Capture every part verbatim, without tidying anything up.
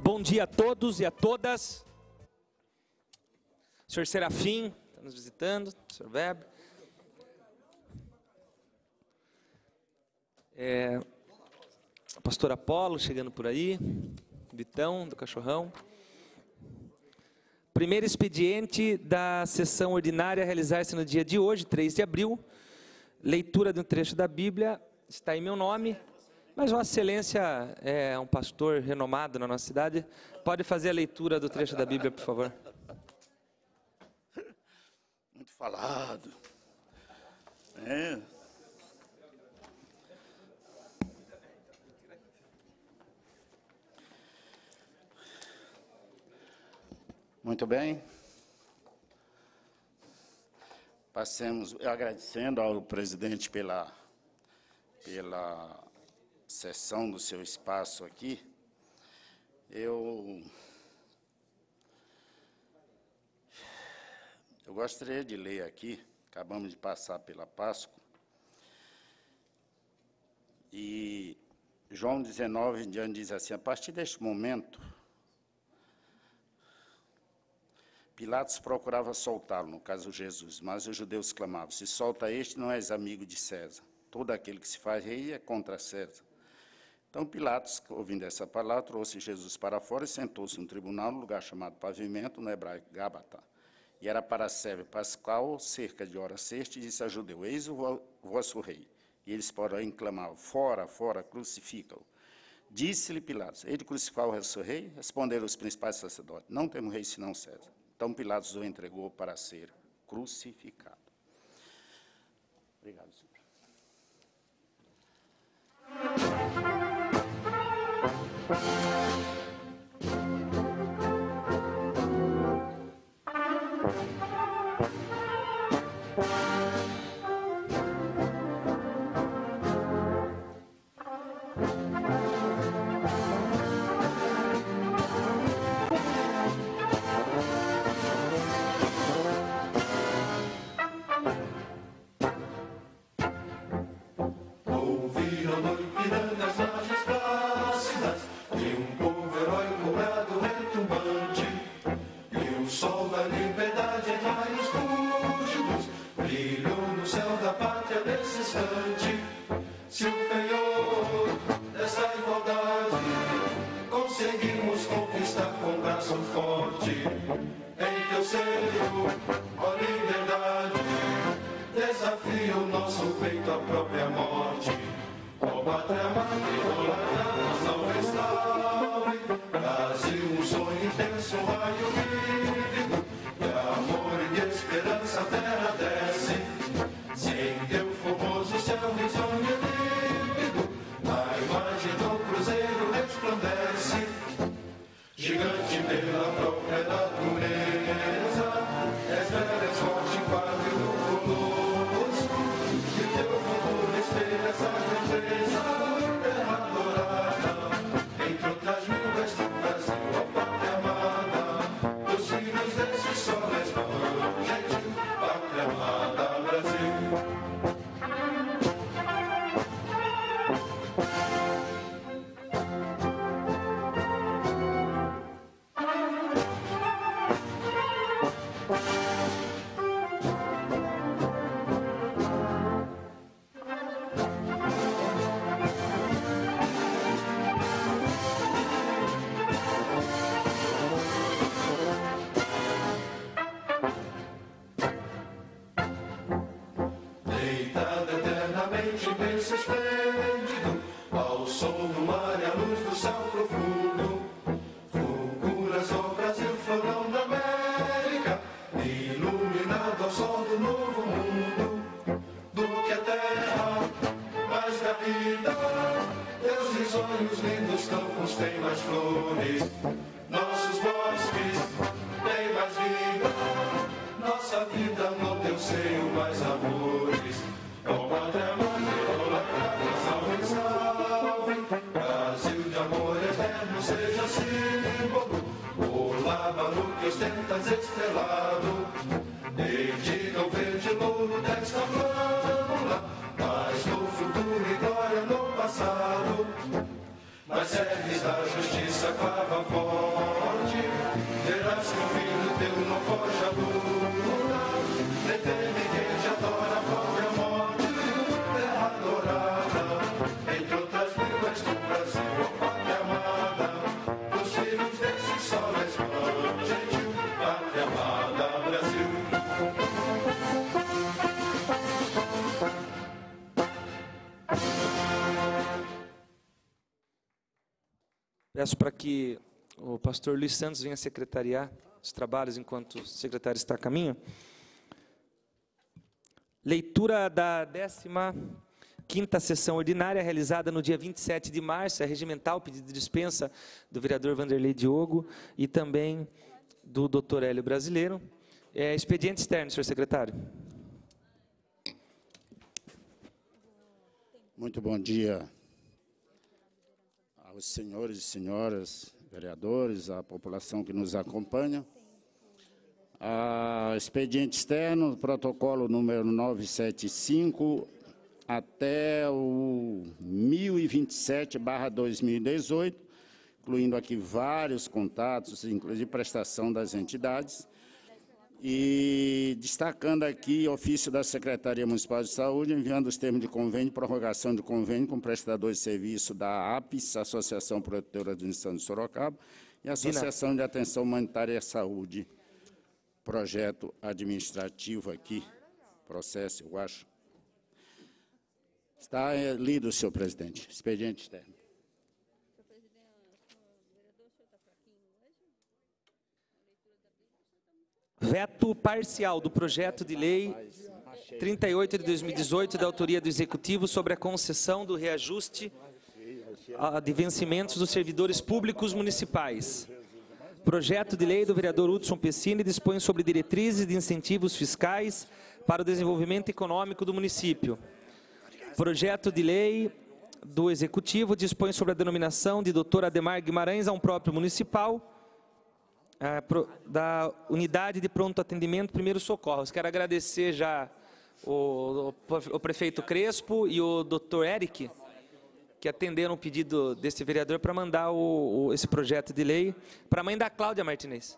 Bom dia a todos e a todas. O senhor Serafim está nos visitando, o senhor Weber. É, a pastora Apolo chegando por aí, Vitão do Cachorrão. Primeiro expediente da sessão ordinária a realizar-se no dia de hoje, três de abril. Leitura de um trecho da Bíblia, está em meu nome, mas Vossa Excelência é um pastor renomado na nossa cidade. Pode fazer a leitura do trecho da Bíblia, por favor. Muito falado. É. Muito bem. Passemos, agradecendo ao presidente pela, pela cessão do seu espaço aqui. Eu, eu gostaria de ler aqui, acabamos de passar pela Páscoa, e João dezenove em diante diz assim: a partir deste momento, Pilatos procurava soltá-lo, no caso Jesus, mas os judeus clamavam: se solta este, não és amigo de César. Todo aquele que se faz rei é contra César. Então Pilatos, ouvindo essa palavra, trouxe Jesus para fora e sentou-se no tribunal, no lugar chamado Pavimento, no hebraico Gábata. E era para a serve pascal, cerca de hora sexta, e disse a judeu: eis o vosso rei. E eles, porém, clamavam: fora, fora, crucifica-o. Disse-lhe Pilatos: hei de crucificar o vosso rei? Responderam os principais sacerdotes: não temos rei senão César. Então Pilatos o entregou para ser crucificado. Obrigado, senhor. Mas serves da justiça clava fora. forja luta, detém quem te adora, pobre a morte, terra adorada, entre outras línguas do Brasil, ó pátria amada, os filhos desse sol resplandente, pátria amada, Brasil. Peço para que o pastor Luiz Santos venha secretariar os trabalhos enquanto o secretário está a caminho. Leitura da décima quinta sessão ordinária, realizada no dia vinte e sete de março, é regimental, pedido de dispensa do vereador Vanderlei Diogo e também do doutor Hélio Brasileiro. É, expediente externo, senhor secretário. Muito bom dia aos senhores e senhoras vereadores, à população que nos acompanha. A expediente externo, protocolo número novecentos e setenta e cinco até o mil e vinte e sete barra dois mil e dezoito, incluindo aqui vários contatos, inclusive prestação das entidades, e destacando aqui ofício da Secretaria Municipal de Saúde, enviando os termos de convênio, prorrogação de convênio com prestadores de serviço da APES, Associação Protetora do Estado de Sorocaba, e Associação de Atenção Humanitária e Saúde. Projeto administrativo aqui, processo, eu acho. Está é, lido, senhor presidente. Expediente externo. Veto parcial do projeto de lei trinta e oito de dois mil e dezoito, da autoria do Executivo, sobre a concessão do reajuste de vencimentos dos servidores públicos municipais. Projeto de lei do vereador Hudson Pessini dispõe sobre diretrizes de incentivos fiscais para o desenvolvimento econômico do município. Projeto de lei do Executivo dispõe sobre a denominação de doutor Ademar Guimarães a um próprio municipal, a, pro, da Unidade de Pronto Atendimento Primeiros Socorros. Quero agradecer já o, o, o prefeito Crespo e o doutor Eric, que atenderam o pedido desse vereador para mandar o, o, esse projeto de lei para a mãe da Cláudia Martinez,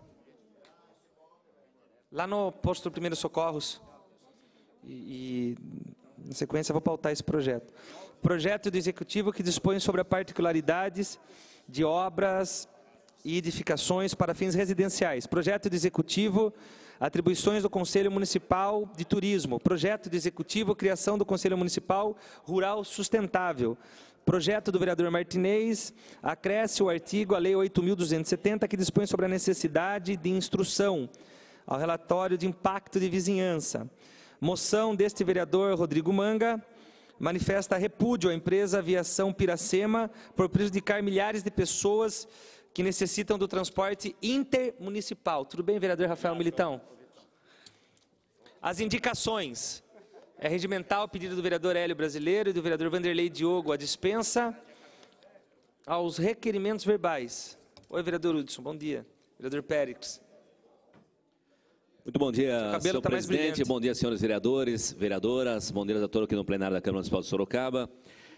lá no posto Primeiros Socorros. E, e, na sequência, vou pautar esse projeto. Projeto do Executivo que dispõe sobre as particularidades de obras e edificações para fins residenciais. Projeto do Executivo, atribuições do Conselho Municipal de Turismo. Projeto do Executivo, criação do Conselho Municipal Rural Sustentável. Projeto do vereador Martinez, acresce o artigo à Lei oito mil duzentos e setenta, que dispõe sobre a necessidade de instrução ao relatório de impacto de vizinhança. Moção deste vereador Rodrigo Manga, manifesta repúdio à empresa Aviação Piracema por prejudicar milhares de pessoas que necessitam do transporte intermunicipal. Tudo bem, vereador Rafael Militão? As indicações. É regimental o pedido do vereador Hélio Brasileiro e do vereador Vanderlei Diogo a dispensa aos requerimentos verbais. Oi, vereador Hudson, bom dia. Vereador Périx. Muito bom dia, senhor tá presidente, bom dia, senhores vereadores, vereadoras, bom dia a todos aqui no plenário da Câmara Municipal de Sorocaba.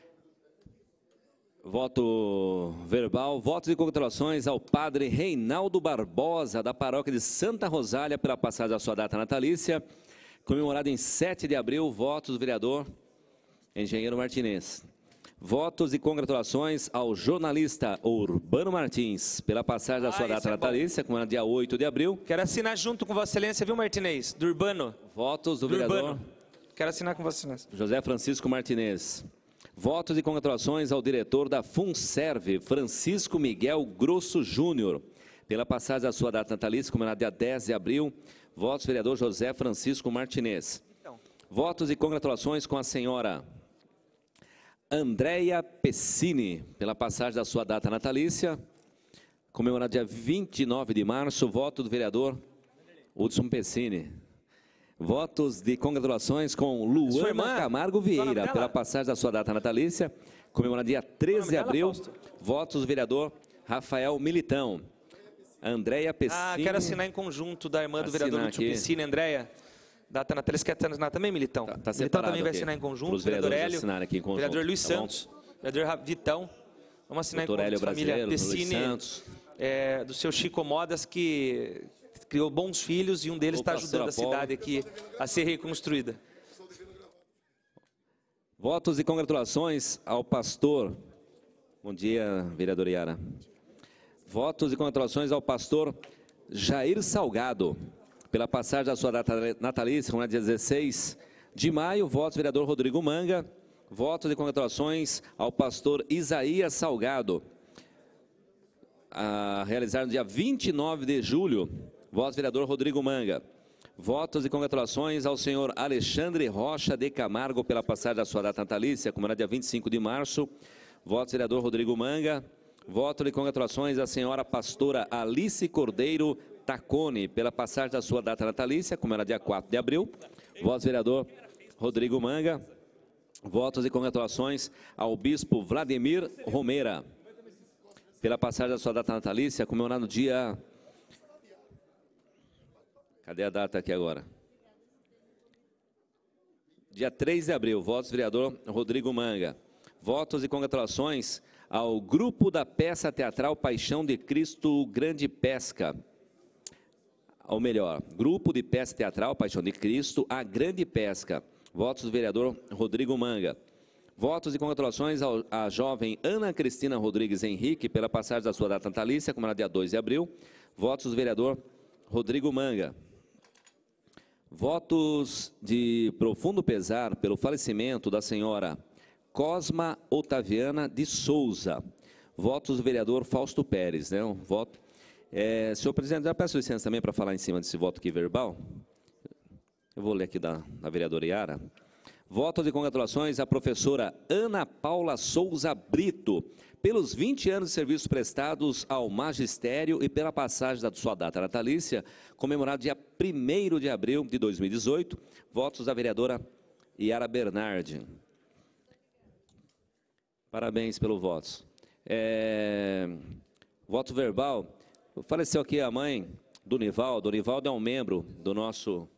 Voto verbal, votos e congratulações ao padre Reinaldo Barbosa, da paróquia de Santa Rosália, pela passagem da sua data natalícia, comemorada em sete de abril, votos do vereador Engenheiro Martinez. Votos e congratulações ao jornalista Urbano Martins, pela passagem da sua ah, data é natalícia, comemorada dia oito de abril. Quero assinar junto com Vossa Excelência, viu, Martinez? Do Urbano. Votos do, do vereador Urbano. Quero assinar com Vossa Excelência. José Francisco Martinez. Votos e congratulações ao diretor da FUNSERV, Francisco Miguel Grosso Júnior, pela passagem da sua data natalícia, comemorada dia dez de abril. Votos, vereador José Francisco Martinez. Então. Votos e congratulações com a senhora Andréia Pessini, pela passagem da sua data natalícia, comemorada dia vinte e nove de março. Voto do vereador Hudson Pessini. Votos de congratulações com Luana Camargo Vieira, pela passagem da sua data natalícia, comemorada dia treze de abril. Votos do vereador Rafael Militão. Andréia Pessini. Ah, quero assinar em conjunto da irmã do vereador Hudson Pessini, Andréia. Data natalícia, quer assinar também, Militão? Tá, tá Militão também vai assinar em conjunto. Os vereador Hélio, aqui em conjunto, vereador Luiz tá Santos, vereador Vitão. Vamos assinar doutor em conjunto, Hélio família Brasileiro, Pessini, Luiz Santos. É, do seu Chico Modas, que criou bons filhos e um deles O está pastor ajudando a Apolo. cidade aqui a ser reconstruída. Votos e congratulações ao pastor. Bom dia, vereadora Yara. Votos e congratulações ao pastor Jair Salgado, pela passagem da sua data natalícia, no dia dezesseis de maio. Votos, vereador Rodrigo Manga. Votos e congratulações ao pastor Isaías Salgado, a realizar no dia vinte e nove de julho. Votos, vereador Rodrigo Manga. Votos e congratulações ao senhor Alexandre Rocha de Camargo, pela passagem da sua data natalícia, como era dia vinte e cinco de março. Votos, vereador Rodrigo Manga. Votos e congratulações à senhora pastora Alice Cordeiro Tacone, pela passagem da sua data natalícia, como era dia quatro de abril. Votos, vereador Rodrigo Manga. Votos e congratulações ao bispo Vladimir Romeira, pela passagem da sua data natalícia, comemorado no dia... Cadê a data aqui agora? Dia três de abril. Votos, vereador Rodrigo Manga. Votos e congratulações ao grupo da peça teatral Paixão de Cristo Grande Pesca. Ou melhor, grupo de peça teatral Paixão de Cristo, a Grande Pesca. Votos do vereador Rodrigo Manga. Votos e congratulações ao, à jovem Ana Cristina Rodrigues Henrique, pela passagem da sua data natalícia, como era dia dois de abril. Votos do vereador Rodrigo Manga. Votos de profundo pesar pelo falecimento da senhora Cosma Otaviana de Souza. Votos do vereador Fausto Pérez, né? Um voto. É, senhor presidente, já peço licença também para falar em cima desse voto aqui verbal. Eu vou ler aqui da, da vereadora Yara. Votos de congratulações à professora Ana Paula Souza Brito, pelos vinte anos de serviços prestados ao magistério e pela passagem da sua data natalícia, comemorado dia primeiro de abril de dois mil e dezoito. Votos da vereadora Yara Bernardi. Parabéns pelo voto. É, voto verbal. Faleceu aqui a mãe do Nivaldo. O Nivaldo é um membro do nosso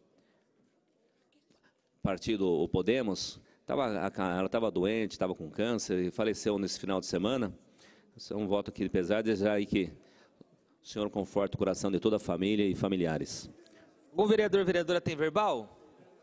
partido, o Podemos. Tava, ela estava doente, estava com câncer e faleceu nesse final de semana. Esse é um voto aqui de pesar, desejar aí que o senhor conforte o coração de toda a família e familiares. Algum vereador, vereadora tem verbal?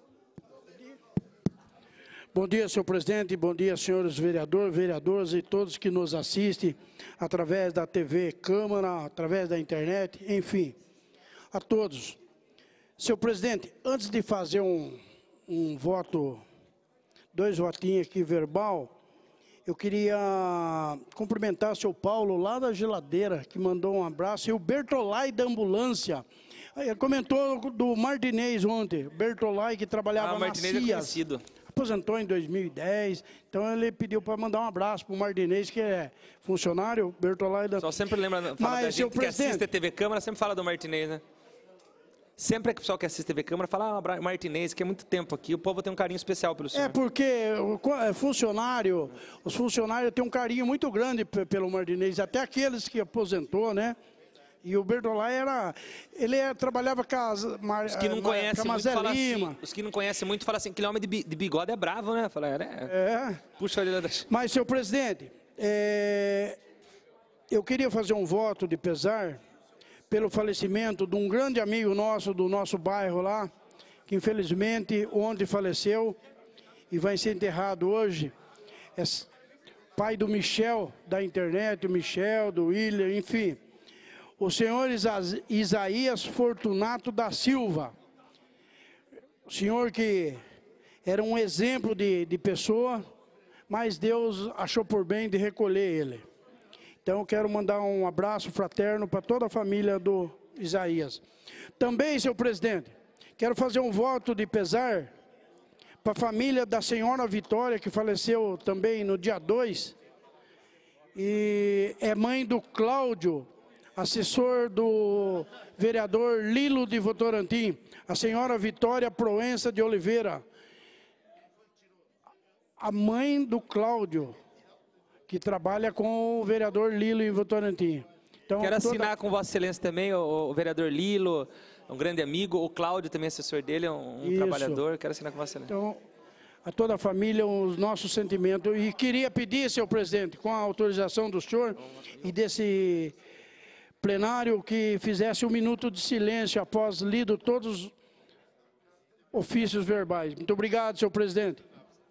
Bom dia, senhor presidente, bom dia, senhores vereadores, vereadoras e todos que nos assistem através da T V Câmara, através da internet, enfim, a todos. Senhor presidente, antes de fazer um, um voto, dois votinhos aqui verbal, eu queria cumprimentar o senhor Paulo, lá da Geladeira, que mandou um abraço, e o Bertolai da Ambulância. Ele comentou do Martinez ontem, Bertolai, que trabalhava Ah, na Martinez é C I A S. conhecido. Aposentou em dois mil e dez, então ele pediu para mandar um abraço para o Martinez, que é funcionário, Bertolai da... Só sempre lembra, fala Mas, da senhor gente que presidente, assiste a T V Câmara, sempre fala do Martinez, né? Sempre que o pessoal que assiste a T V Câmara fala, ah, Bra- Martinez, que é muito tempo aqui, o povo tem um carinho especial pelo senhor. É porque o co- é, funcionário, os funcionários têm um carinho muito grande pe- pelo Martinez, até aqueles que aposentou, né? E o Bertolai era, ele era, trabalhava com as, Mar, Os que não eh, conhecem com a muito Mazé falam Lima. assim, os que não conhecem muito falam assim, aquele homem de, bi- de bigode é bravo, né? Fala, é, É. puxa a orelha da... Mas, senhor presidente, é, eu queria fazer um voto de pesar pelo falecimento de um grande amigo nosso, do nosso bairro lá, que infelizmente ontem faleceu e vai ser enterrado hoje. É pai do Michel, da internet, o Michel, do William, enfim. O senhor Isa- Isaías Fortunato da Silva. O senhor que era um exemplo de, de pessoa, mas Deus achou por bem de recolher ele. Então, eu quero mandar um abraço fraterno para toda a família do Isaías. Também, senhor presidente, quero fazer um voto de pesar para a família da senhora Vitória, que faleceu também no dia dois, e é mãe do Cláudio, assessor do vereador Lilo de Votorantim, a senhora Vitória Proença de Oliveira, a mãe do Cláudio, que trabalha com o vereador Lilo em Votorantim. Então, Quero toda- assinar com Vossa Excelência também, o, o vereador Lilo, um grande amigo, o Cláudio também, assessor dele, é um, um Isso. trabalhador, quero assinar com Vossa Excelência. Então, a toda a família, os nossos sentimentos. E queria pedir, senhor presidente, com a autorização do senhor e desse plenário que fizesse um minuto de silêncio após lido todos os ofícios verbais. Muito obrigado, senhor presidente.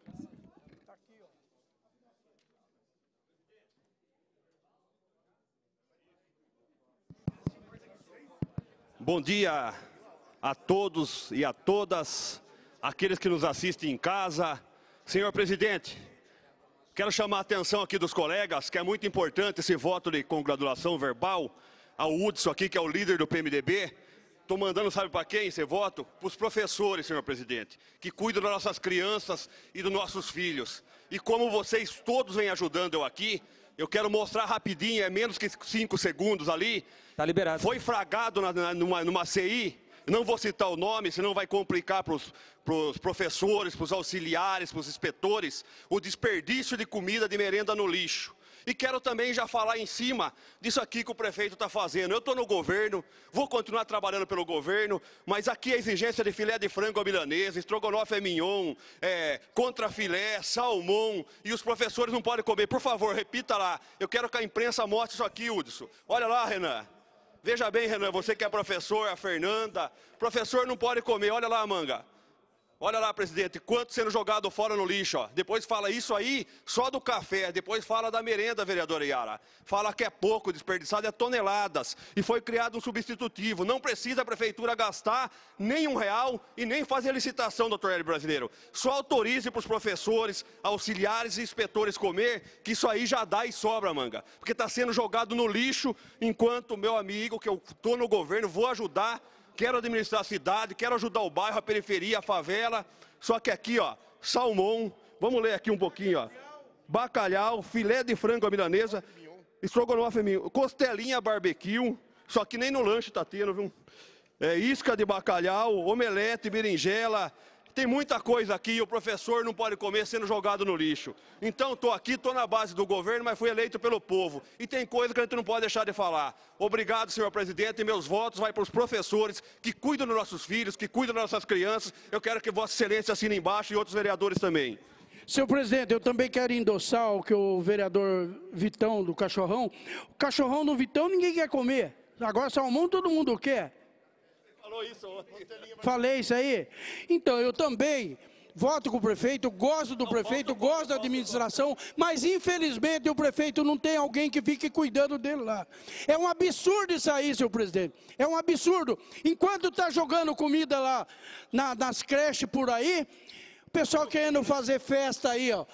Bom dia a todos e a todas, aqueles que nos assistem em casa. Senhor presidente, quero chamar a atenção aqui dos colegas, que é muito importante esse voto de congratulação verbal ao Hudson aqui, que é o líder do P M D B. Estou mandando, sabe para quem esse voto? Para os professores, senhor presidente, que cuidam das nossas crianças e dos nossos filhos. E como vocês todos vêm ajudando eu aqui, eu quero mostrar rapidinho, é menos que cinco segundos ali. Tá liberado. Foi fragado na, na, numa, numa C I, não vou citar o nome, senão vai complicar para os professores, para os auxiliares, para os inspetores, o desperdício de comida de merenda no lixo. E quero também já falar em cima disso aqui que o prefeito está fazendo. Eu estou no governo, vou continuar trabalhando pelo governo, mas aqui a exigência de filé de frango à milanesa, estrogonofe é mignon, é, contra filé, salmão, e os professores não podem comer. Por favor, repita lá. Eu quero que a imprensa mostre isso aqui, Hudson. Olha lá, Renan. Veja bem, Renan, você que é professor, a Fernanda. Professor não pode comer, olha lá, Manga. Olha lá, presidente, quanto sendo jogado fora no lixo, ó. Depois fala isso aí só do café, depois fala da merenda, vereadora Yara. Fala que é pouco, desperdiçado é toneladas. E foi criado um substitutivo. Não precisa a prefeitura gastar nem um real e nem fazer licitação, doutor Hélio Brasileiro. Só autorize para os professores, auxiliares e inspetores comer, que isso aí já dá e sobra, Manga. Porque está sendo jogado no lixo, enquanto o meu amigo, que eu estou no governo, vou ajudar. Quero administrar a cidade, quero ajudar o bairro, a periferia, a favela. Só que aqui, ó, salmão, vamos ler aqui um pouquinho, ó. Bacalhau, filé de frango à milanesa, estrogonofe, costelinha barbecue, só que nem no lanche tá tendo, viu? É, isca de bacalhau, omelete, berinjela. Tem muita coisa aqui e o professor não pode comer sendo jogado no lixo. Então, estou aqui, estou na base do governo, mas fui eleito pelo povo. E tem coisa que a gente não pode deixar de falar. Obrigado, senhor presidente, e meus votos vão para os professores que cuidam dos nossos filhos, que cuidam das nossas crianças. Eu quero que Vossa Excelência assine embaixo e outros vereadores também. Senhor presidente, eu também quero endossar o que o vereador Vitão, do Cachorrão. O cachorrão do Vitão ninguém quer comer. Agora salmão todo mundo quer. Falou isso ontem. Falei isso aí? Então, eu também voto com o prefeito, gosto do prefeito, gosto da administração, mas infelizmente o prefeito não tem alguém que fique cuidando dele lá. É um absurdo isso aí, senhor presidente. É um absurdo. Enquanto está jogando comida lá na, nas creches por aí, o pessoal querendo fazer festa aí, ó.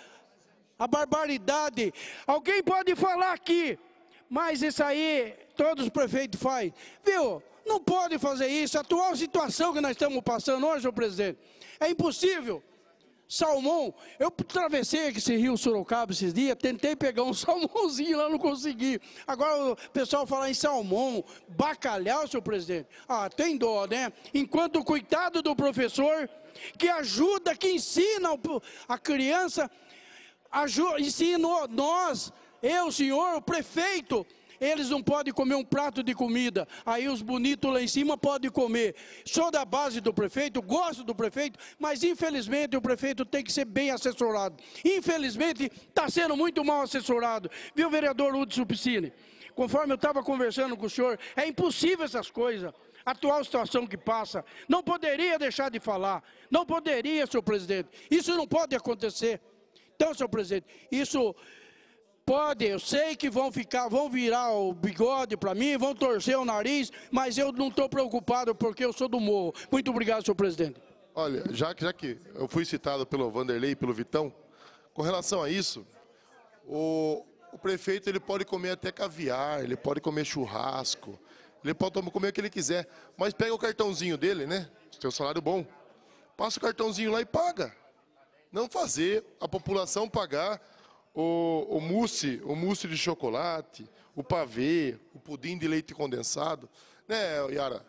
A barbaridade. Alguém pode falar aqui, mas isso aí todos os prefeitos fazem. Viu? Não pode fazer isso. A atual situação que nós estamos passando hoje, senhor presidente, é impossível. Salmão, eu atravessei esse rio Sorocaba esses dias, tentei pegar um salmãozinho lá, não consegui. Agora o pessoal fala em salmão, bacalhau, senhor presidente. Ah, tem dó, né? Enquanto o coitado do professor, que ajuda, que ensina a criança, ajuda, ensina nós, eu, senhor, o prefeito. Eles não podem comer um prato de comida, aí os bonitos lá em cima podem comer. Sou da base do prefeito, gosto do prefeito, mas infelizmente o prefeito tem que ser bem assessorado. Infelizmente está sendo muito mal assessorado. Viu, vereador Hudson Piscine? Conforme eu estava conversando com o senhor, é impossível essas coisas. A atual situação que passa, não poderia deixar de falar, não poderia, senhor presidente. Isso não pode acontecer. Então, senhor presidente, isso... Pode, eu sei que vão ficar, vão virar o bigode para mim, vão torcer o nariz, mas eu não estou preocupado porque eu sou do morro. Muito obrigado, senhor presidente. Olha, já que, já que eu fui citado pelo Vanderlei e pelo Vitão, com relação a isso, o, o prefeito ele pode comer até caviar, ele pode comer churrasco, ele pode comer o que ele quiser, mas pega o cartãozinho dele, né? Seu salário bom, passa o cartãozinho lá e paga. Não fazer a população pagar O, o mousse, o mousse de chocolate, o pavê, o pudim de leite condensado, né, Yara?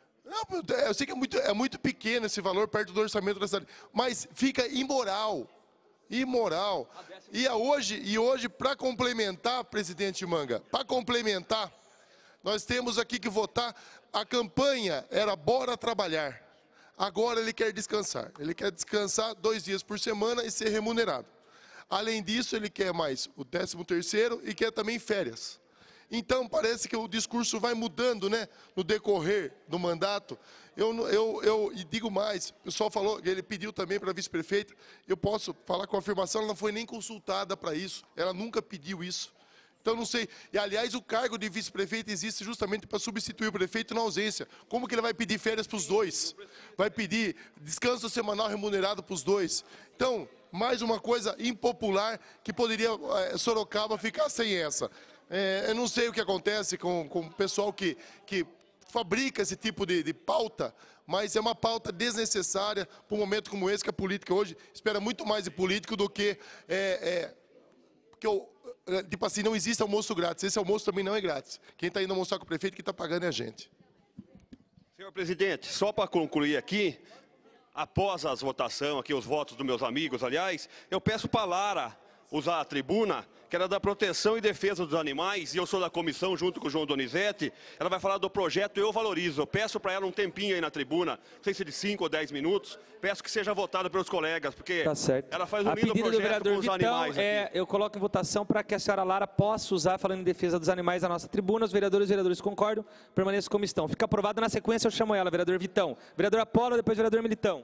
Eu sei que é muito, é muito pequeno esse valor perto do orçamento da cidade, mas fica imoral, imoral. E hoje, e hoje para complementar, presidente Manga, para complementar, nós temos aqui que votar. A campanha era bora trabalhar. Agora ele quer descansar. Ele quer descansar dois dias por semana e ser remunerado. Além disso, ele quer mais o décimo terceiro e quer também férias. Então, parece que o discurso vai mudando, né, no decorrer do mandato. Eu, eu, eu e digo mais, o pessoal falou, ele pediu também para a vice-prefeita, eu posso falar com afirmação, ela não foi nem consultada para isso, ela nunca pediu isso. Então, não sei, e aliás, o cargo de vice-prefeito existe justamente para substituir o prefeito na ausência. Como que ele vai pedir férias para os dois? Vai pedir descanso semanal remunerado para os dois? Então, mais uma coisa impopular que poderia é, Sorocaba ficar sem essa. É, eu não sei o que acontece com, com o pessoal que, que fabrica esse tipo de, de pauta, mas é uma pauta desnecessária para um momento como esse, que a política hoje espera muito mais de político do que... É, é, que eu, tipo assim, não existe almoço grátis. Esse almoço também não é grátis. Quem está indo almoçar com o prefeito, quem está pagando é a gente. Senhor presidente, só para concluir aqui, após as votações, aqui os votos dos meus amigos, aliás, eu peço para a Lara usar a tribuna, que era da proteção e defesa dos animais, e eu sou da comissão junto com o João Donizete, ela vai falar do projeto Eu Valorizo. Eu peço para ela um tempinho aí na tribuna, não sei se de cinco ou dez minutos, peço que seja votada pelos colegas, porque tá certo. Ela faz um a lindo pedido projeto do vereador com os Vitão, animais é, aqui. eu coloco em votação para que a senhora Lara possa usar, falando em defesa dos animais, a nossa tribuna. Os vereadores e vereadores concordam, permaneçam como estão. Fica aprovado, na sequência eu chamo ela, vereador Vitão. Vereador Apolo, depois vereador Militão.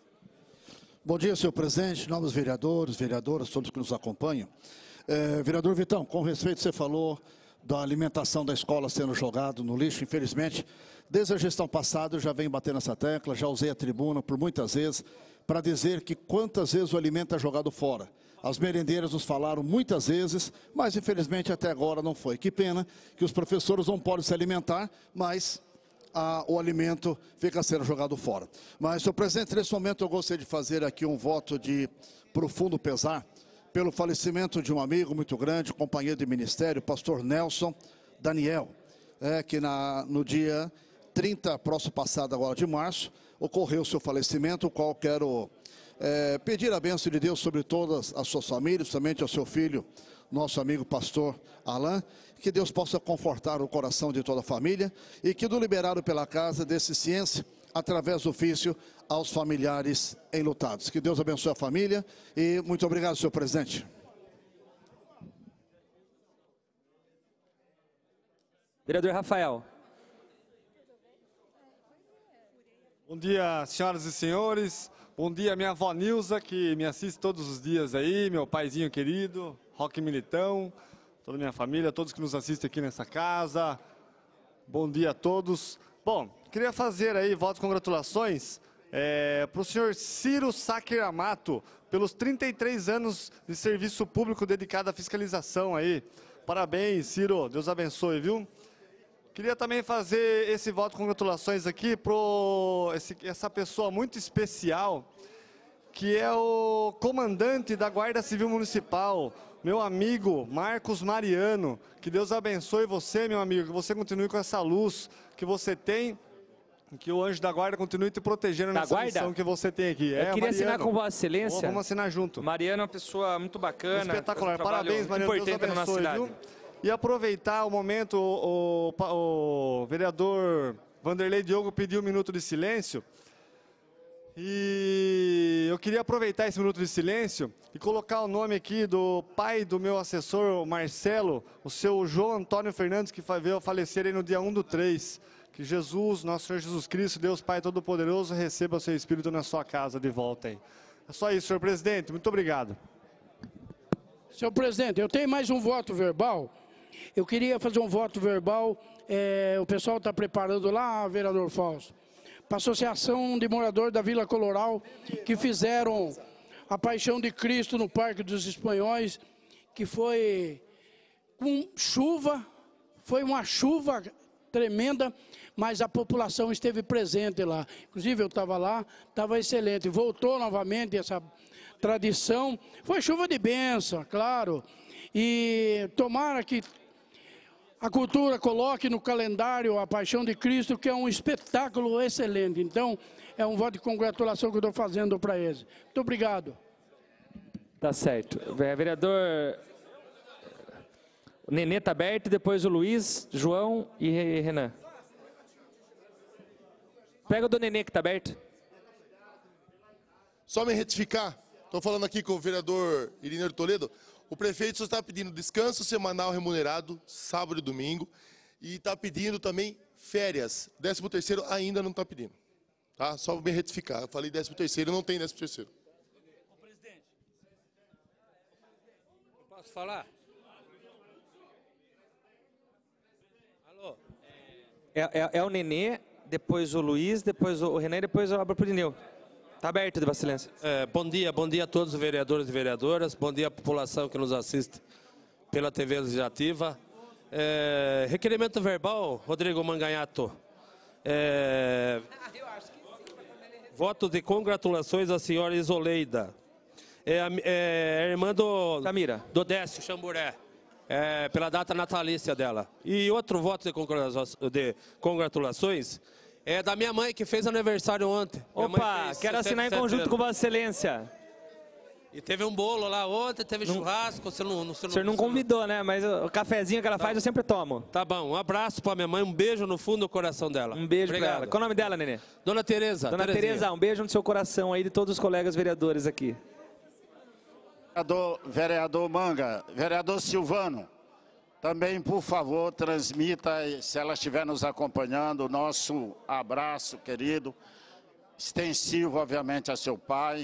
Bom dia, senhor presidente, novos vereadores, vereadoras, todos que nos acompanham. É, vereador Vitão, com respeito, você falou da alimentação da escola sendo jogado no lixo. Infelizmente, desde a gestão passada eu já venho batendo essa tecla, já usei a tribuna por muitas vezes para dizer que quantas vezes o alimento é jogado fora. As merendeiras nos falaram muitas vezes, mas infelizmente até agora não foi. Que pena que os professores não podem se alimentar, mas ah, o alimento fica sendo jogado fora. Mas, senhor presidente, nesse momento eu gostaria de fazer aqui um voto de profundo pesar pelo falecimento de um amigo muito grande, companheiro de ministério, pastor Nelson Daniel, é, que na, no dia trinta, próximo passado agora de março, ocorreu o seu falecimento, o qual quero é, pedir a bênção de Deus sobre todas as suas famílias, somente ao seu filho, nosso amigo pastor Alain, que Deus possa confortar o coração de toda a família e que do liberado pela casa desse ciência, através do ofício, aos familiares enlutados. Que Deus abençoe a família e muito obrigado, senhor presidente. Vereador Rafael. Bom dia, senhoras e senhores. Bom dia, minha avó Nilza, que me assiste todos os dias aí, meu paizinho querido, Roque Militão, toda a minha família, todos que nos assistem aqui nessa casa. Bom dia a todos. Bom, queria fazer aí votos de congratulações é, para o senhor Ciro Sacker Amato, pelos trinta e três anos de serviço público dedicado à fiscalização aí. Parabéns, Ciro, Deus abençoe, viu? Queria também fazer esse voto de congratulações aqui para essa pessoa muito especial, que é o comandante da Guarda Civil Municipal, meu amigo Marcos Mariano. Que Deus abençoe você, meu amigo, que você continue com essa luz que você tem, que o anjo da guarda continue te protegendo Da nessa guarda? missão que você tem aqui. Eu É, queria Mariano. assinar com Vossa Excelência. Vamos assinar junto. Mariano é uma pessoa muito bacana. Espetacular. faz um trabalho Parabéns, Mariano. Deus importante na nossa abençoe, cidade. viu? E aproveitar o momento, o, o, o vereador Vanderlei Diogo pediu um minuto de silêncio. E eu queria aproveitar esse minuto de silêncio e colocar o nome aqui do pai do meu assessor, o Marcelo, o seu João Antônio Fernandes, que veio a falecer aí no dia um do três. Que Jesus, nosso Senhor Jesus Cristo, Deus Pai Todo-Poderoso, receba o seu Espírito na sua casa de volta aí. É só isso, senhor presidente. Muito obrigado. Senhor presidente, eu tenho mais um voto verbal. Eu queria fazer um voto verbal, é, o pessoal está preparando lá, vereador Fausto, para a Associação de Moradores da Vila Coloral, que fizeram a Paixão de Cristo no Parque dos Espanhóis, que foi com chuva, foi uma chuva tremenda, mas a população esteve presente lá. Inclusive eu estava lá, estava excelente. Voltou novamente essa tradição. Foi chuva de bênção, claro. E tomara que a cultura coloque no calendário a Paixão de Cristo, que é um espetáculo excelente. Então, é um voto de congratulação que eu estou fazendo para eles. Muito obrigado. Tá certo. Vereador o Nenê está aberto, depois o Luiz, João e Renan. Pega o do Nenê que está aberto. Só me retificar, estou falando aqui com o vereador Irineu Toledo, O prefeito só está pedindo descanso semanal remunerado, sábado e domingo, e está pedindo também férias. décimo terceiro ainda não está pedindo. Tá? Só para me retificar. Eu falei décimo terceiro, não tem décimo terceiro. Ô, presidente, eu posso falar? Alô? É, é, é o Nenê, depois o Luiz, depois o Renan e depois eu abro para o Irineu. Está aberto, de Vossa Excelência. É, bom dia, bom dia a todos os vereadores e vereadoras, bom dia à população que nos assiste pela T V Legislativa. É, requerimento verbal, Rodrigo Manganhato. É, voto de congratulações à senhora Isoleida. É, é, é irmã do, Camira. do Décio Chamburé, é, pela data natalícia dela. E outro voto de congratulações, de congratulações é da minha mãe, que fez aniversário ontem. Minha mãe Opa, fez quero assinar em sessenta e sete conjunto anos. com Vossa Excelência. E teve um bolo lá ontem, teve churrasco, você não... Você O senhor não convidou, né? Mas o cafezinho que ela faz eu sempre tomo. Tá bom, um abraço pra minha mãe, um beijo no fundo do coração dela. Um beijo Obrigado. pra ela. Qual o nome dela, Nenê? Dona Tereza. Dona Terezinha. Tereza, um beijo no seu coração aí de todos os colegas vereadores aqui. Vereador, vereador Manga, vereador Silvano, também, por favor, transmita, se ela estiver nos acompanhando, o nosso abraço, querido, extensivo, obviamente, a seu pai,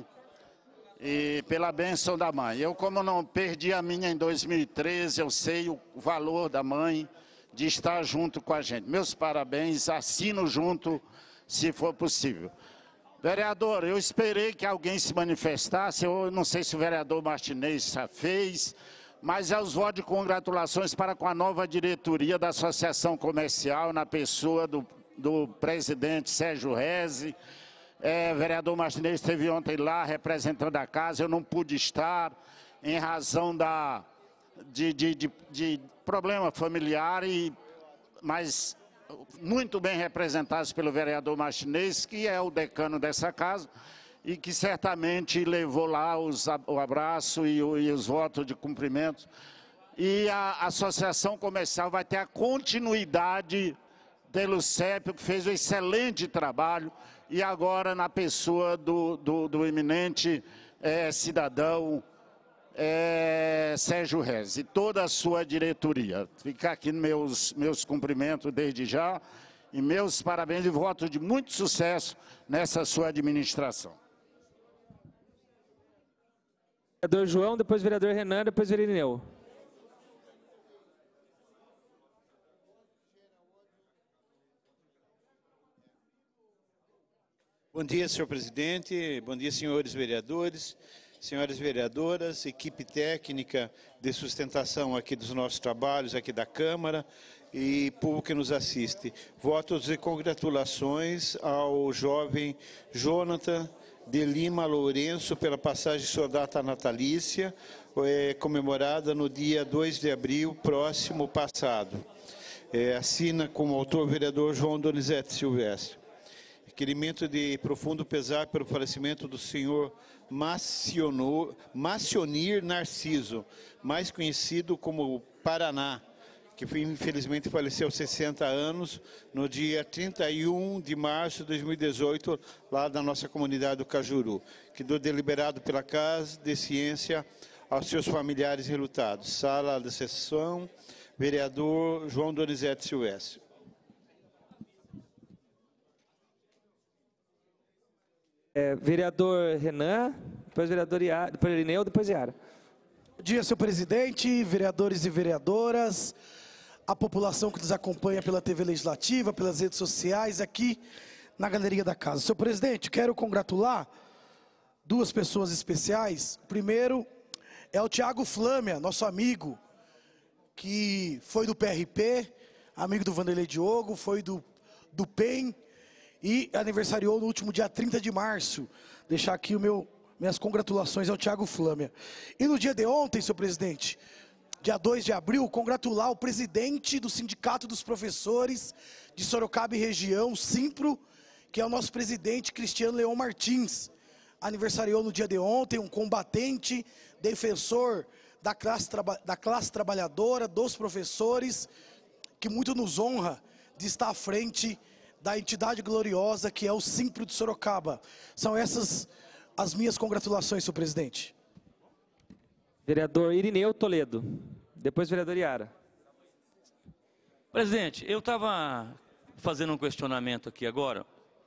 e pela bênção da mãe. Eu, como não perdi a minha em dois mil e treze, eu sei o valor da mãe de estar junto com a gente. Meus parabéns, assino junto, se for possível. Vereador, eu esperei que alguém se manifestasse, eu não sei se o vereador Martinez já fez, mas é os votos de congratulações para com a nova diretoria da Associação Comercial, na pessoa do, do presidente Sérgio Reze. É, vereador Martinez esteve ontem lá representando a casa, eu não pude estar em razão da, de, de, de, de problema familiar, e, mas muito bem representados pelo vereador Martinez, que é o decano dessa casa, e que certamente levou lá os, o abraço e, o, e os votos de cumprimento. E a Associação Comercial vai ter a continuidade pelo Cépio, que fez um excelente trabalho, e agora na pessoa do, do, do eminente é, cidadão é, Sérgio Reze, e toda a sua diretoria. Ficar aqui meus, meus cumprimentos desde já, e meus parabéns e votos de muito sucesso nessa sua administração. Vereador João, depois vereador Renan, depois vereador Irineu. Bom dia, senhor presidente. Bom dia, senhores vereadores, senhoras vereadoras, equipe técnica de sustentação aqui dos nossos trabalhos, aqui da Câmara, e povo que nos assiste. Votos e congratulações ao jovem Jonathan de Lima Lourenço pela passagem de sua data natalícia, é, comemorada no dia dois de abril próximo passado. É, assina como autor o vereador João Donizete Silvestre. Requerimento de profundo pesar pelo falecimento do senhor Maciono, Macionir Narciso, mais conhecido como Paraná, que foi, infelizmente faleceu aos sessenta anos, no dia trinta e um de março de dois mil e dezoito, lá da nossa comunidade do Cajuru, que do deliberado pela Casa de Ciência aos seus familiares relutados. Sala da sessão, vereador João Donizete Silvestre. É, vereador Renan, depois vereador Iara, depois Irineu, depois Iara. Bom dia, senhor presidente, vereadores e vereadoras, a população que nos acompanha pela T V Legislativa, pelas redes sociais, aqui na galeria da casa. Senhor presidente, quero congratular duas pessoas especiais. Primeiro é o Tiago Flâmia, nosso amigo, que foi do P R P, amigo do Vanderlei Diogo, foi do, do P E M, e aniversariou no último dia trinta de março. Deixar aqui o meu, minhas congratulações ao Tiago Flâmia. E no dia de ontem, senhor presidente, dia dois de abril, congratular o presidente do Sindicato dos Professores de Sorocaba e região, Simpro, que é o nosso presidente Cristiano Leão Martins. Aniversariou no dia de ontem, um combatente, defensor da classe, da classe trabalhadora, dos professores, que muito nos honra de estar à frente da entidade gloriosa que é o Simpro de Sorocaba. São essas as minhas congratulações, senhor presidente. Vereador Irineu Toledo. Depois, vereador Iara. Presidente, eu estava fazendo um questionamento aqui agora.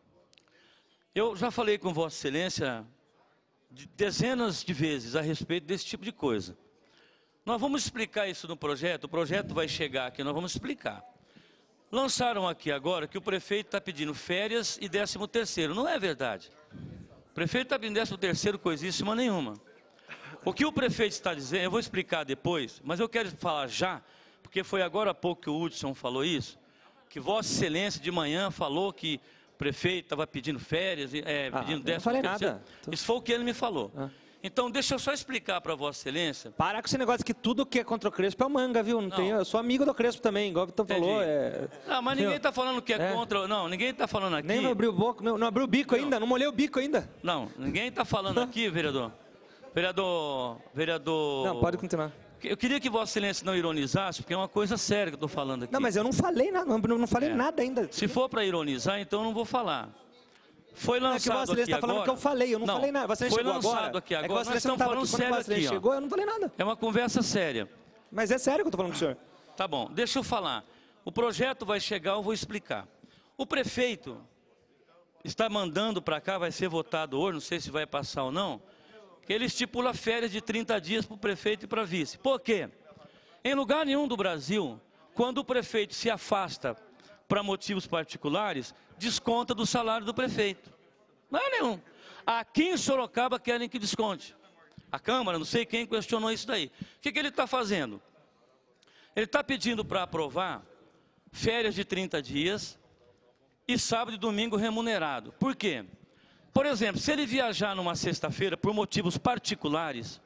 Eu já falei com Vossa Excelência de dezenas de vezes a respeito desse tipo de coisa. Nós vamos explicar isso no projeto, o projeto vai chegar aqui, nós vamos explicar. Lançaram aqui agora que o prefeito está pedindo férias e décimo terceiro. Não é verdade. O prefeito está pedindo décimo terceiro coisíssima nenhuma. O que o prefeito está dizendo, eu vou explicar depois, mas eu quero falar já, porque foi agora há pouco que o Hudson falou isso, que Vossa Excelência de manhã falou que o prefeito estava pedindo férias, é, Ah, pedindo eu décimo não falei terceiro. nada. Isso foi o que ele me falou. Ah. Então, deixa eu só explicar para Vossa Excelência. Para com esse negócio que tudo que é contra o Crespo é o manga, viu? Não, Não. Tem, eu sou amigo do Crespo também, igual o Vitor falou. É... Não, mas ninguém está falando que é, É. contra. Não, ninguém está falando aqui. Nem abriu o boco, não, não abriu o bico ainda, não molhei o bico ainda. Não, ninguém está falando aqui, vereador. Vereador. Vereador. Não, pode continuar. Eu queria que Vossa Excelência não ironizasse, porque é uma coisa séria que eu estou falando aqui. Não, mas eu não falei nada, não, não falei É. nada ainda. Se for para ironizar, então eu não vou falar. Foi É que lançado Vossa Excelência aqui está falando agora. que eu falei, eu não, falei nada. Vossa Foi Excelência chegou lançado agora. aqui É que agora. Vossa Nós Excelência não estamos tava falando aqui. Quando sério Vossa Excelência aqui, ó. chegou, eu não falei nada. É uma conversa séria. Mas é sério que eu estou falando com o senhor. Tá bom, deixa eu falar. O projeto vai chegar, eu vou explicar. O prefeito está mandando para cá, vai ser votado hoje, não sei se vai passar ou não, que ele estipula férias de trinta dias para o prefeito e para vice. Por quê? Em lugar nenhum do Brasil, quando o prefeito se afasta para motivos particulares, desconta do salário do prefeito. Não é nenhum. Aqui em Sorocaba querem que desconte. A Câmara, não sei quem questionou isso daí. O que, que ele está fazendo? Ele está pedindo para aprovar férias de trinta dias e sábado e domingo remunerado. Por quê? Por exemplo, se ele viajar numa sexta-feira por motivos particulares,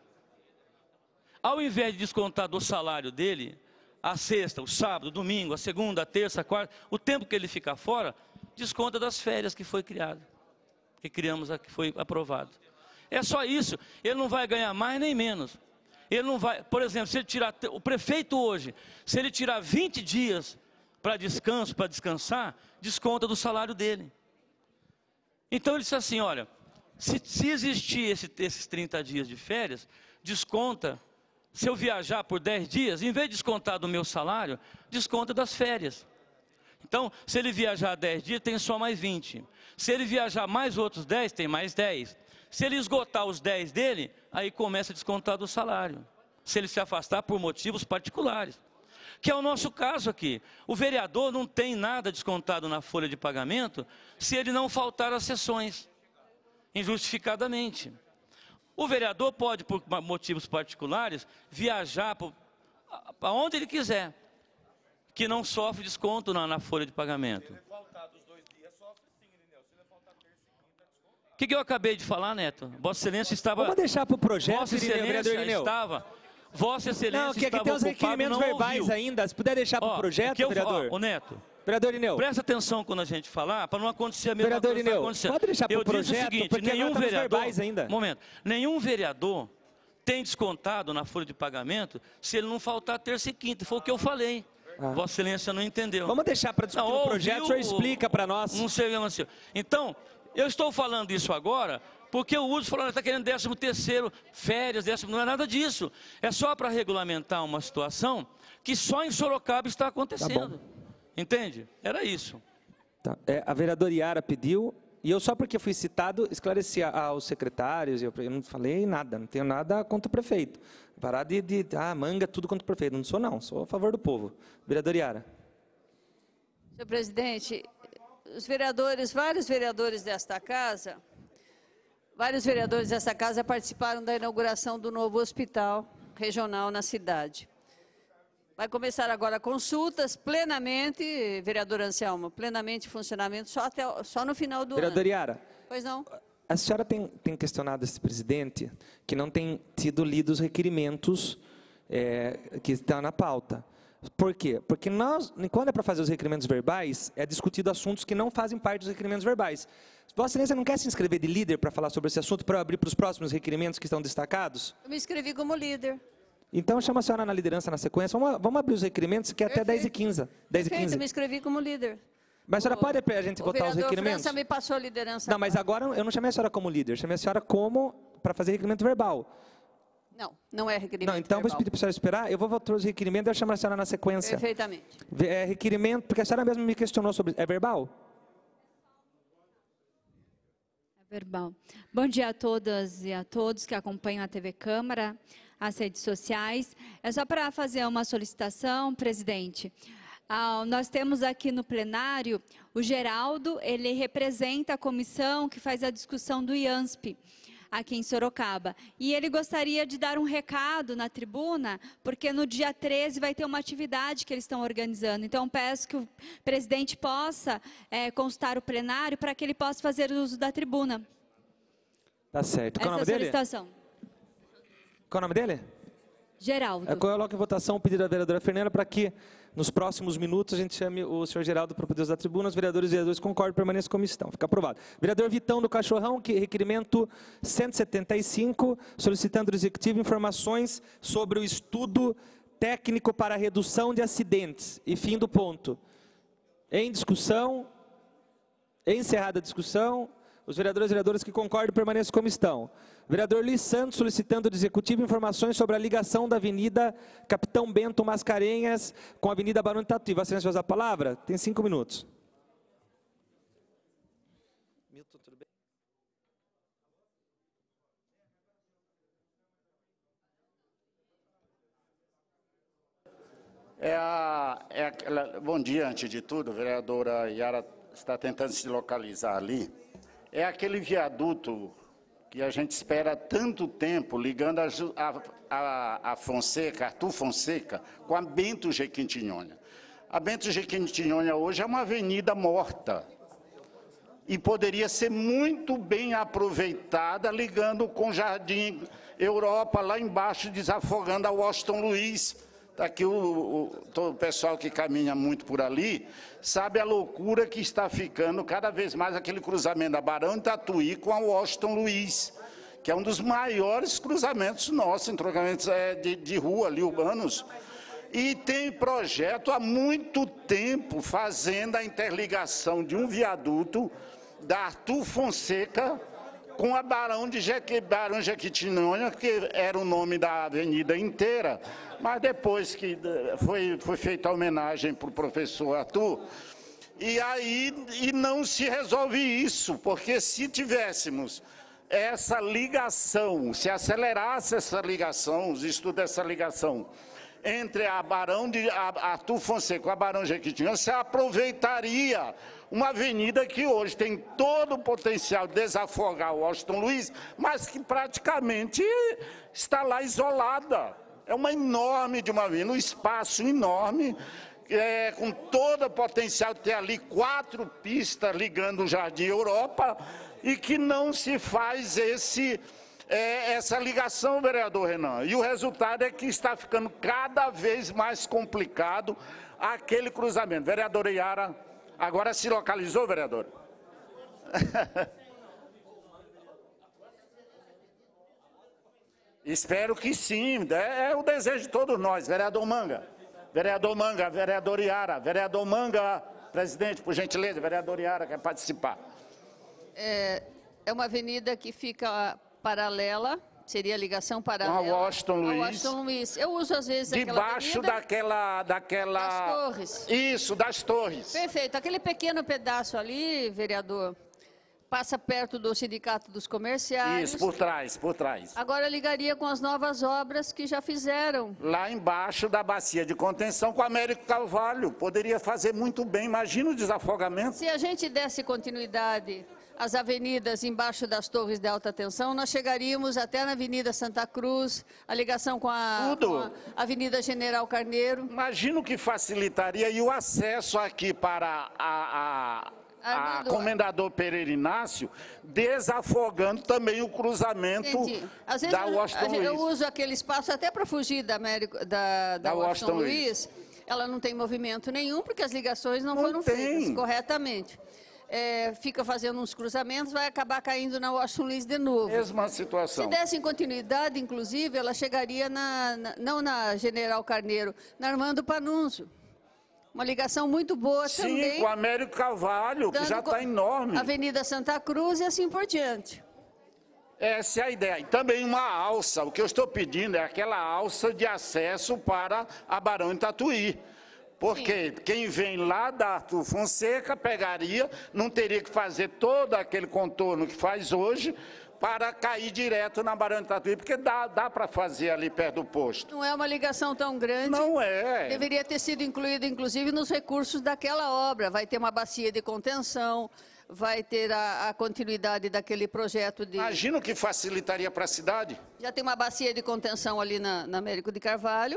ao invés de descontar do salário dele, a sexta, o sábado, o domingo, a segunda, a terça, a quarta, o tempo que ele ficar fora, desconta das férias que foi criado, que criamos, que foi aprovado. É só isso, ele não vai ganhar mais nem menos. Ele não vai, por exemplo, se ele tirar, o prefeito hoje, se ele tirar vinte dias para descanso, para descansar, desconta do salário dele. Então ele disse assim, olha, se, se existir esse, esses trinta dias de férias, desconta, se eu viajar por dez dias, em vez de descontar do meu salário, desconta das férias. Então, se ele viajar dez dias, tem só mais vinte. Se ele viajar mais outros dez, tem mais dez. Se ele esgotar os dez dele, aí começa a descontar do salário. Se ele se afastar por motivos particulares. Que é o nosso caso aqui. O vereador não tem nada descontado na folha de pagamento se ele não faltar às sessões, injustificadamente. O vereador pode, por motivos particulares, viajar para onde ele quiser, que não sofre desconto na, na folha de pagamento. O que, que eu acabei de falar, Neto? Vossa Excelência estava... Vamos deixar para o projeto, Vossa Irineu, Excelência vereador Irineu. estava... Vossa Excelência Não, que aqui estava tem os ocupado, requerimentos não verbais ouviu. ainda. Se puder deixar para o Ó, projeto, que eu- vereador. Ó, ô Neto, vereador Irineu. presta atenção quando a gente falar, para não acontecer a mesma Vereador coisa que está Irineu, acontecendo. pode deixar pro Eu disse projeto, o seguinte, porque agora nenhum tá nos vereador... verbais ainda. Momento. Nenhum vereador tem descontado na folha de pagamento se ele não faltar terça e quinta. Foi o que eu falei. Ah. Vossa Excelência não entendeu. Vamos deixar para discutir Não, o projeto, o senhor ouviu, explica para nós. Não sei, não sei. Então, eu estou falando isso agora porque o Hudson falou que está querendo décimo terceiro, férias, décimo... Não é nada disso. É só para regulamentar uma situação que só em Sorocaba está acontecendo. Entende? Era isso. Tá. É, a vereadora Iara pediu, e eu só porque fui citado, esclareci a- aos secretários, eu, eu não falei nada, não tenho nada contra o prefeito. Parar de, de ah, manga tudo contra o prefeito. Não sou não, sou a favor do povo. Vereadora Iara. Senhor presidente, os vereadores, vários vereadores desta casa, vários vereadores desta casa participaram da inauguração do novo hospital regional na cidade. Vai começar agora consultas plenamente, vereador Anselmo, plenamente em funcionamento só, até, o- só no final do Vereadora ano. Iara, Pois não? a senhora tem, tem questionado esse presidente que não tem tido lido os requerimentos é, que estão na pauta. Por quê? Porque nós, quando é para fazer os requerimentos verbais, é discutido assuntos que não fazem parte dos requerimentos verbais. Vossa Excelência não quer se inscrever de líder para falar sobre esse assunto, para eu abrir para os próximos requerimentos que estão destacados? Eu me inscrevi como líder. Então chama a senhora na liderança na sequência. Vamos, vamos abrir os requerimentos, que é até dez e quinze. dez e Perfeito, quinze. eu me inscrevi como líder. Mas a senhora pode para a gente O votar os vereador requerimentos? França me passou a liderança. Não, mas agora eu não chamei a senhora como líder, chamei a senhora como para fazer requerimento verbal. Não, não é requerimento Não, então verbal. vou pedir para a senhora esperar. Eu vou voltar os requerimentos e eu chamo a senhora na sequência. Perfeitamente. É, requerimento, porque a senhora mesmo me questionou sobre... É verbal? É verbal. Bom dia a todas e a todos que acompanham a T V Câmara, as redes sociais. É só para fazer uma solicitação, presidente. Ah, nós temos aqui no plenário o Geraldo, ele representa a comissão que faz a discussão do I A N S P, aqui em Sorocaba. E ele gostaria de dar um recado na tribuna, porque no dia treze vai ter uma atividade que eles estão organizando. Então, peço que o presidente possa é, consultar o plenário para que ele possa fazer uso da tribuna. Tá certo. Qual é o nome Essa dele? solicitação. Qual é o nome dele? Geraldo. Eu coloco em votação o pedido da vereadora Fernanda para que, nos próximos minutos, a gente chame o senhor Geraldo para poder usar a tribuna. Os vereadores e vereadores concordam e permaneçam como estão. Fica aprovado. Vereador Vitão do Cachorrão, que requerimento cento e setenta e cinco, solicitando do Executivo informações sobre o estudo técnico para a redução de acidentes. E fim do ponto. Em discussão, encerrada a discussão, os vereadores e vereadoras que concordam permaneçam como estão. Vereador Luiz Santos solicitando do Executivo informações sobre a ligação da Avenida Capitão Bento Mascarenhas com a Avenida Barão de Tatuí. Vossa Excelência vai usar a palavra? Tem cinco minutos. Milton, tudo bem? É a, é aquela, bom dia, antes de tudo, a vereadora Yara está tentando se localizar ali. É aquele viaduto que a gente espera tanto tempo, ligando a, a, a Fonseca, Arthur Fonseca, com a Bento Jequitinhonha. A Bento Jequitinhonha hoje é uma avenida morta e poderia ser muito bem aproveitada ligando com o Jardim Europa, lá embaixo, desafogando a Washington Luiz. Está aqui o, o, todo o pessoal que caminha muito por ali, sabe a loucura que está ficando cada vez mais aquele cruzamento da Barão de Tatuí com a Washington Luiz, que é um dos maiores cruzamentos nossos, entrocamentos é, de, de rua ali, urbanos. E tem projeto há muito tempo fazendo a interligação de um viaduto da Arthur Fonseca com a Barão de Jequi, Barão Jequitinhonha, que era o nome da avenida inteira, mas depois que foi, foi feita a homenagem para o professor Arthur, e aí e não se resolve isso, porque se tivéssemos essa ligação, se acelerasse essa ligação, os estudos dessa ligação, entre a Barão de a Arthur Fonseca e a Barão Jequitinhonha, se aproveitaria uma avenida que hoje tem todo o potencial de desafogar o Washington Luiz, mas que praticamente está lá isolada. É uma enorme de uma avenida, um espaço enorme, é, com todo o potencial de ter ali quatro pistas ligando o Jardim Europa, e que não se faz esse... É, essa ligação, vereador Renan, e o resultado é que está ficando cada vez mais complicado aquele cruzamento. Vereadora Yara, agora se localizou, vereador? Espero que sim, é, é o desejo de todos nós. Vereador Manga, vereador Manga, vereador Yara, vereador Manga, presidente, por gentileza, vereador Yara quer participar. É, é uma avenida que fica paralela, seria a ligação paralela. Com a Washington Luiz. A Washington Luiz. Eu uso às vezes debaixo aquela daquela, daquela... Das torres. Isso, das torres. Perfeito. Aquele pequeno pedaço ali, vereador, passa perto do Sindicato dos Comerciários. Isso, por trás, por trás. Agora ligaria com as novas obras que já fizeram. Lá embaixo da bacia de contenção com o Américo Carvalho. Poderia fazer muito bem, imagina o desafogamento. Se a gente desse continuidade às avenidas embaixo das torres de alta tensão, nós chegaríamos até na Avenida Santa Cruz, a ligação com a, com a Avenida General Carneiro. Imagina o que facilitaria e o acesso aqui para a... a... a Comendador Pereira Inácio, desafogando também o cruzamento Às vezes da eu, Washington Luiz. Eu uso aquele espaço até para fugir da, América, da, da, Da Washington, Washington Luiz. Ela não tem movimento nenhum, porque as ligações não, Não foram tem. feitas corretamente. É, fica fazendo uns cruzamentos, vai acabar caindo na Washington Luiz de novo. Mesma situação. Se dessem continuidade, inclusive, ela chegaria na, na, não na General Carneiro, na Armando Panunzio. Uma ligação muito boa Sim, também. Sim, com o Américo Carvalho, que já está enorme. Avenida Santa Cruz e assim por diante. Essa é a ideia. E também uma alça. O que eu estou pedindo é aquela alça de acesso para a Barão de Tatuí. Porque Sim. quem vem lá da Arthur Fonseca pegaria, não teria que fazer todo aquele contorno que faz hoje para cair direto na Barão de Tatuí, porque dá, dá para fazer ali perto do posto. Não é uma ligação tão grande. Não é. Deveria ter sido incluído, inclusive, nos recursos daquela obra. Vai ter uma bacia de contenção, vai ter a, a continuidade daquele projeto de... Imagina o que facilitaria para a cidade. Já tem uma bacia de contenção ali na, na Américo de Carvalho.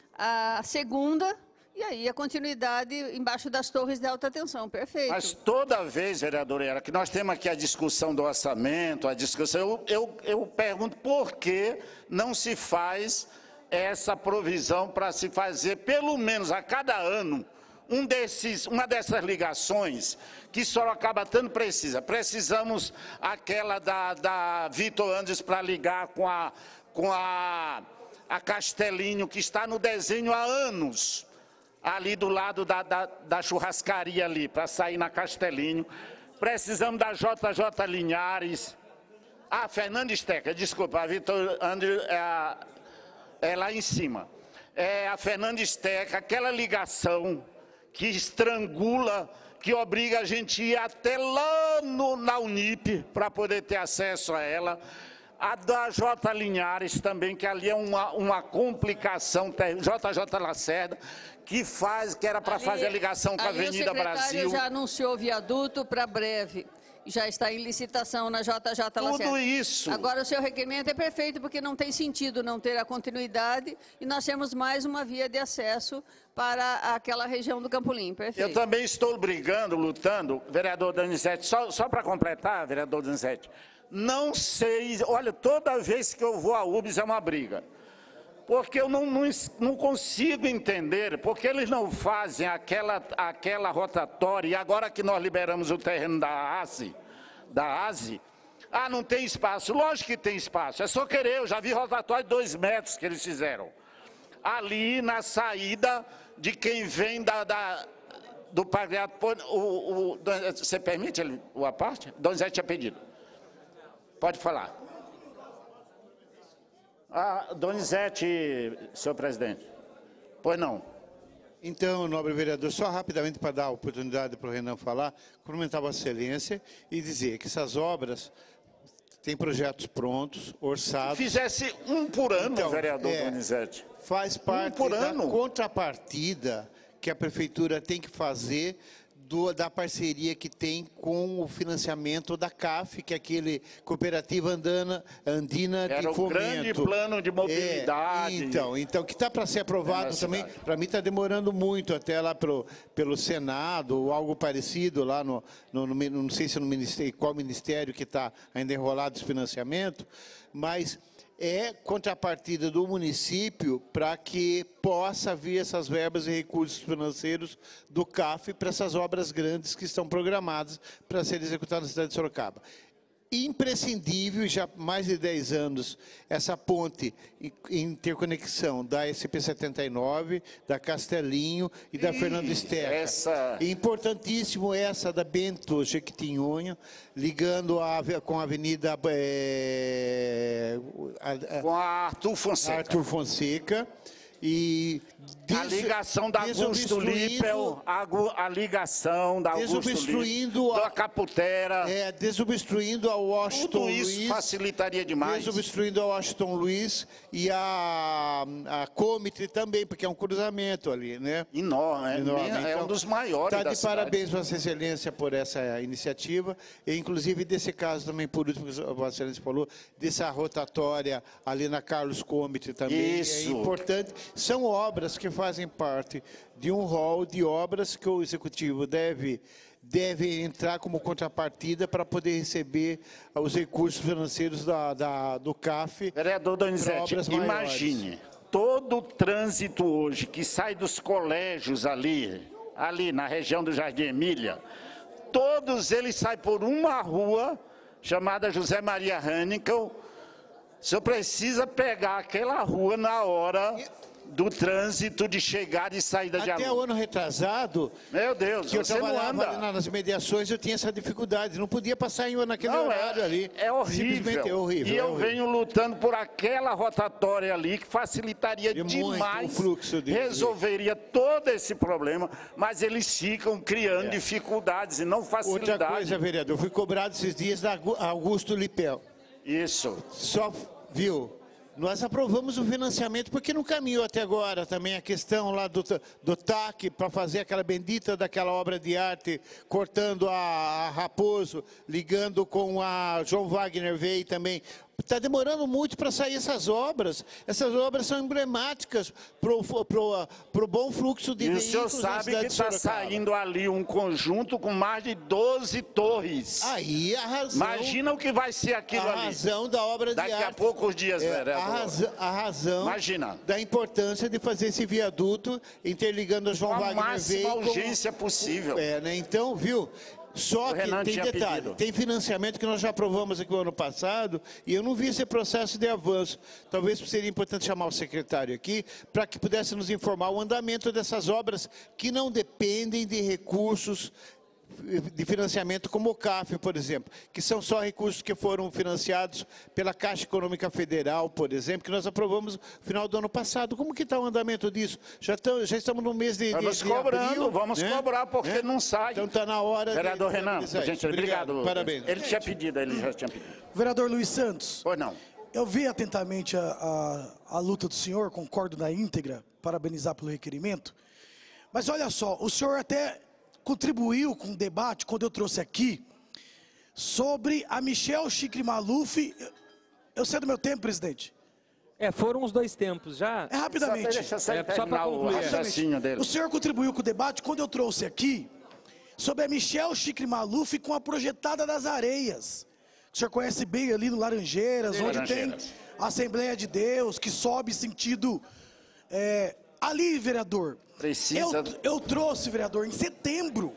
A segunda... E aí a continuidade embaixo das torres de alta tensão, perfeito. Mas toda vez, vereadora Era, que nós temos aqui a discussão do orçamento, a discussão, eu, eu, eu pergunto por que não se faz essa provisão para se fazer, pelo menos a cada ano, um desses, uma dessas ligações que Sorocaba tanto precisa. Precisamos aquela da, da Vitor Andes para ligar com a, com a, a Castelinho, que está no desenho há anos. Ali do lado da, da, da churrascaria ali, para sair na Castelinho. Precisamos da J J Linhares. Ah, Fernanda Esteca, desculpa, a Vitor André é, é lá em cima. É a Fernanda Esteca, aquela ligação que estrangula, que obriga a gente a ir até lá no, na Unip para poder ter acesso a ela. A da J Linhares também, que ali é uma, uma complicação, J J Lacerda, que faz, que era para fazer a ligação com a Avenida Brasil. O secretário já anunciou viaduto para breve, já está em licitação na J J Lacerda. Tudo isso. Agora o seu requerimento é perfeito, porque não tem sentido não ter a continuidade e nós temos mais uma via de acesso para aquela região do Campolim, perfeito. Eu também estou brigando, lutando, vereador Donizete, só, só para completar, vereador Donizete, não sei, olha, toda vez que eu vou a U B S é uma briga. Porque eu não, não, não consigo entender, porque eles não fazem aquela, aquela rotatória, e agora que nós liberamos o terreno da ASE, da ASE, ah, não tem espaço. Lógico que tem espaço, é só querer, eu já vi rotatória de dois metros que eles fizeram. Ali na saída de quem vem da, da, do Pagliato, o, o, você permite ele, a parte? Donizete tinha pedido. Pode falar. Ah, Donizete, senhor presidente. Pois não. Então, nobre vereador, só rapidamente para dar a oportunidade para o Renan falar, cumprimentar Vossa Excelência e dizer que essas obras têm projetos prontos, orçados. Fizesse um por ano, então, vereador é, Donizete. Faz parte um da ano. contrapartida que a prefeitura tem que fazer Do, da parceria que tem com o financiamento da C A F, que é aquele Cooperativa Andana, Andina de Era Fomento. Era o grande plano de mobilidade. É, então, então, que está para ser aprovado também, para mim está demorando muito, até lá pro, pelo Senado, ou algo parecido, lá no, no, no não sei se no Ministério, qual ministério que está ainda enrolado esse financiamento, mas é contrapartida do município para que possa vir essas verbas e recursos financeiros do C A F para essas obras grandes que estão programadas para serem executadas na cidade de Sorocaba. Imprescindível, já há mais de dez anos, essa ponte interconexão da S P setenta e nove, da Castelinho e da Fernanda Esteca. Essa... Importantíssimo essa da Bento Jequitinhonha, ligando a, com a Avenida... É, a, a, com a Arthur Fonseca. Arthur Fonseca. E a ligação da Augusto Lippel, a, a ligação da Augusto Lippel, da Caputera. É, desobstruindo a Washington Tudo isso Luiz, facilitaria demais. Desobstruindo a Washington Luiz e a, a Comitre também, porque é um cruzamento ali, né? Enorme, é, Enorme. é então, um dos maiores tá da de cidade. Parabéns, Vossa Excelência, por essa iniciativa. E, inclusive, desse caso também, por último, que Vossa Excelência falou, dessa rotatória ali na Carlos Comitre também. Isso. É importante. São obras que fazem parte de um rol de obras que o Executivo deve, deve entrar como contrapartida para poder receber os recursos financeiros da, da, do C A F. Vereador Donizete, imagine, todo o trânsito hoje que sai dos colégios ali, ali na região do Jardim Emília, todos eles saem por uma rua chamada José Maria Hannington. O senhor precisa pegar aquela rua na hora... do trânsito de chegada e saída de aluno. Até o ano retrasado, meu Deus, que eu você não trabalhava anda. nas mediações, eu tinha essa dificuldade. Não podia passar em naquele Não, horário é, ali. É horrível. Simplesmente é horrível. E é eu horrível. venho lutando por aquela rotatória ali, que facilitaria E muito demais, o fluxo de- resolveria todo esse problema, mas eles ficam criando É. dificuldades e não facilidades. Outra coisa, vereador, fui cobrado esses dias da Augu- Augusto Lipel. Isso. Só, viu, nós aprovamos o financiamento porque não caminhou até agora também a questão lá do, do T A C para fazer aquela bendita daquela obra de arte, cortando a, a Raposo, ligando com a João Wagner Veio também. Está demorando muito para sair essas obras. Essas obras são emblemáticas para o bom fluxo de E o veículos senhor na sabe cidade que de está Sorocaba. saindo ali um conjunto com mais de doze torres. Aí a razão... Imagina o que vai ser aquilo a ali. razão da obra de Daqui arte. a poucos dias, É, vereador. a, razão, a razão Imagina. da importância de fazer esse viaduto interligando a João Com a Wagner máxima Veio com- urgência possível. É, né? Então, viu? Só O que Renan tem tinha detalhe, pedido. tem financiamento que nós já aprovamos aqui no ano passado e eu não vi esse processo de avanço. Talvez seria importante chamar o secretário aqui para que pudesse nos informar o andamento dessas obras que não dependem de recursos de financiamento como o C A F, por exemplo, que são só recursos que foram financiados pela Caixa Econômica Federal, por exemplo, que nós aprovamos no final do ano passado. Como que está o andamento disso? Já, tão, já estamos no mês de, de, Vamos de cobrando, abril, vamos né? cobrar, porque Né? não sai. Então está na hora Vereador de... Renan, de- de- gente, obrigado. obrigado. Parabéns. Ele tinha pedido, ele já tinha pedido. Vereador Luiz Santos. Pois não. Eu vi atentamente a, a, a luta do senhor, concordo na íntegra, parabenizar pelo requerimento. Mas olha só, o senhor até contribuiu com o debate, quando eu trouxe aqui, sobre a Michelle Chikri Maluf. Eu sei do meu tempo, presidente. É, foram os dois tempos já. É rapidamente. Só deixa só ele É, só pra terminar o concluir. raciocínio dele. O senhor contribuiu com o debate quando eu trouxe aqui sobre a Michelle Chikri Maluf com a projetada das areias. O senhor conhece bem ali no Laranjeiras, Sim, onde Laranjeiras. tem a Assembleia de Deus, que sobe sentido... é, ali, vereador, Precisa... eu, eu trouxe, vereador, em setembro.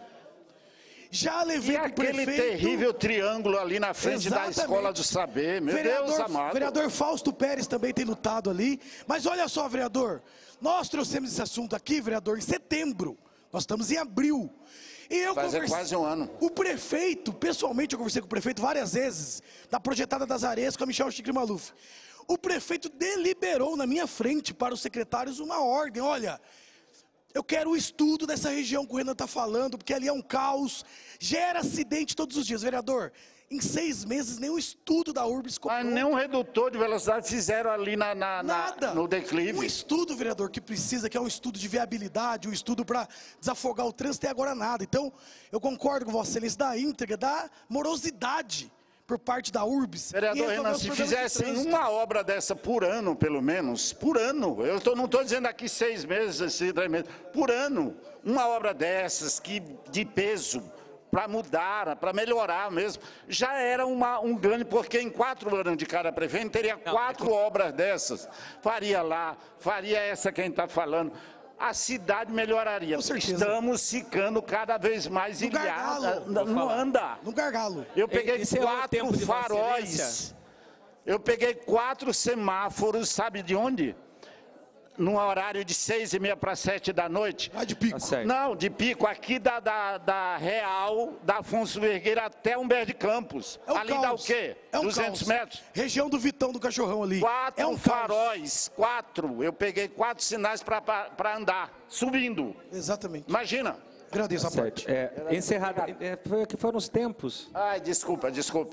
Já levei E para o aquele prefeito... terrível triângulo ali na frente Exatamente. da Escola do Saber, meu vereador, Deus amado. Vereador Fausto Pérez também tem lutado ali. Mas olha só, vereador, nós trouxemos esse assunto aqui, vereador, em setembro. Nós estamos em abril. E eu Faz é conversei- quase um ano. O prefeito, pessoalmente eu conversei com o prefeito várias vezes, da projetada das areias com a Michelle Chikri Maluf. O prefeito deliberou na minha frente para os secretários uma ordem, olha... Eu quero o estudo dessa região que o Renan está falando, porque ali é um caos, gera acidente todos os dias. Vereador, em seis meses, nenhum estudo da Urbis... Mas nenhum redutor de velocidade fizeram ali na, na, na- Nada. no declive. Um estudo, vereador, que precisa, que é um estudo de viabilidade, um estudo para desafogar o trânsito, e agora nada. Então, eu concordo com Vossa Excelência da íntegra, da morosidade por parte da Urbis. Vereador Renan, se fizessem uma obra dessa por ano, pelo menos, por ano, eu tô, não estou dizendo aqui seis meses, assim, três meses, por ano, uma obra dessas, que, de peso, para mudar, para melhorar mesmo, já era uma, um ganho, porque em quatro anos de cada prefeito teria quatro obras dessas, faria lá, faria essa quem está falando, a cidade melhoraria. Estamos ficando cada vez mais ilhada, não anda. No gargalo. Eu peguei Esse é o quatro tempo de Vossa faróis. Excelência. Eu peguei quatro semáforos, sabe de onde? Num horário de seis e meia para sete da noite. Ah, de pico. Tá certo. Não, de pico, aqui da, da, da Real, da Afonso Vergueira até Humberto de Campos. É um Ali dá o caos. quê? É um duzentos caos. metros? Região do Vitão do Cachorrão ali. Quatro é um caos. faróis, quatro. Eu peguei quatro sinais para andar, subindo. Exatamente. Imagina. Agradeço a parte. Certo. É, encerrada, é, foi, que foram os tempos. Ai, desculpa, desculpa.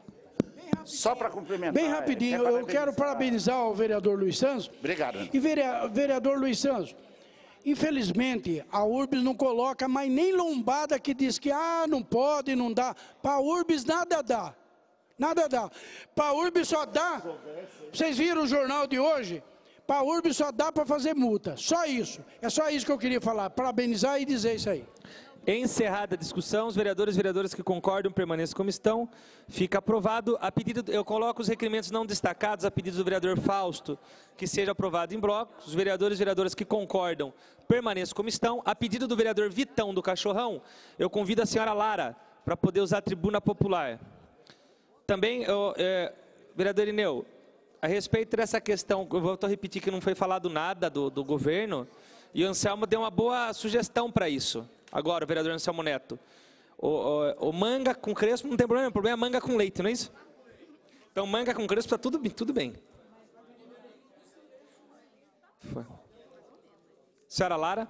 Só para cumprimentar. Bem rapidinho, é, eu quero parabenizar o vereador Luiz Santos. Obrigado. E verea- vereador Luiz Santos, infelizmente a Urbis não coloca mais nem lombada que diz que ah, não pode, não dá. Para a Urbis nada dá. Nada dá. Para a Urbis só dá. Vocês viram o jornal de hoje? Para a Urbis só dá para fazer multa. Só isso. É só isso que eu queria falar. Parabenizar e dizer isso aí. Encerrada a discussão, os vereadores e vereadoras que concordam permaneçam como estão. Fica aprovado. A pedido, eu coloco os requerimentos não destacados a pedido do vereador Fausto, que seja aprovado em bloco. Os vereadores e vereadoras que concordam permaneçam como estão. A pedido do vereador Vitão do Cachorrão, eu convido a senhora Lara para poder usar a tribuna popular. Também, eu, é, vereador Ineu, a respeito dessa questão, eu vou repetir que não foi falado nada do, do governo, e o Anselmo deu uma boa sugestão para isso. Agora, o vereador Anselmo Neto. O, o, o manga com crespo não tem problema, o problema é manga com leite, não é isso? Então, manga com crespo está tudo, tudo bem. Foi. Senhora Lara?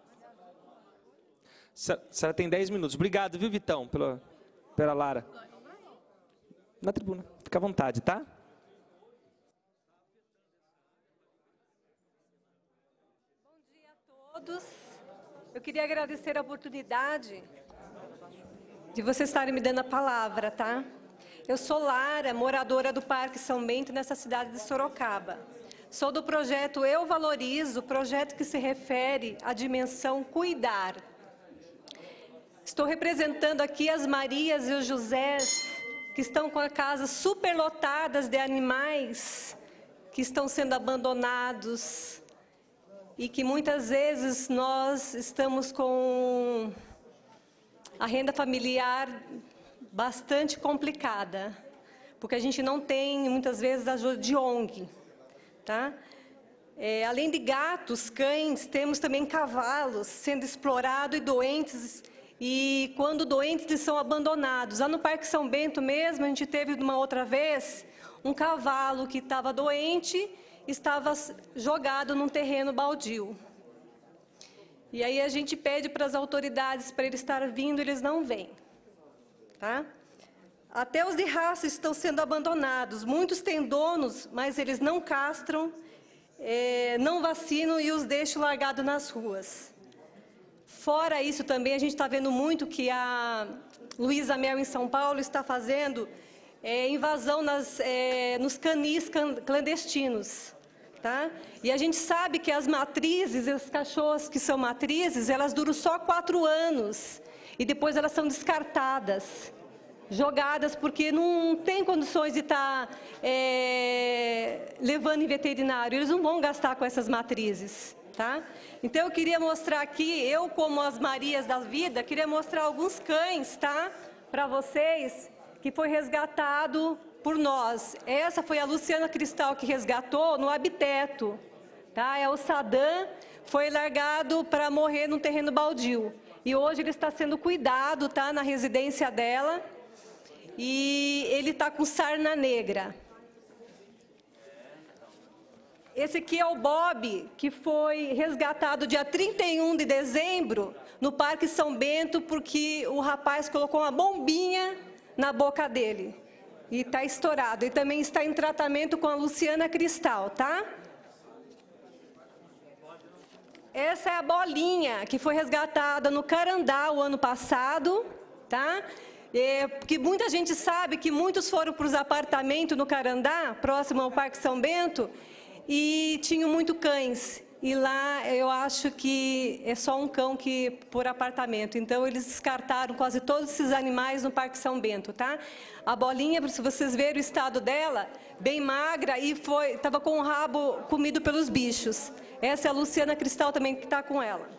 A senhora tem dez minutos. Obrigado, viu, Vitão, pela, pela Lara. Na tribuna. Fica à vontade, tá? Bom dia a todos. Eu queria agradecer a oportunidade de vocês estarem me dando a palavra, tá? Eu sou Lara, moradora do Parque São Bento, nessa cidade de Sorocaba. Sou do projeto Eu Valorizo, projeto que se refere à dimensão cuidar. Estou representando aqui as Marias e os Josés, que estão com a casa superlotadas de animais que estão sendo abandonados e que muitas vezes nós estamos com a renda familiar bastante complicada, porque a gente não tem muitas vezes ajuda de O N G. Tá? É, além de gatos, cães, temos também cavalos sendo explorados e doentes, e quando doentes eles são abandonados. Lá no Parque São Bento mesmo, a gente teve uma outra vez um cavalo que estava doente, estava jogado num terreno baldio. E aí a gente pede para as autoridades para ele estar vindo, eles não vêm. Tá? Até os de raça estão sendo abandonados. Muitos têm donos, mas eles não castram, é, não vacinam e os deixam largados nas ruas. Fora isso também, a gente está vendo muito que a Luísa Mel em São Paulo está fazendo é, invasão nas, é, nos canis clandestinos. Tá? E a gente sabe que as matrizes, os cachorros que são matrizes, elas duram só quatro anos e depois elas são descartadas. Jogadas, porque não tem condições de estar tá, é, levando em veterinário, eles não vão gastar com essas matrizes, tá? Então, eu queria mostrar aqui, eu como as Marias da vida, queria mostrar alguns cães, tá? Para vocês, que foi resgatado por nós. Essa foi a Luciana Cristal que resgatou no Habiteto, tá? É o Sadam, foi largado para morrer num terreno baldio. E hoje ele está sendo cuidado, tá? Na residência dela. E ele está com sarna negra. Esse aqui é o Bob, que foi resgatado dia trinta e um de dezembro, no Parque São Bento, porque o rapaz colocou uma bombinha na boca dele. E está estourado. E também está em tratamento com a Luciana Cristal, tá? Essa é a Bolinha, que foi resgatada no Carandá o ano passado, tá? É, porque muita gente sabe que muitos foram para os apartamentos no Carandá, próximo ao Parque São Bento, e tinham muito cães. E lá eu acho que é só um cão que por apartamento. Então eles descartaram quase todos esses animais no Parque São Bento, tá? A Bolinha, se vocês verem o estado dela, bem magra e foi, estava com o rabo comido pelos bichos. Essa é a Luciana Cristal também que está com ela.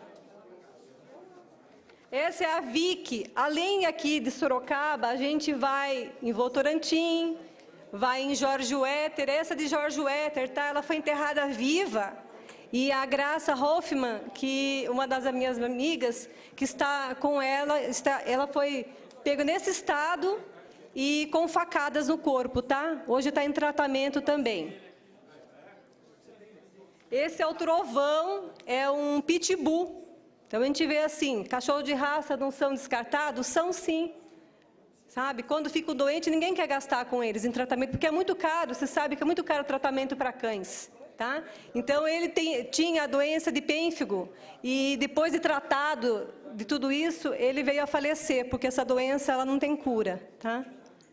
Essa é a Vicky. Além aqui de Sorocaba, a gente vai em Votorantim, vai em Jorge Wetter. Essa de Jorge Wetter, tá? Ela foi enterrada viva. E a Graça Hoffman, que uma das minhas amigas, que está com ela, está, ela foi pega nesse estado e com facadas no corpo, tá? Hoje está em tratamento também. Esse é o Trovão, é um pitbull. Então, a gente vê assim, cachorro de raça não são descartados? São sim. Sabe? Quando ficam doentes, ninguém quer gastar com eles em tratamento, porque é muito caro, você sabe que é muito caro o tratamento para cães. Tá? Então, ele tem, tinha a doença de pênfigo e depois de tratado de tudo isso, ele veio a falecer, porque essa doença ela não tem cura. Tá?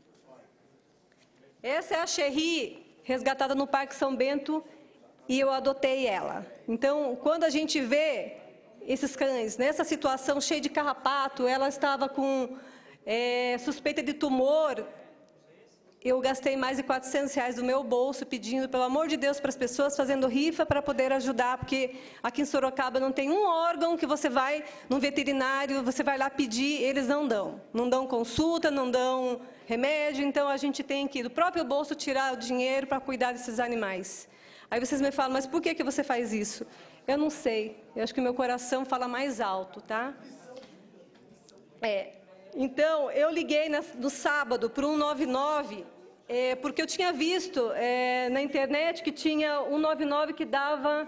Essa é a Cherry, resgatada no Parque São Bento, e eu adotei ela. Então, quando a gente vê esses cães nessa situação cheia de carrapato, ela estava com é, suspeita de tumor, eu gastei mais de quatrocentos reais do meu bolso pedindo, pelo amor de Deus, para as pessoas, fazendo rifa para poder ajudar, porque aqui em Sorocaba não tem um órgão que você vai num veterinário, você vai lá pedir, eles não dão. Não dão consulta, não dão remédio, então a gente tem que, do próprio bolso, tirar o dinheiro para cuidar desses animais. Aí vocês me falam, mas por que que você faz isso? Eu não sei, eu acho que o meu coração fala mais alto, tá? É... Então, eu liguei na, no sábado para o um nove nove, é, porque eu tinha visto é, na internet que tinha um nove nove que dava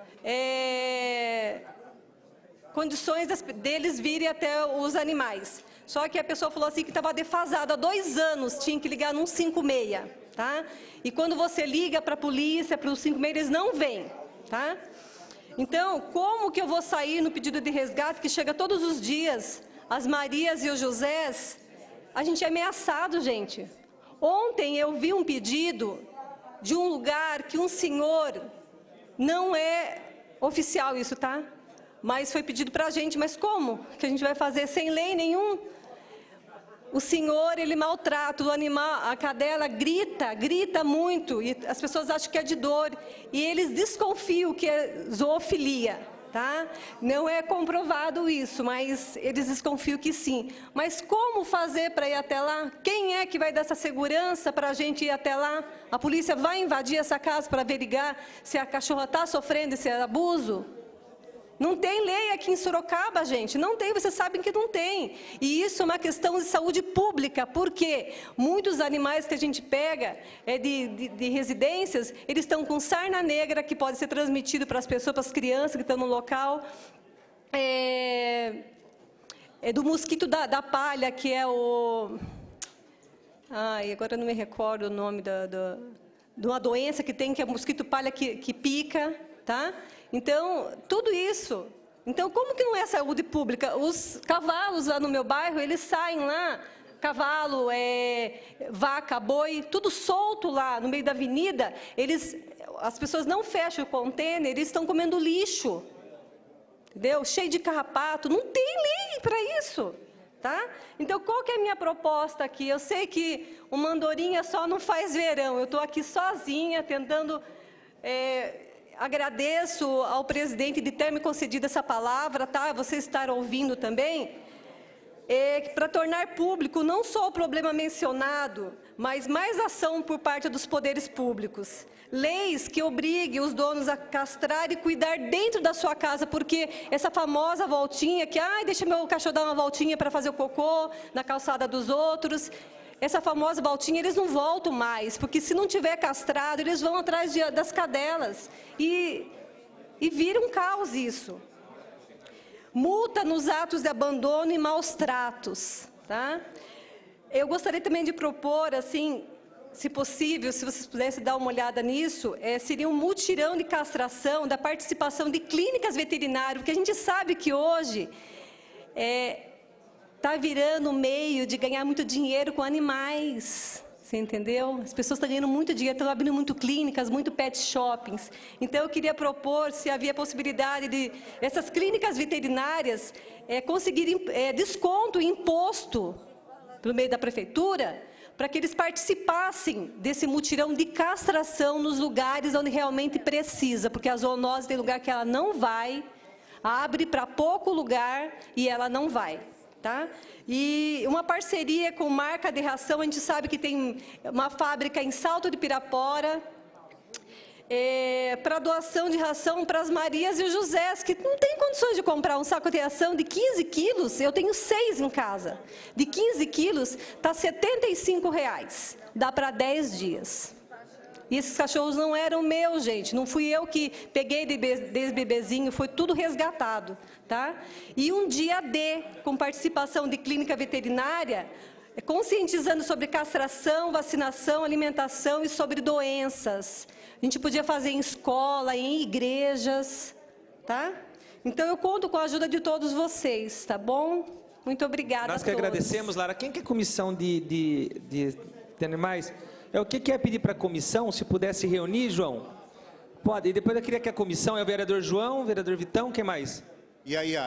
é, condições das, deles virem até os animais. Só que a pessoa falou assim que estava defasado, há dois anos tinha que ligar no cento e cinquenta e seis, tá? E quando você liga para a polícia, para o cento e cinquenta e seis, eles não vêm, tá? Então, como que eu vou sair no pedido de resgate que chega todos os dias? As Marias e os Josés, a gente é ameaçado, gente. Ontem eu vi um pedido de um lugar que um senhor, não é oficial isso, tá? Mas foi pedido para a gente, mas como que a gente vai fazer sem lei nenhum? O senhor, ele maltrata o animal, a cadela grita, grita muito, e as pessoas acham que é de dor, e eles desconfiam que é zoofilia. Tá? Não é comprovado isso, mas eles desconfiam que sim. Mas como fazer para ir até lá? Quem é que vai dar essa segurança para a gente ir até lá? A polícia vai invadir essa casa para averiguar se a cachorra está sofrendo esse abuso? Não tem lei aqui em Sorocaba, gente. Não tem, vocês sabem que não tem. E isso é uma questão de saúde pública, porque muitos animais que a gente pega é, de, de, de residências, eles estão com sarna negra, que pode ser transmitido para as pessoas, para as crianças que estão no local. É, é do mosquito da, da palha, que é o... Ai, agora eu não me recordo o nome da, da, de uma doença que tem, que é o mosquito palha que, que pica, tá? Então, tudo isso. Então, como que não é saúde pública? Os cavalos lá no meu bairro, eles saem lá, cavalo, é, vaca, boi, tudo solto lá no meio da avenida. Eles, as pessoas não fecham o contêiner, eles estão comendo lixo, entendeu? Cheio de carrapato. Não tem lei para isso, tá? Então, qual que é a minha proposta aqui? Eu sei que uma andorinha só não faz verão. Eu estou aqui sozinha, tentando... É, agradeço ao presidente de ter me concedido essa palavra, tá? Você estar ouvindo também, é, para tornar público não só o problema mencionado, mas mais ação por parte dos poderes públicos. Leis que obriguem os donos a castrar e cuidar dentro da sua casa, porque essa famosa voltinha que, ai, deixa meu cachorro dar uma voltinha para fazer o cocô na calçada dos outros... Essa famosa voltinha, eles não voltam mais, porque se não tiver castrado, eles vão atrás de, das cadelas e, e vira um caos isso. Multa nos atos de abandono e maus tratos, tá? Eu gostaria também de propor, assim, se possível, se vocês pudessem dar uma olhada nisso, é, seria um mutirão de castração, da participação de clínicas veterinárias, porque a gente sabe que hoje... É, está virando meio de ganhar muito dinheiro com animais, você entendeu? As pessoas estão ganhando muito dinheiro, estão abrindo muito clínicas, muito pet shoppings. Então, eu queria propor se havia possibilidade de essas clínicas veterinárias é, conseguirem é, desconto e imposto pelo meio da prefeitura, para que eles participassem desse mutirão de castração nos lugares onde realmente precisa, porque a zoonose tem lugar que ela não vai, abre para pouco lugar e ela não vai. Tá? E uma parceria com marca de ração, a gente sabe que tem uma fábrica em Salto de Pirapora, é, para doação de ração para as Marias e os Josés, que não tem condições de comprar um saco de ração de quinze quilos, eu tenho seis em casa, de quinze quilos, está setenta e cinco reais, dá para dez dias. E esses cachorros não eram meus, gente. Não fui eu que peguei desde bebezinho, foi tudo resgatado, tá? E um dia D, com participação de clínica veterinária, conscientizando sobre castração, vacinação, alimentação e sobre doenças. A gente podia fazer em escola, em igrejas, tá? Então, eu conto com a ajuda de todos vocês, tá bom? Muito obrigada Nós a que todos. agradecemos, Lara. Quem que é comissão de, de, de, de animais? É o que quer pedir para a comissão, se pudesse reunir, João? Pode. E depois eu queria que a comissão é o vereador João, o vereador Vitão, quem mais? E a Yara.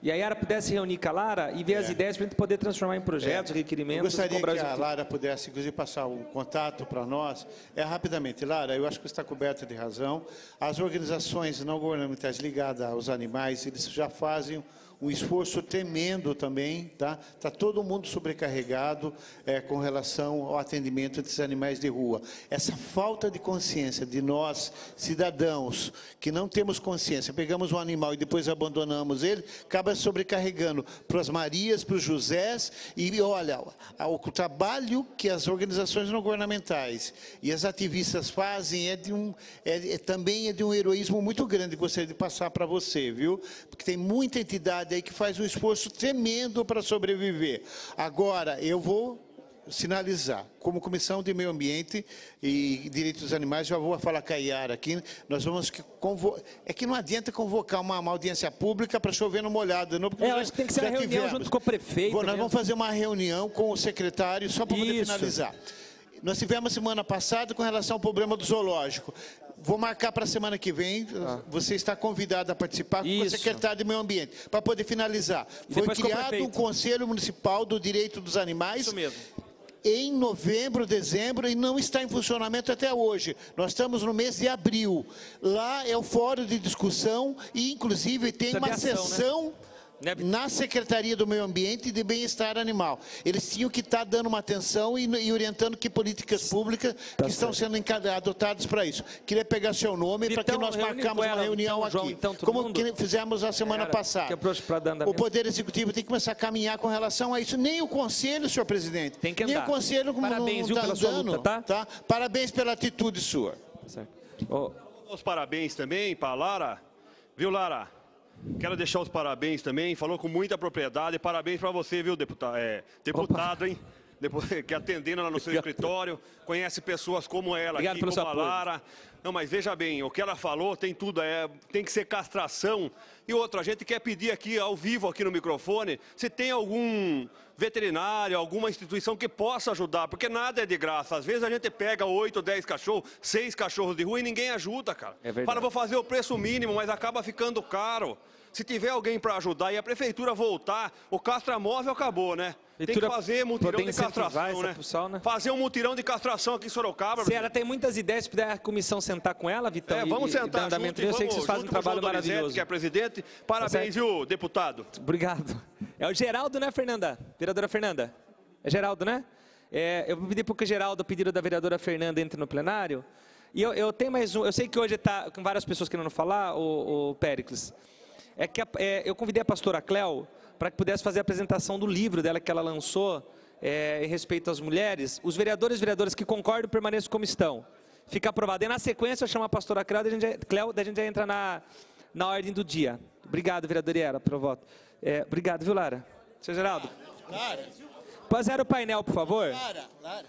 E a Yara pudesse reunir com a Lara e ver É. as ideias para a gente poder transformar em projetos, É. requerimentos. Eu gostaria com o Brasil que a todo. Lara pudesse, inclusive, passar um contato para nós. É rapidamente, Lara, eu acho que você está coberta de razão. As organizações não governamentais ligadas aos animais, eles já fazem um esforço tremendo também, tá? Está todo mundo sobrecarregado é, com relação ao atendimento desses animais de rua. Essa falta de consciência de nós, cidadãos, que não temos consciência, pegamos um animal e depois abandonamos ele, acaba sobrecarregando para as Marias, para os Josés, e olha, o trabalho que as organizações não governamentais e as ativistas fazem é de um, é, é, também é de um heroísmo muito grande, gostaria de passar para você, viu? Porque tem muita entidade aí que faz um esforço tremendo para sobreviver. Agora, eu vou sinalizar, como Comissão de Meio Ambiente e Direitos dos Animais, já vou falar com a Yara aqui, nós vamos convocar, é que não adianta convocar uma, uma audiência pública para chover no molhado, não, porque É, nós eu acho que tem que ser uma reunião tivemos. junto com o prefeito Nós mesmo. vamos fazer uma reunião com o secretário, só para poder Isso. finalizar. Nós tivemos semana passada com relação ao problema do zoológico. Vou marcar para a semana que vem. Ah. Você está convidado a participar com o Isso. secretário de Meio Ambiente, para poder finalizar. E Foi depois com o criado um prefeito. Conselho Municipal do Direito dos Animais. Isso mesmo. Em novembro, dezembro, e não está em funcionamento até hoje. Nós estamos no mês de abril. Lá é o fórum de discussão e, inclusive, tem Precisa uma de ação, sessão né? na Secretaria do Meio Ambiente e de Bem-Estar Animal. Eles tinham que estar dando uma atenção e, e orientando que políticas públicas que estão sendo enca- adotadas para isso. Queria pegar seu nome para que Então, nós reúne marcamos com uma ela, reunião então, aqui. João, então, todo como mundo? que fizemos a semana Era, passada. que approach para dar andamento. O Poder Executivo tem que começar a caminhar com relação a isso. Nem o Conselho, senhor presidente. Tem que Nem o andar. Conselho como Parabéns, viu, não pela está sua andando. luta, tá? Parabéns pela atitude sua. Certo. Oh. Os parabéns também para a Lara. Viu, Lara? Quero deixar os parabéns também. Falou com muita propriedade. Parabéns para você, viu, deputado? É, deputado, hein? Depois, que atendendo lá no seu escritório, conhece pessoas como ela, Obrigado aqui, pelo como seu a apoio. Lara. Não, mas veja bem, o que ela falou tem tudo, é, tem que ser castração. E outra, a gente quer pedir aqui, ao vivo, aqui no microfone, se tem algum veterinário, alguma instituição que possa ajudar, porque nada é de graça. Às vezes a gente pega oito, dez cachorros, seis cachorros de rua e ninguém ajuda, cara. É verdade. Fala, vou fazer o preço mínimo, mas acaba ficando caro. Se tiver alguém para ajudar e a prefeitura voltar, o castramóvel acabou, né? Tem que Prefeitura fazer mutirão poder de incentivar castração, essa né? pessoal, né? Fazer um mutirão de castração aqui em Sorocaba. Se ela tem muitas ideias, se puder a comissão sentar com ela, Vitão, É, e- vamos e, sentar dar junto andamento. e Eu sei que vamos vocês fazem um junto com o trabalho João Donizete, maravilhoso. que é presidente. Parabéns, certo? viu, deputado? Obrigado. É o Geraldo, né, Fernanda? Vereadora Fernanda? É Geraldo, né? É, eu vou pedir para que o Geraldo, a pedido da vereadora Fernanda, entre no plenário. E eu, eu tenho mais um, eu sei que hoje está com várias pessoas querendo falar, o, o Péricles. É que a, é, eu convidei a pastora Cléo para que pudesse fazer a apresentação do livro dela que ela lançou é, em respeito às mulheres. Os vereadores e vereadoras que concordam permaneçam como estão. Fica aprovado. E na sequência eu chamo a pastora Cléo, da gente, Cléo, da gente já entra na, na ordem do dia. Obrigado, vereadora Yara, pelo voto. É, obrigado, viu, Lara? Seu Geraldo. Lara. Pode zero o painel, por favor. Lara, Lara.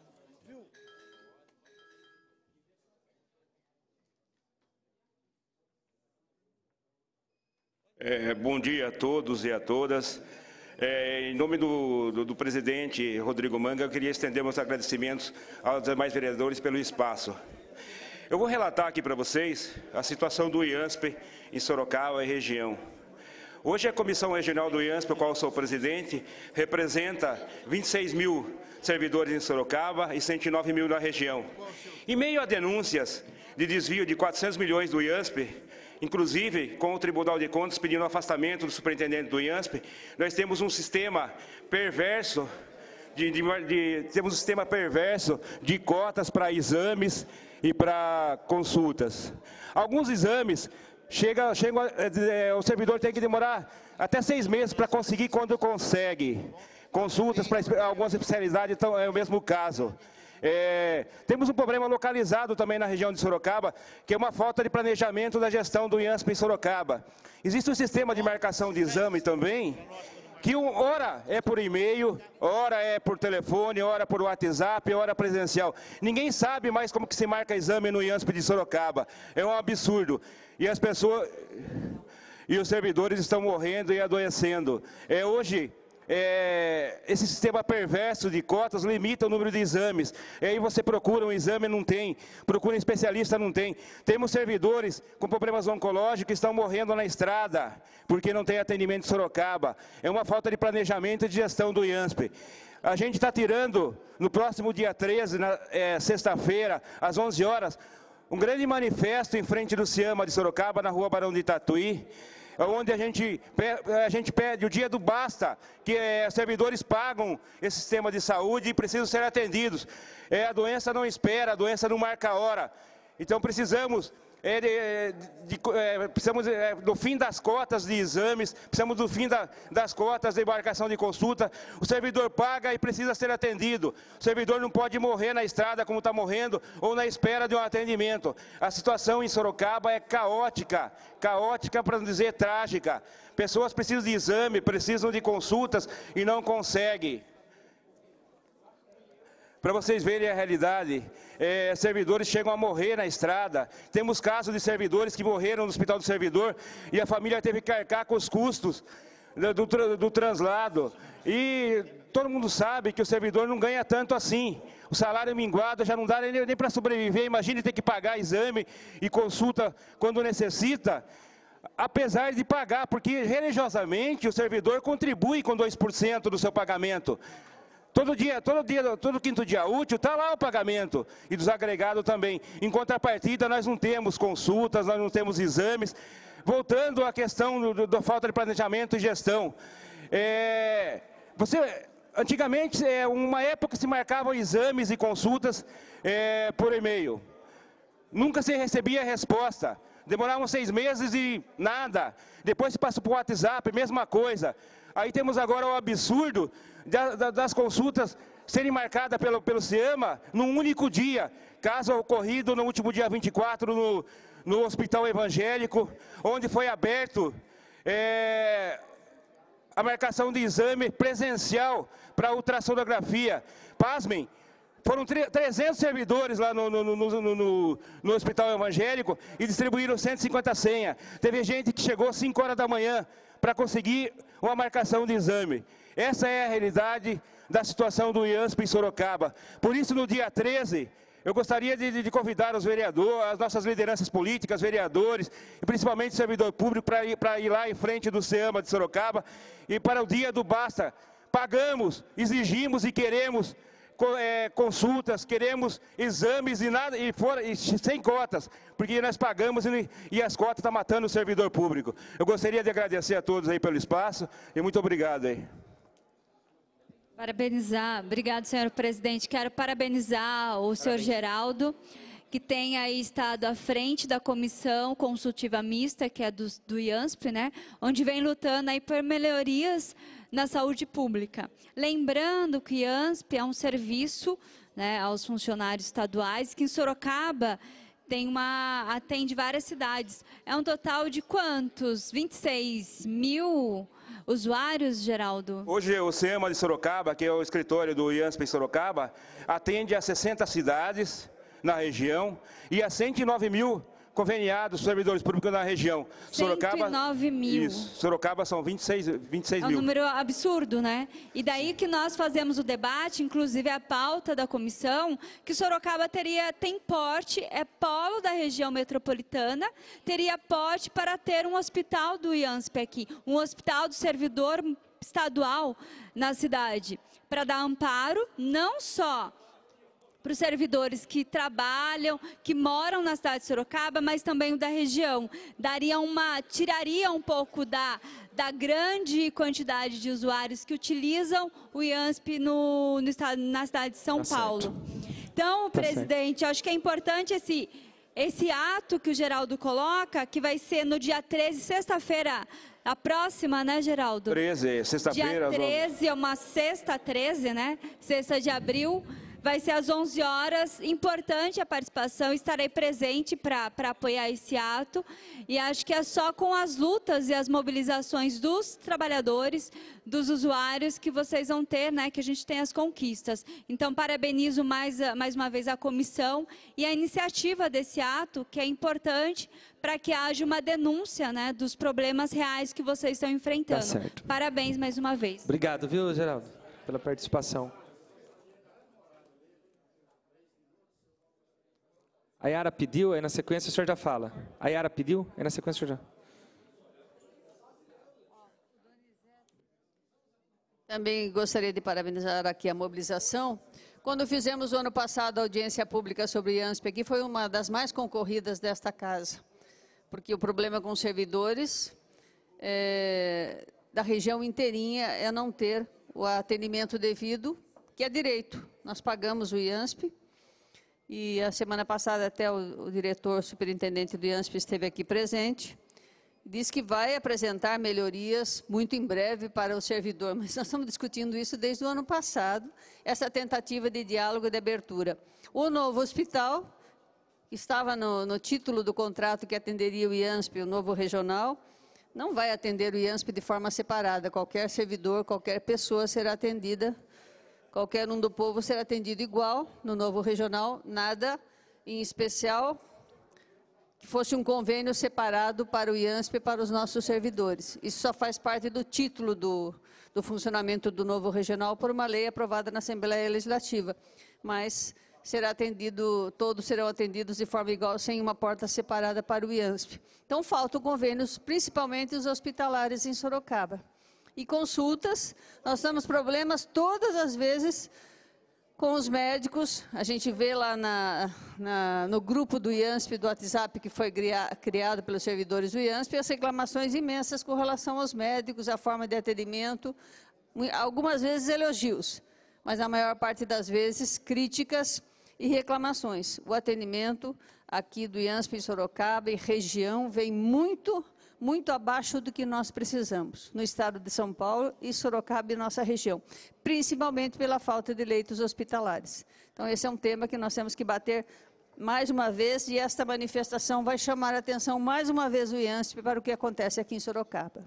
É, bom dia a todos e a todas. É, em nome do, do, do presidente Rodrigo Manga, eu queria estender meus agradecimentos aos demais vereadores pelo espaço. Eu vou relatar aqui para vocês a situação do IANSP em Sorocaba e região. Hoje a Comissão Regional do IANSP, a qual eu sou presidente, representa vinte e seis mil servidores em Sorocaba e cento e nove mil na região. Em meio a denúncias de desvio de quatrocentos milhões do IANSP, inclusive com o Tribunal de Contas pedindo o afastamento do superintendente do IANSP, nós temos um sistema perverso, de, de, de, temos um sistema perverso de cotas para exames e para consultas. Alguns exames, chega, chega, é, o servidor tem que demorar até seis meses para conseguir quando consegue. Consultas para algumas especialidades, então é o mesmo caso. É, temos um problema localizado também na região de Sorocaba, que é uma falta de planejamento da gestão do IANSP em Sorocaba. Existe um sistema de marcação de exame também, que um, ora é por e-mail, ora é por telefone, ora por WhatsApp, ora presencial. Ninguém sabe mais como que se marca exame no IANSP de Sorocaba. É um absurdo. E as pessoas... E os servidores estão morrendo e adoecendo. É, hoje... É, esse sistema perverso de cotas limita o número de exames. E aí você procura um exame, não tem. Procura um especialista, não tem. Temos servidores com problemas oncológicos que estão morrendo na estrada, porque não tem atendimento em Sorocaba. É uma falta de planejamento e de gestão do IANSP. A gente está tirando, no próximo dia treze, na, é, sexta-feira, às onze horas, um grande manifesto em frente do CIAMA de Sorocaba, na rua Barão de Tatuí, onde a gente, a gente pede o dia do basta, que é, servidores pagam esse sistema de saúde e precisam ser atendidos. É, a doença não espera, a doença não marca a hora. Então precisamos, é, de, de, é, precisamos é, do fim das cotas de exames, precisamos do fim da, das cotas de embarcação de consulta. O servidor paga e precisa ser atendido. O servidor não pode morrer na estrada como está morrendo ou na espera de um atendimento. A situação em Sorocaba é caótica, caótica para não dizer trágica. Pessoas precisam de exame, precisam de consultas e não conseguem. Para vocês verem a realidade, é, servidores chegam a morrer na estrada. Temos casos de servidores que morreram no Hospital do Servidor e a família teve que arcar com os custos do, do, do translado. E todo mundo sabe que o servidor não ganha tanto assim. O salário minguado já não dá nem, nem para sobreviver. Imagine ter que pagar exame e consulta quando necessita, apesar de pagar, porque religiosamente o servidor contribui com dois por cento do seu pagamento. Todo dia, todo dia, todo quinto dia útil, está lá o pagamento, e dos agregados também. Em contrapartida, nós não temos consultas, nós não temos exames. Voltando à questão da falta de planejamento e gestão. É, você, antigamente, é, uma época se marcavam exames e consultas é, por e-mail. Nunca se recebia resposta. Demoravam seis meses e nada. Depois se passou para o WhatsApp, mesma coisa. Aí temos agora o absurdo das consultas serem marcadas pelo, pelo CIAMA num único dia. Caso ocorrido no último dia vinte e quatro no, no Hospital Evangélico, onde foi aberto é, a marcação de exame presencial para ultrassonografia. Pasmem, foram trezentos servidores lá no, no, no, no, no, no Hospital Evangélico e distribuíram cento e cinquenta senhas. Teve gente que chegou às cinco horas da manhã para conseguir uma marcação de exame. Essa é a realidade da situação do IANSP em Sorocaba. Por isso, no dia treze, eu gostaria de, de convidar os vereadores, as nossas lideranças políticas, vereadores, e principalmente o servidor público, para ir, para ir lá em frente do CIAMA de Sorocaba, e para o dia do basta. Pagamos, exigimos e queremos é, consultas, queremos exames e, nada, e, fora, e sem cotas, porque nós pagamos e, e as cotas estão matando o servidor público. Eu gostaria de agradecer a todos aí pelo espaço e muito obrigado aí. Parabenizar, obrigado, senhor presidente. Quero parabenizar o senhor Geraldo, que tem aí estado à frente da comissão consultiva mista, que é do, do IANSP, né, onde vem lutando aí por melhorias na saúde pública. Lembrando que o IANSP é um serviço, né, aos funcionários estaduais, que em Sorocaba tem uma, atende várias cidades. É um total de quantos? vinte e seis mil usuários, Geraldo? Hoje o CIAMA de Sorocaba, que é o escritório do IANSP em Sorocaba, atende a sessenta cidades na região e a cento e nove mil conveniados servidores públicos na região. Sorocaba, cento e nove mil. Isso, Sorocaba são vinte e seis, vinte e seis é um mil. É um número absurdo, né? E daí que nós fazemos o debate, inclusive a pauta da comissão, que Sorocaba teria, tem porte, é polo da região metropolitana, teria porte para ter um hospital do IANSP aqui, um hospital do servidor estadual na cidade, para dar amparo, não só para os servidores que trabalham, que moram na cidade de Sorocaba, mas também o da região. Daria uma, tiraria um pouco da, da grande quantidade de usuários que utilizam o IANSP no, no estado, na cidade de São tá Paulo. Certo. Então, tá presidente, certo. Acho que é importante esse, esse ato que o Geraldo coloca, que vai ser no dia treze, sexta-feira, a próxima, né, Geraldo? treze, sexta-feira. Dia treze, é uma sexta, treze, né? Sexta de abril. vai ser às onze horas. Importante a participação, estarei presente para apoiar esse ato. E acho que é só com as lutas e as mobilizações dos trabalhadores, dos usuários, que vocês vão ter, né, que a gente tem as conquistas. Então, parabenizo mais, mais uma vez a comissão e a iniciativa desse ato, que é importante para que haja uma denúncia, né, dos problemas reais que vocês estão enfrentando. Tá certo. Parabéns mais uma vez. Obrigado, viu, Geraldo, pela participação. A Yara pediu, aí na sequência o senhor já fala. A Yara pediu, aí na sequência o senhor já. Também gostaria de parabenizar aqui a mobilização. Quando fizemos o ano passado a audiência pública sobre o IANSP aqui, foi uma das mais concorridas desta casa, porque o problema com os servidores é, da região inteirinha é não ter o atendimento devido, que é direito. Nós pagamos o IANSP, e a semana passada até o, o diretor superintendente do IANSP esteve aqui presente, diz que vai apresentar melhorias muito em breve para o servidor, mas nós estamos discutindo isso desde o ano passado, essa tentativa de diálogo e de abertura. O novo hospital, que estava no, no título do contrato que atenderia o IANSP, o novo regional, não vai atender o IANSP de forma separada. Qualquer servidor, qualquer pessoa será atendida, qualquer um do povo será atendido igual no novo regional, nada em especial que fosse um convênio separado para o IANSP e para os nossos servidores. Isso só faz parte do título do, do funcionamento do novo regional por uma lei aprovada na Assembleia Legislativa, mas será atendido, todos serão atendidos de forma igual, sem uma porta separada para o IANSP. Então, faltam convênios, principalmente os hospitalares em Sorocaba. E consultas, nós temos problemas todas as vezes com os médicos. A gente vê lá na, na, no grupo do IANSP, do WhatsApp, que foi criado pelos servidores do IANSP, as reclamações imensas com relação aos médicos, a forma de atendimento, algumas vezes elogios, mas na maior parte das vezes críticas e reclamações. O atendimento aqui do IANSP em Sorocaba e região vem muito, muito abaixo do que nós precisamos, no estado de São Paulo e Sorocaba e nossa região, principalmente pela falta de leitos hospitalares. Então, esse é um tema que nós temos que bater mais uma vez, e esta manifestação vai chamar a atenção mais uma vez do IANSP para o que acontece aqui em Sorocaba.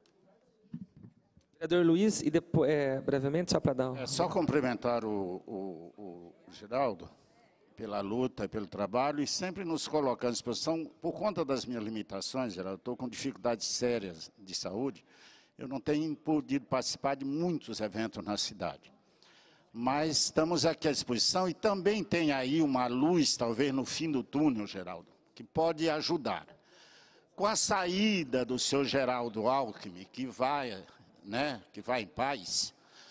Vereador Luiz, e depois, é, brevemente, só para dar um... É só cumprimentar o, o, o Geraldo pela luta, pelo trabalho, e sempre nos colocando à disposição. Por conta das minhas limitações, Geraldo, estou com dificuldades sérias de saúde, eu não tenho podido participar de muitos eventos na cidade. Mas estamos aqui à disposição, e também tem aí uma luz, talvez, no fim do túnel, Geraldo, que pode ajudar. Com a saída do senhor Geraldo Alckmin, que vai, né, que vai em paz,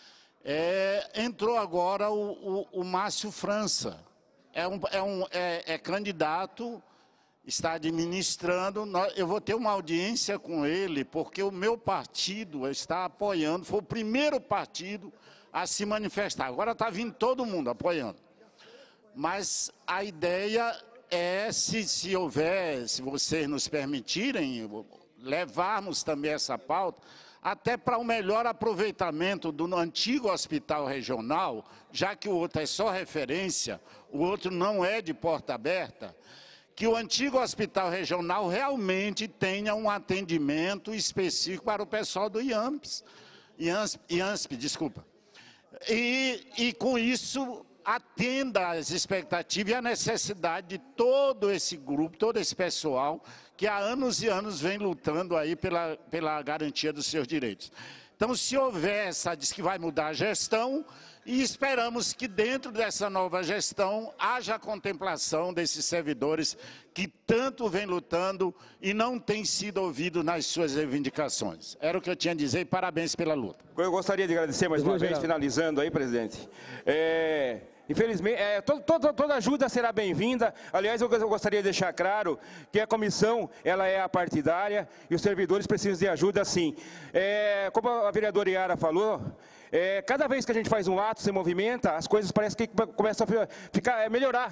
é, entrou agora o, o, o Márcio França. É, um, é, um, é, é candidato, está administrando. Eu vou ter uma audiência com ele, porque o meu partido está apoiando, foi o primeiro partido a se manifestar. Agora está vindo todo mundo apoiando. Mas a ideia é, se, se houver, se vocês nos permitirem, levarmos também essa pauta, até para o melhor aproveitamento do antigo hospital regional, já que o outro é só referência, o outro não é de porta aberta, que o antigo hospital regional realmente tenha um atendimento específico para o pessoal do IANSP, IANSP, IANSP desculpa. E, e com isso atenda às expectativas e à necessidade de todo esse grupo, todo esse pessoal que há anos e anos vem lutando aí pela, pela garantia dos seus direitos. Então, se houver essa, diz que vai mudar a gestão, e esperamos que dentro dessa nova gestão haja a contemplação desses servidores que tanto vem lutando e não tem sido ouvido nas suas reivindicações. Era o que eu tinha a dizer, e parabéns pela luta. Eu gostaria de agradecer mais uma vez, finalizando aí, presidente. É... Infelizmente, é, todo, todo, toda ajuda será bem-vinda. Aliás, eu, eu gostaria de deixar claro que a comissão ela é apartidária e os servidores precisam de ajuda, sim. É, como a vereadora Yara falou, é, cada vez que a gente faz um ato, se movimenta, as coisas parecem que começam a ficar, é, melhorar.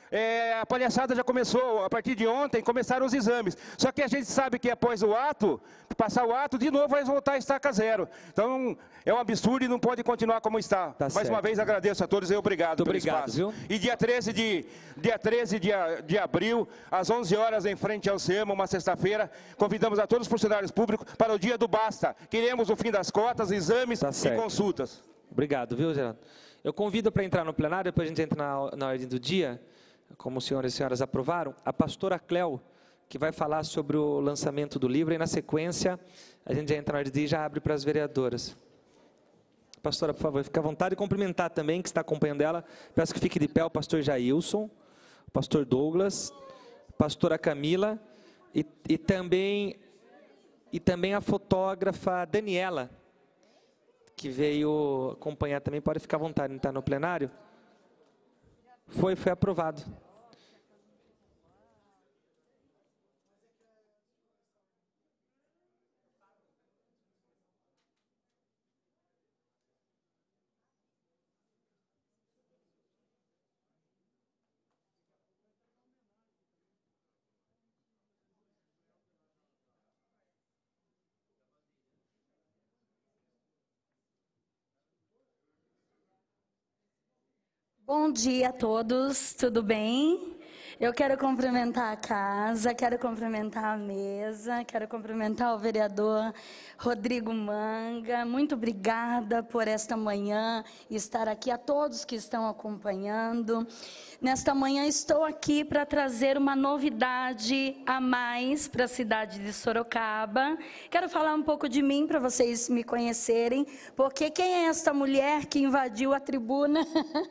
é, a palhaçada já começou, a partir de ontem começaram os exames. Só que a gente sabe que após o ato, passar o ato, de novo vai voltar a estaca zero. Então, é um absurdo e não pode continuar como está. Tá Mais certo. uma vez agradeço a todos e obrigado Muito pelo obrigado, espaço. viu? E dia treze de, dia treze de, de abril, às onze horas, em frente ao SEMA, uma sexta-feira, convidamos a todos os funcionários públicos para o dia do basta. Queremos o fim das cotas, exames Tá e certo. consultas. Obrigado, viu, Geraldo? Eu convido para entrar no plenário, depois a gente entra na, na ordem do dia, como os senhores e senhoras aprovaram, a pastora Cléo, que vai falar sobre o lançamento do livro, e na sequência, a gente já entra na ordem do dia e já abre para as vereadoras. Pastora, por favor, fique à vontade e cumprimentar também, que está acompanhando ela. Peço que fique de pé o pastor Jailson, o pastor Douglas, a pastora Camila, e, e, também, e também a fotógrafa Daniela, que veio acompanhar também. Pode ficar à vontade, não está no plenário? Foi, foi aprovado. Bom dia a todos, tudo bem? Eu quero cumprimentar a casa, quero cumprimentar a mesa, quero cumprimentar o vereador Rodrigo Manga. Muito obrigada por esta manhã estar aqui, a todos que estão acompanhando. Nesta manhã estou aqui para trazer uma novidade a mais para a cidade de Sorocaba. Quero falar um pouco de mim para vocês me conhecerem, porque quem é esta mulher que invadiu a tribuna,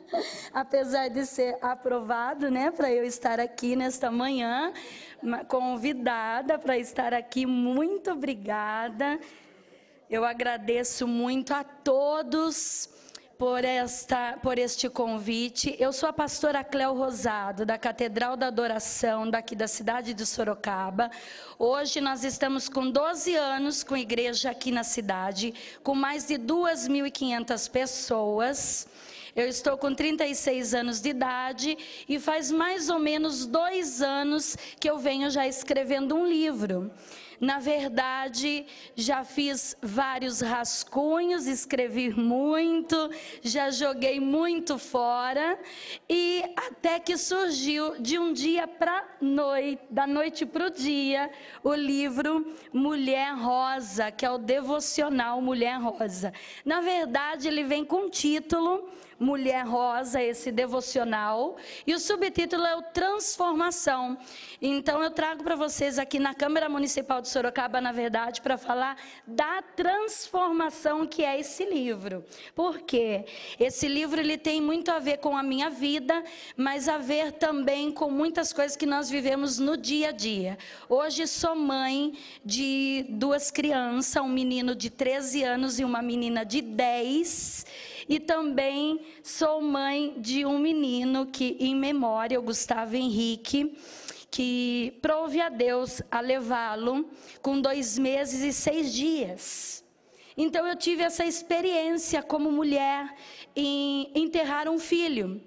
apesar de ser aprovado, né, para eu estar aqui nesta manhã, convidada para estar aqui. Muito obrigada. Eu agradeço muito a todos por, esta, por este convite. Eu sou a pastora Cléo Rosado, da Catedral da Adoração, daqui da cidade de Sorocaba. Hoje nós estamos com doze anos com igreja aqui na cidade, com mais de duas mil e quinhentas pessoas. Eu estou com trinta e seis anos de idade e faz mais ou menos dois anos que eu venho já escrevendo um livro. Na verdade, já fiz vários rascunhos, escrevi muito, já joguei muito fora, e até que surgiu de um dia para noite, da noite para o dia, o livro Mulher Rosa, que é o devocional Mulher Rosa. Na verdade, ele vem com o título Mulher Rosa, esse devocional, e o subtítulo é o Transformação. Então eu trago para vocês aqui na Câmara Municipal de Sorocaba, na verdade, para falar da transformação que é esse livro. Por quê? Esse livro ele tem muito a ver com a minha vida, mas a ver também com muitas coisas que nós vivemos no dia a dia. Hoje sou mãe de duas crianças, um menino de treze anos e uma menina de dez. E também sou mãe de um menino que, em memória, o Gustavo Henrique, que prouve a Deus a levá-lo com dois meses e seis dias. Então, eu tive essa experiência como mulher em enterrar um filho.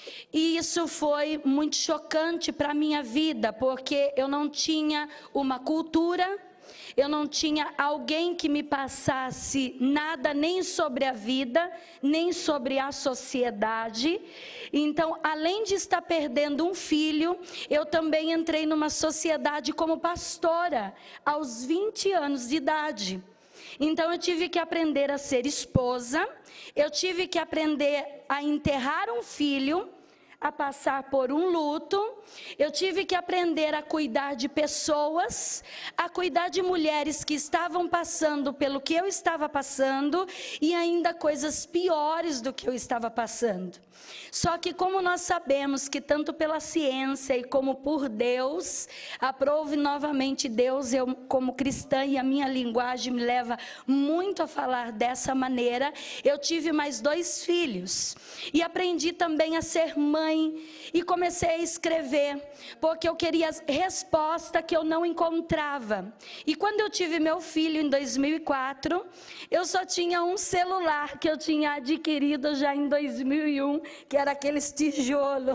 E isso foi muito chocante para a minha vida, porque eu não tinha uma cultura, eu não tinha alguém que me passasse nada, nem sobre a vida, nem sobre a sociedade. Então, além de estar perdendo um filho, eu também entrei numa sociedade como pastora, aos vinte anos de idade. Então, eu tive que aprender a ser esposa, eu tive que aprender a enterrar um filho, a passar por um luto. Eu tive que aprender a cuidar de pessoas, a cuidar de mulheres que estavam passando pelo que eu estava passando e ainda coisas piores do que eu estava passando. Só que como nós sabemos que tanto pela ciência e como por Deus, aprove novamente Deus, eu como cristã e a minha linguagem me leva muito a falar dessa maneira, eu tive mais dois filhos e aprendi também a ser mãe e comecei a escrever, porque eu queria resposta que eu não encontrava. E quando eu tive meu filho em dois mil e quatro, eu só tinha um celular que eu tinha adquirido já em dois mil e um, que era aqueles tijolo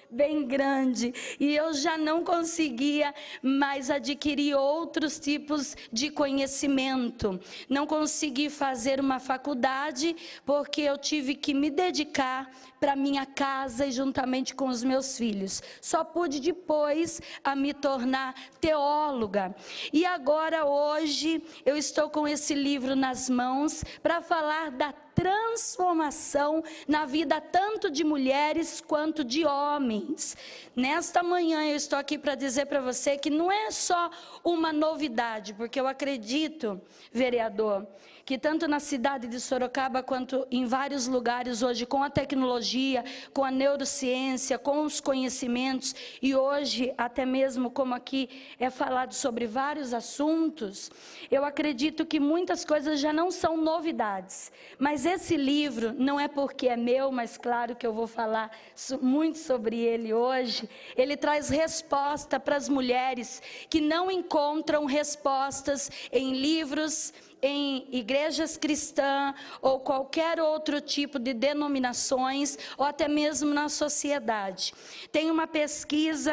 bem grande, e eu já não conseguia mais adquirir outros tipos de conhecimento. Não consegui fazer uma faculdade, porque eu tive que me dedicar para minha casa e juntamente com os meus filhos. Só pude depois a me tornar teóloga. E agora, hoje, eu estou com esse livro nas mãos para falar da transformação na vida tanto de mulheres quanto de homens. Nesta manhã eu estou aqui para dizer para você que não é só uma novidade, porque eu acredito, vereador, que tanto na cidade de Sorocaba quanto em vários lugares hoje, com a tecnologia, com a neurociência, com os conhecimentos, e hoje até mesmo como aqui é falado sobre vários assuntos, eu acredito que muitas coisas já não são novidades. Mas esse livro, não é porque é meu, mas claro que eu vou falar muito sobre ele hoje, ele traz resposta para as mulheres que não encontram respostas em livros, em igrejas cristãs ou qualquer outro tipo de denominações, ou até mesmo na sociedade. Tem uma pesquisa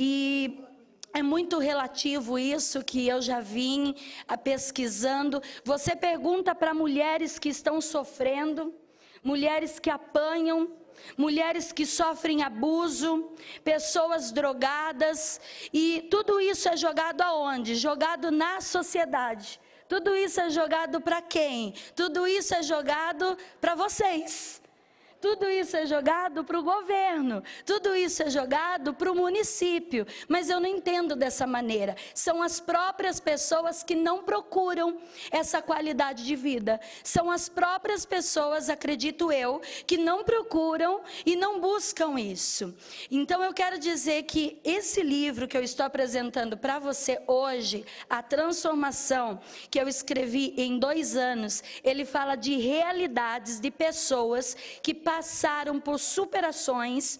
e é muito relativo isso que eu já vim a pesquisando. Você pergunta para mulheres que estão sofrendo, mulheres que apanham, mulheres que sofrem abuso, pessoas drogadas, e tudo isso é jogado aonde? Jogado na sociedade. Tudo isso é jogado para quem? Tudo isso é jogado para vocês. Tudo isso é jogado para o governo, tudo isso é jogado para o município, mas eu não entendo dessa maneira. São as próprias pessoas que não procuram essa qualidade de vida. São as próprias pessoas, acredito eu, que não procuram e não buscam isso. Então eu quero dizer que esse livro que eu estou apresentando para você hoje, A Transformação, que eu escrevi em dois anos, ele fala de realidades de pessoas que passaram por superações,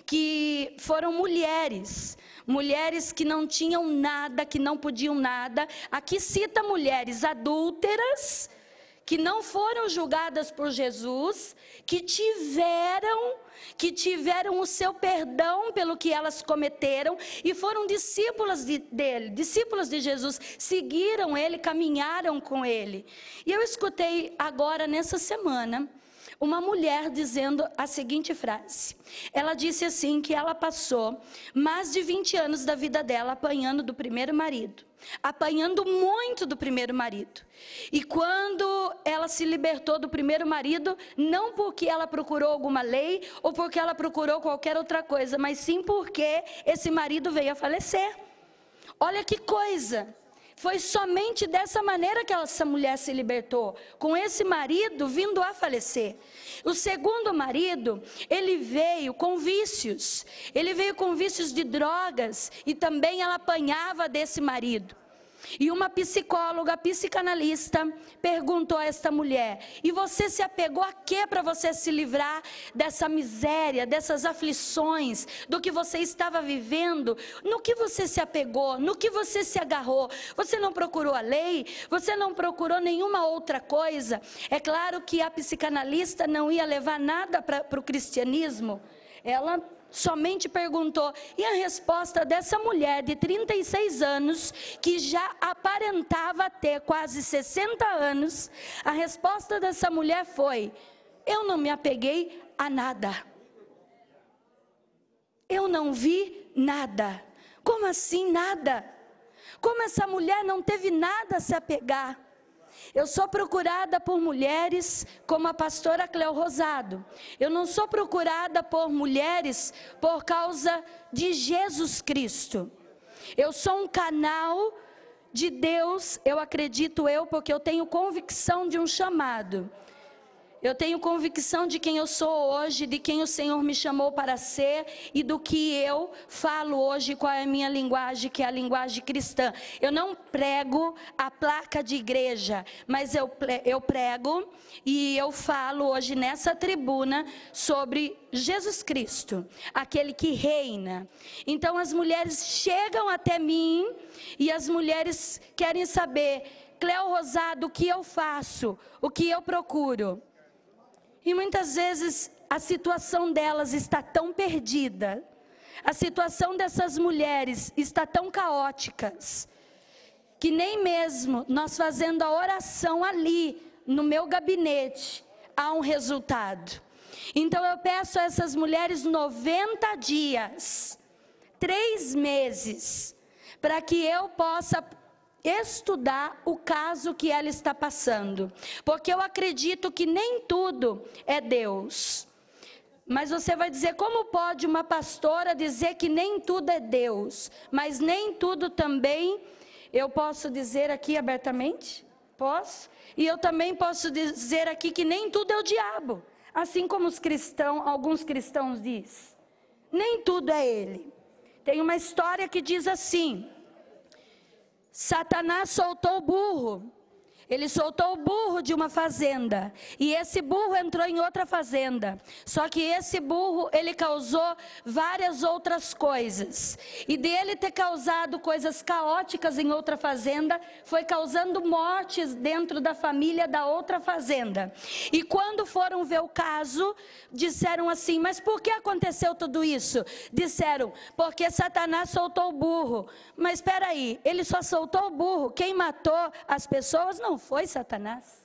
que foram mulheres, mulheres que não tinham nada, que não podiam nada. Aqui cita mulheres adúlteras, que não foram julgadas por Jesus, que tiveram, que tiveram o seu perdão pelo que elas cometeram, e foram discípulas de, dele, discípulas de Jesus, seguiram ele, caminharam com ele. E eu escutei agora, nessa semana, uma mulher dizendo a seguinte frase. Ela disse assim, que ela passou mais de vinte anos da vida dela apanhando do primeiro marido, apanhando muito do primeiro marido. E quando ela se libertou do primeiro marido, não porque ela procurou alguma lei ou porque ela procurou qualquer outra coisa, mas sim porque esse marido veio a falecer. Olha que coisa! Foi somente dessa maneira que essa mulher se libertou, com esse marido vindo a falecer. O segundo marido, ele veio com vícios, ele veio com vícios de drogas, e também ela apanhava desse marido. E uma psicóloga, psicanalista, perguntou a esta mulher: e você se apegou a quê para você se livrar dessa miséria, dessas aflições, do que você estava vivendo? No que você se apegou? No que você se agarrou? Você não procurou a lei? Você não procurou nenhuma outra coisa? É claro que a psicanalista não ia levar nada para o cristianismo. Ela somente perguntou, e a resposta dessa mulher de trinta e seis anos, que já aparentava ter quase sessenta anos, a resposta dessa mulher foi: eu não me apeguei a nada. Eu não vi nada. Como assim nada? Como essa mulher não teve nada a se apegar? Eu sou procurada por mulheres como a pastora Cleo Rosado. Eu não sou procurada por mulheres por causa de Jesus Cristo. Eu sou um canal de Deus, eu acredito eu, porque eu tenho convicção de um chamado. Eu tenho convicção de quem eu sou hoje, de quem o Senhor me chamou para ser e do que eu falo hoje, qual é a minha linguagem, que é a linguagem cristã. Eu não prego a placa de igreja, mas eu, eu prego e eu falo hoje nessa tribuna sobre Jesus Cristo, aquele que reina. Então as mulheres chegam até mim e as mulheres querem saber: Cleo Rosado, o que eu faço? O que eu procuro? E muitas vezes a situação delas está tão perdida, a situação dessas mulheres está tão caótica, que nem mesmo nós fazendo a oração ali, no meu gabinete, há um resultado. Então eu peço a essas mulheres noventa dias, três meses, para que eu possa estudar o caso que ela está passando, porque eu acredito que nem tudo é Deus. Mas você vai dizer, como pode uma pastora dizer que nem tudo é Deus, mas nem tudo também, eu posso dizer aqui abertamente? Posso? E eu também posso dizer aqui que nem tudo é o diabo, assim como os cristãos, alguns cristãos dizem, nem tudo é ele. Tem uma história que diz assim, Satanás soltou o burro, ele soltou o burro de uma fazenda, e esse burro entrou em outra fazenda, só que esse burro, ele causou várias outras coisas, e dele ter causado coisas caóticas em outra fazenda, foi causando mortes dentro da família da outra fazenda, e quando foram ver o caso, disseram assim, mas por que aconteceu tudo isso? Disseram, porque Satanás soltou o burro, mas espera aí, ele só soltou o burro, quem matou as pessoas não foi Satanás.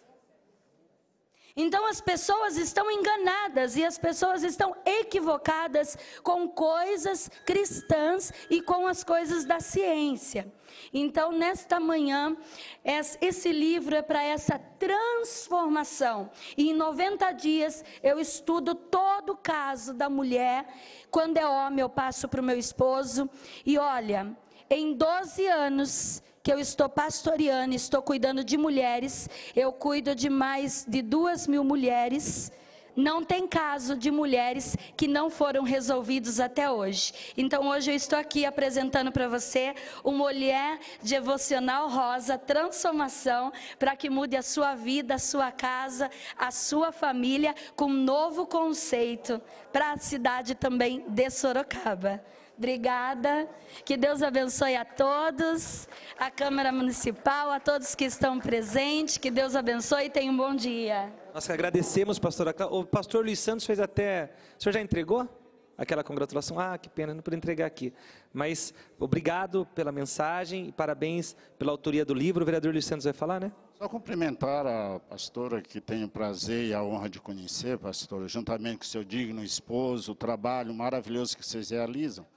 Então as pessoas estão enganadas e as pessoas estão equivocadas com coisas cristãs e com as coisas da ciência. Então nesta manhã, esse livro é para essa transformação. E em noventa dias eu estudo todo o caso da mulher. Quando é homem eu passo para o meu esposo. E olha, em doze anos que eu estou pastoreando, estou cuidando de mulheres, eu cuido de mais de duas mil mulheres, não tem caso de mulheres que não foram resolvidos até hoje. Então hoje eu estou aqui apresentando para você uma mulher devocional rosa, transformação, para que mude a sua vida, a sua casa, a sua família, com um novo conceito, para a cidade também de Sorocaba. Obrigada, que Deus abençoe a todos, a Câmara Municipal, a todos que estão presentes, que Deus abençoe e tenha um bom dia. Nós que agradecemos, pastora Cláudia. O pastor Luiz Santos fez até, o senhor já entregou aquela congratulação? Ah, que pena, não pude entregar aqui. Mas obrigado pela mensagem e parabéns pela autoria do livro. O vereador Luiz Santos vai falar, né? Só cumprimentar a pastora que tenho o prazer e a honra de conhecer, pastora, juntamente com seu digno esposo, o trabalho maravilhoso que vocês realizam.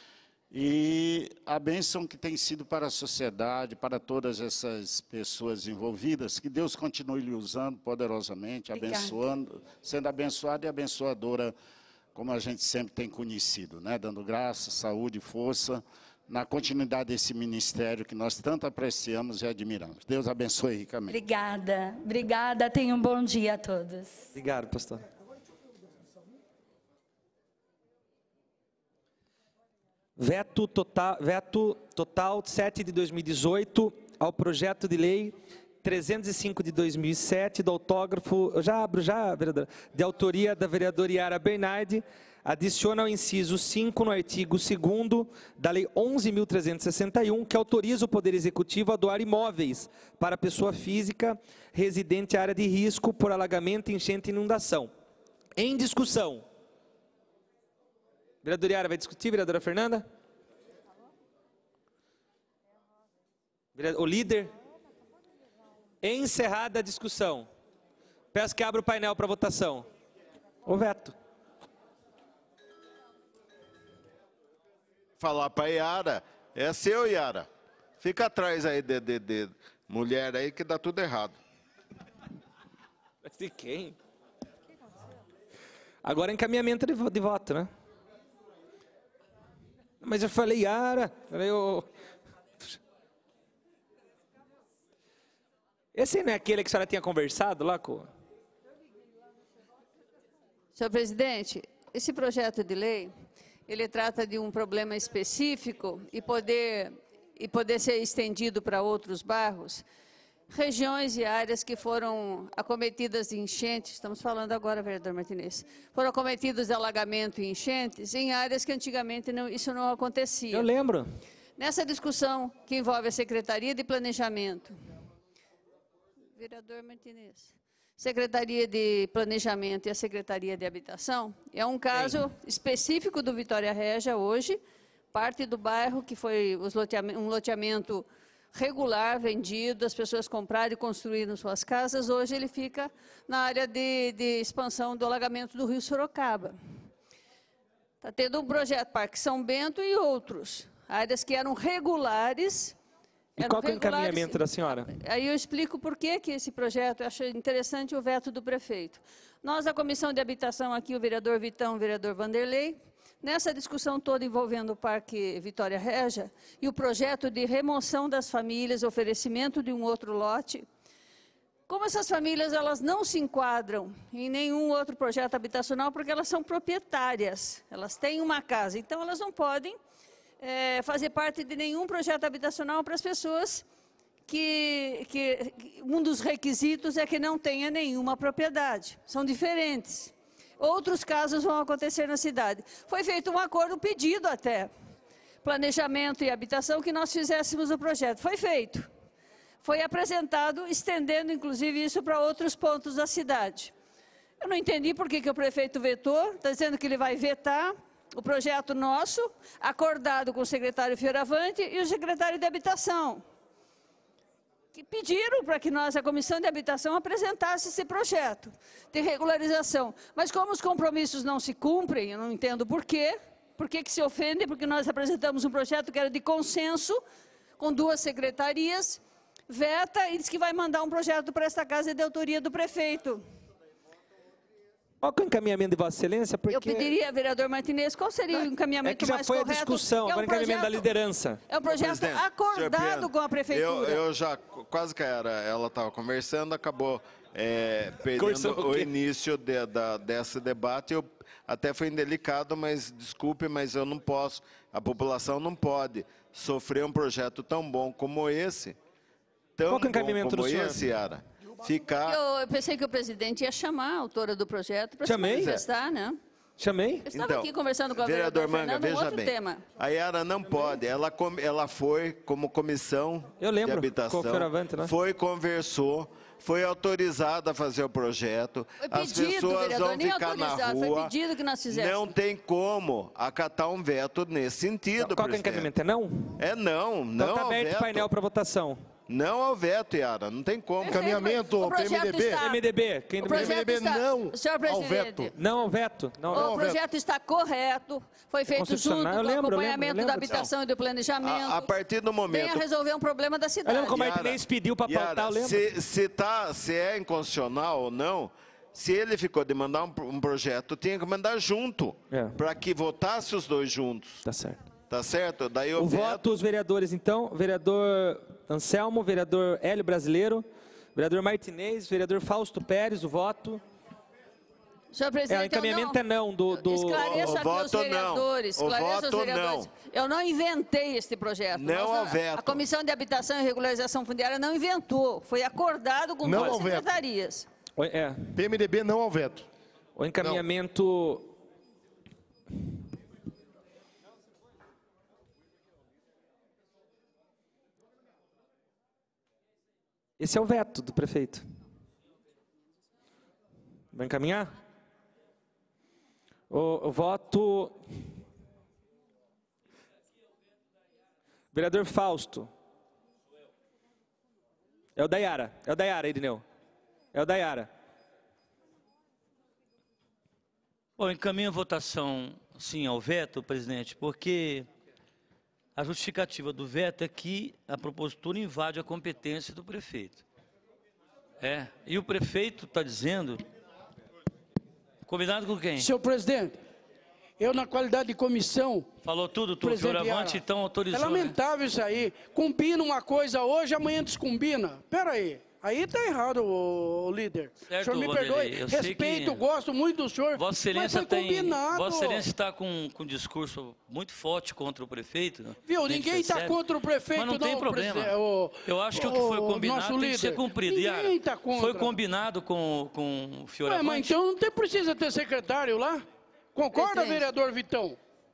E a bênção que tem sido para a sociedade, para todas essas pessoas envolvidas, que Deus continue lhe usando poderosamente, Obrigada. abençoando, sendo abençoada e abençoadora, como a gente sempre tem conhecido, né? Dando graça, saúde, força, na continuidade desse ministério que nós tanto apreciamos e admiramos. Deus abençoe ricamente. Obrigada, obrigada, tenha um bom dia a todos. Obrigado, pastor. Veto total, veto total sete de dois mil e dezoito ao projeto de lei trezentos e cinco de dois mil e sete, do autógrafo, eu já abro já, vereadora, de autoria da vereadora Yara Bernardi, adiciona ao inciso cinco no artigo segundo da lei onze mil trezentos e sessenta e um, que autoriza o Poder Executivo a doar imóveis para pessoa física residente em área de risco por alagamento, enchente e inundação. Em discussão. Vereadora Yara vai discutir, vereadora Fernanda? O líder? Encerrada a discussão. Peço que abra o painel para votação. O veto. Falar para Yara, é seu, Yara. Fica atrás aí de, de, de mulher aí que dá tudo errado. De quem? Agora encaminhamento de, de voto, né? Mas eu falei, Yara, eu... Esse não é aquele que a senhora tinha conversado lá com... Senhor presidente, esse projeto de lei, ele trata de um problema específico e poder, e poder ser estendido para outros bairros, regiões e áreas que foram acometidas de enchentes, estamos falando agora, vereador Martinez, foram acometidos de alagamento e enchentes em áreas que antigamente não, isso não acontecia. Eu lembro. Nessa discussão que envolve a Secretaria de Planejamento, vereador Martinez, Secretaria de Planejamento e a Secretaria de Habitação. É um caso Sim. específico do Vitória Régia hoje, parte do bairro que foi os loteamento, um loteamento regular, vendido, as pessoas compraram e construíram suas casas, hoje ele fica na área de, de expansão do alagamento do Rio Sorocaba. Está tendo um projeto Parque São Bento e outros, áreas que eram regulares. E qual que é o encaminhamento da senhora? Aí eu explico por que, que esse projeto, eu acho interessante o veto do prefeito. Nós, da Comissão de Habitação, aqui o vereador Vitão, o vereador Vanderlei, nessa discussão toda envolvendo o Parque Vitória Régia e o projeto de remoção das famílias, oferecimento de um outro lote, como essas famílias elas não se enquadram em nenhum outro projeto habitacional porque elas são proprietárias, elas têm uma casa, então elas não podem É, fazer parte de nenhum projeto habitacional para as pessoas que, que um dos requisitos é que não tenha nenhuma propriedade. São diferentes. Outros casos vão acontecer na cidade. Foi feito um acordo, pedido até, planejamento e habitação, que nós fizéssemos o projeto. Foi feito. Foi apresentado, estendendo inclusive isso para outros pontos da cidade. Eu não entendi por que, que o prefeito vetou, está dizendo que ele vai vetar o projeto nosso, acordado com o secretário Fioravante e o secretário de Habitação, que pediram para que nós, a Comissão de Habitação, apresentasse esse projeto de regularização. Mas como os compromissos não se cumprem, eu não entendo por quê, por que que se ofende, porque nós apresentamos um projeto que era de consenso, com duas secretarias, veta e diz que vai mandar um projeto para esta casa de autoria do prefeito. Qual que é o encaminhamento de Vossa Excelência? Porque... Eu pediria, vereador Martinez, qual seria o encaminhamento é que já mais foi correto? a discussão, é um agora o encaminhamento projeto, da liderança. É um projeto acordado com a prefeitura. Eu, eu já, quase que era, ela estava conversando, acabou é, perdendo o, o início de, da, desse debate. Eu, até foi indelicado, mas desculpe, mas eu não posso, a população não pode sofrer um projeto tão bom como esse, tão Qual que é o bom encaminhamento como do senhor? esse, Yara. Ficar... Eu, eu pensei que o presidente ia chamar a autora do projeto para se Chamei. manifestar, né? Chamei? Eu estava Então, aqui conversando com a vereador vereadora Manga, Fernanda, um veja outro bem, tema. a Yara não pode, ela, com- ela foi como comissão Eu lembro, de habitação, com o Fioravante, né? foi, conversou, foi autorizada a fazer o projeto, Foi as pedido, pessoas vereador, vão nem ficar na autorizado, foi rua, pedido que nós fizéssemos. não tem como acatar um veto nesse sentido, Qual que é o presidente. encaminhamento? É não? É não, não Então está ao aberto o veto. painel para votação. Não ao veto, Yara, não tem como. Encaminhamento, O projeto P M D B. está- P M D B. Quem O do projeto P M D B? está- não Senhor ao presidente, veto. Não ao veto. Não, O não. projeto está correto, foi feito junto Constitucional, com eu o lembro, eu acompanhamento lembro, eu da lembro. habitação e do planejamento. A, a partir do Venha momento... resolver um problema da Eu cidade. lembro como a Yara, Martinez pediu para Yara, pautar, eu lembro. Se, se, tá, se é inconstitucional ou não, se ele ficou de mandar um, um projeto, tinha que mandar junto, É. para que votasse os dois juntos. Tá certo. Tá certo? Daí eu O veto. voto, os vereadores, então, vereador Anselmo, vereador Hélio Brasileiro, vereador Martinez, vereador Fausto Pérez, o voto. Senhor presidente, É, o encaminhamento é não do... do... Esclareça O aqui voto os vereadores, não. O esclareça voto os vereadores. Eu não inventei este projeto. Não Nós ao veto. A Comissão de Habitação e Regularização Fundiária não inventou, foi acordado com Não duas ao veto. secretarias. O- É, P M D B não ao veto. o encaminhamento... Esse é o veto do prefeito. Vai encaminhar? O, o voto... Vereador Fausto. É o da Yara. É o da Yara, Irineu. É o da Yara. Bom, encaminho a votação, sim, ao veto, presidente, porque a justificativa do veto é que a propositura invade a competência do prefeito. É, e o prefeito está dizendo... Combinado com quem? Senhor presidente, eu na qualidade de comissão... Falou tudo, tu, Presidente Fioravante, Yara, então autorizou, É né? lamentável isso aí. Combina uma coisa hoje, amanhã descombina. Pera aí. Aí tá errado, ô, ô, líder. Certo, o senhor me Vanderlei, perdoe. eu sei Respeito, que- gosto muito do senhor. Vossa Excelência mas foi tem, combinado. Vossa Excelência está com, com um discurso muito forte contra o prefeito. Né? Viu, A gente ninguém está percebe. contra o prefeito, Mas não, tem problema. presi- o- Eu acho que o que o foi combinado nosso tem que ser líder. cumprido. Ninguém Yara, tá contra. foi combinado com, com o Ué, Fioravante. mas então não tem, precisa ter secretário lá? Concorda, Presidente. vereador Vitão?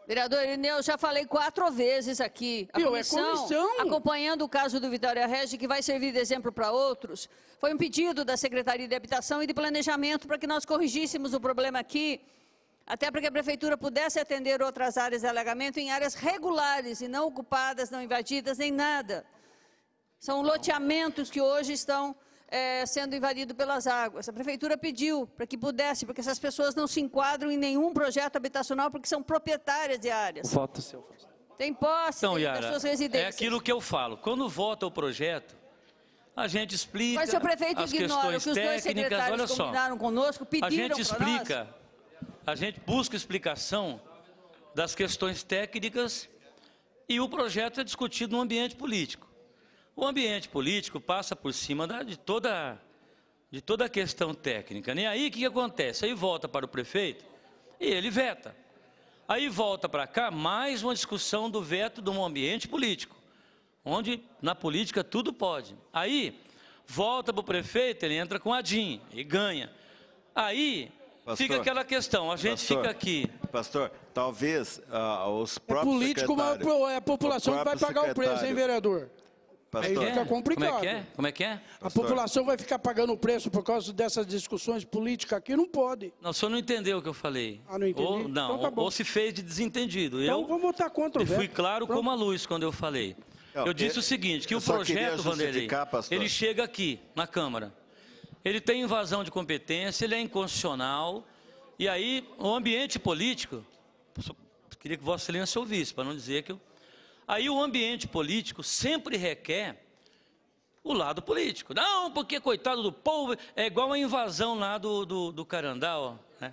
Vereador Irineu, eu já falei quatro vezes aqui. A Meu, comissão, é comissão. acompanhando o caso do Vitória Regi, que vai servir de exemplo para outros, foi um pedido da Secretaria de Habitação e de Planejamento para que nós corrigíssemos o problema aqui, até para que a Prefeitura pudesse atender outras áreas de alagamento em áreas regulares e não ocupadas, não invadidas, nem nada. São loteamentos que hoje estão é, sendo invadidos pelas águas. A Prefeitura pediu para que pudesse, porque essas pessoas não se enquadram em nenhum projeto habitacional, porque são proprietárias de áreas. Voto seu. Tem posse, Então, tem Yara, das suas é residências. aquilo que eu falo. Quando vota o projeto, a gente explica Mas se o prefeito as ignora questões o que os dois técnicas. secretários Olha só, combinaram conosco, pediram a gente para explica, nós. a gente busca explicação das questões técnicas e o projeto é discutido no ambiente político. O ambiente político passa por cima da, de, toda, de toda a questão técnica. Né? Aí o que, que acontece? Aí volta para o prefeito e ele veta. Aí volta para cá mais uma discussão do veto de um ambiente político, onde na política tudo pode. Aí volta para o prefeito, ele entra com a D I M e ganha. Aí Pastor, fica aquela questão, a gente pastor, fica aqui. Pastor, talvez uh, os É próprios político, mas secretários- é a população o que vai próprio pagar o preço, hein, secretário- vereador? Pastor, Aí fica complicado. Como é que é? Como é que é? A população vai ficar pagando o preço por causa dessas discussões políticas aqui? Não pode. Não, o senhor não entendeu o que eu falei. Ah, não entendi? Ou, não, Então tá ou- bom. ou se fez de desentendido. Então eu vamos votar contra o eu fui veto. claro Pronto. como a luz quando eu falei. Não, eu disse eu- o seguinte, que eu o só queria projeto, Vanderlei, justificar, pastor. ele chega aqui, na Câmara. Ele tem invasão de competência, ele é inconstitucional. E aí, o ambiente político, queria que Vossa Excelência ouvisse, para não dizer que eu... Aí o ambiente político sempre requer o lado político. Não, porque coitado do povo, é igual a invasão lá do, do, do Carandá, ó, né?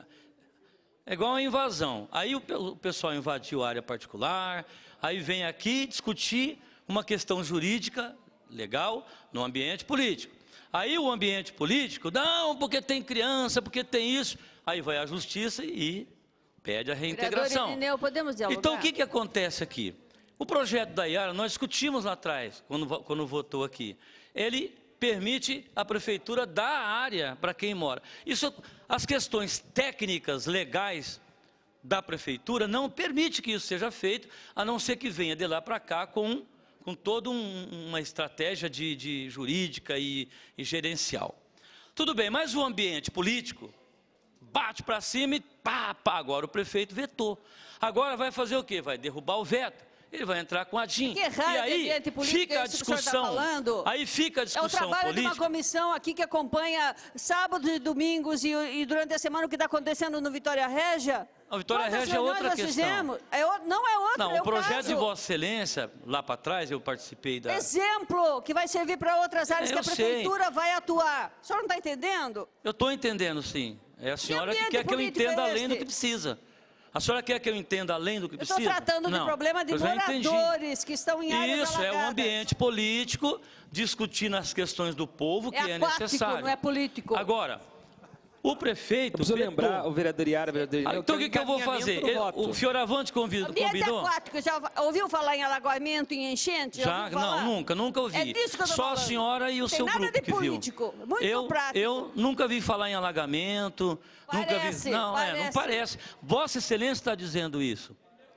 É igual a invasão. Aí o, pe- o pessoal invadiu a área particular, aí vem aqui discutir uma questão jurídica, legal, no ambiente político. Aí o ambiente político, não, porque tem criança, porque tem isso. Aí vai à justiça e pede a Vereador reintegração. Irineu, podemos dialogar? Então, o que, que acontece aqui? O projeto da Yara, nós discutimos lá atrás, quando, vo- quando votou aqui. Ele permite a prefeitura dar a área para quem mora. Isso, as questões técnicas, legais da prefeitura não permite que isso seja feito, a não ser que venha de lá para cá com, com toda um- uma estratégia de, de jurídica e, e gerencial. Tudo bem, mas o ambiente político bate para cima e pá, pá, agora o prefeito vetou. Agora vai fazer o quê? Vai derrubar o veto. Ele vai entrar com a D I M. Que errado, E aí ambiente político, fica a é isso que o senhor tá discussão. falando? Aí fica a É o discussão trabalho de política. uma comissão aqui que acompanha sábados e domingos e, e durante a semana o que está acontecendo no Vitória Régia. A Vitória Quantas Régia é reuniões outra nós questão. fizemos? É o- não é outro, Não, é o projeto caso. de Vossa Excelência, lá para trás, eu participei da... Exemplo que vai servir para outras áreas É, que a eu sei. prefeitura vai atuar. O senhor não está entendendo? Eu estou entendendo, sim. É a senhora que ambiente quer que eu político entenda é além do este? que precisa. A senhora quer que eu entenda além do que Eu precisa? estou tratando Não, do problema de eu já entendi. moradores que estão em áreas Isso, é um alagadas. ambiente político, discutindo as questões do povo, que é, aquático, necessário. não é político. Agora, o prefeito... Eu preciso vetou. lembrar, o vereador Iara, o vereador Ah, Irineu, então o que que, que eu vou encaminhamento fazer? pro Eu- voto. o Fioravante convidou? Ambiente convidou? aquático, já ouviu falar em alagamento, em enchente? Já, ouviu falar? não, nunca, nunca ouvi. É disso que eu tô Só falando. a senhora e o Tem seu nada grupo de que político, viu. muito eu, prático. eu nunca vi falar em alagamento, nunca Parece, vi. Não, é, não parece. parece. Vossa Excelência está dizendo isso.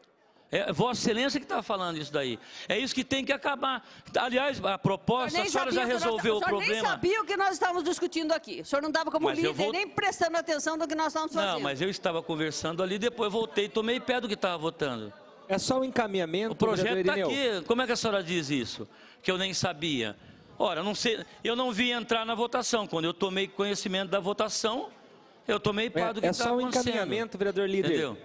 É Vossa Excelência que está falando isso daí. É isso que tem que acabar. Aliás, a proposta, a senhora já sabia o que nós- resolveu o O senhor nem problema. sabia o que nós estávamos discutindo aqui. O senhor não estava como Mas eu líder, vou- nem prestando atenção no que nós estávamos fazendo. Não, mas eu estava conversando ali, depois voltei e tomei pé do que estava votando. É só o encaminhamento, O projeto vereador está Irineu. aqui. Como é que a senhora diz isso? Que eu nem sabia. Ora, não sei, eu não vi entrar na votação. Quando eu tomei conhecimento da votação, eu tomei pé do que É, é estava só o acontecendo. encaminhamento, vereador líder. Entendeu?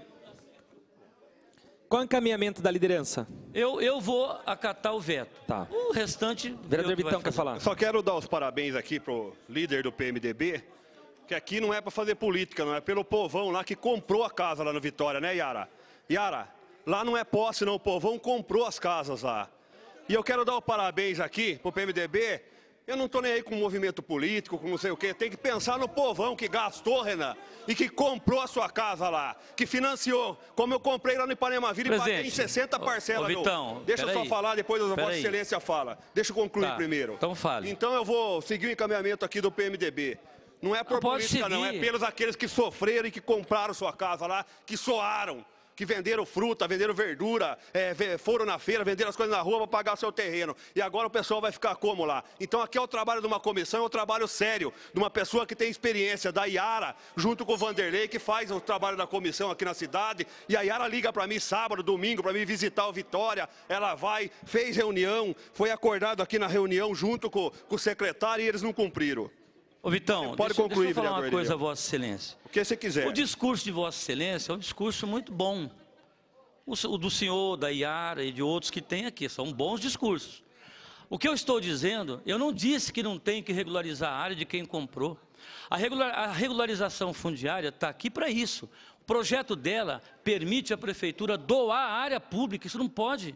Qual o encaminhamento da liderança? Eu, eu vou acatar o veto. Tá. O restante... Vereador eu que vai Vitão quer fazer. falar? Eu só quero dar os parabéns aqui pro líder do P M D B, que aqui não é para fazer política, não é pelo povão lá que comprou a casa lá no Vitória, né, Yara? Yara, lá não é posse, não, o povão comprou as casas lá. E eu quero dar os parabéns aqui pro P M D B. Eu não estou nem aí com movimento político, com não sei o quê. Tem que pensar no povão que gastou, Renan, e que comprou a sua casa lá, que financiou. Como eu comprei lá no Ipanema Vila e paguei em Presidente, sessenta ô, parcelas. ô, no- Vitão, Deixa eu só peraí. falar, depois a Vossa Peraí. Excelência fala. Deixa eu concluir Tá, primeiro. então fale. Então eu vou seguir o encaminhamento aqui do P M D B. Não é por Não, pode política, não. É seguir. pelos aqueles que sofreram e que compraram sua casa lá, que soaram, que venderam fruta, venderam verdura, é, foram na feira, venderam as coisas na rua para pagar o seu terreno. E agora o pessoal vai ficar como lá? Então aqui é o trabalho de uma comissão, é um trabalho sério, de uma pessoa que tem experiência, da Iara, junto com o Vanderlei, que faz o trabalho da comissão aqui na cidade. E a Iara liga para mim sábado, domingo, para mim visitar o Vitória. Ela vai, fez reunião, foi acordado aqui na reunião junto com, com o secretário e eles não cumpriram. Ô Vitão, pode deixa, concluir, deixa eu falar uma vereador coisa, Irineu. Vossa Excelência. O que você quiser. O discurso de Vossa Excelência é um discurso muito bom. O, o do senhor, da Iara e de outros que tem aqui, são bons discursos. O que eu estou dizendo, eu não disse que não tem que regularizar a área de quem comprou. A, regular, a regularização fundiária está aqui para isso. O projeto dela permite à prefeitura doar a área pública, isso não pode.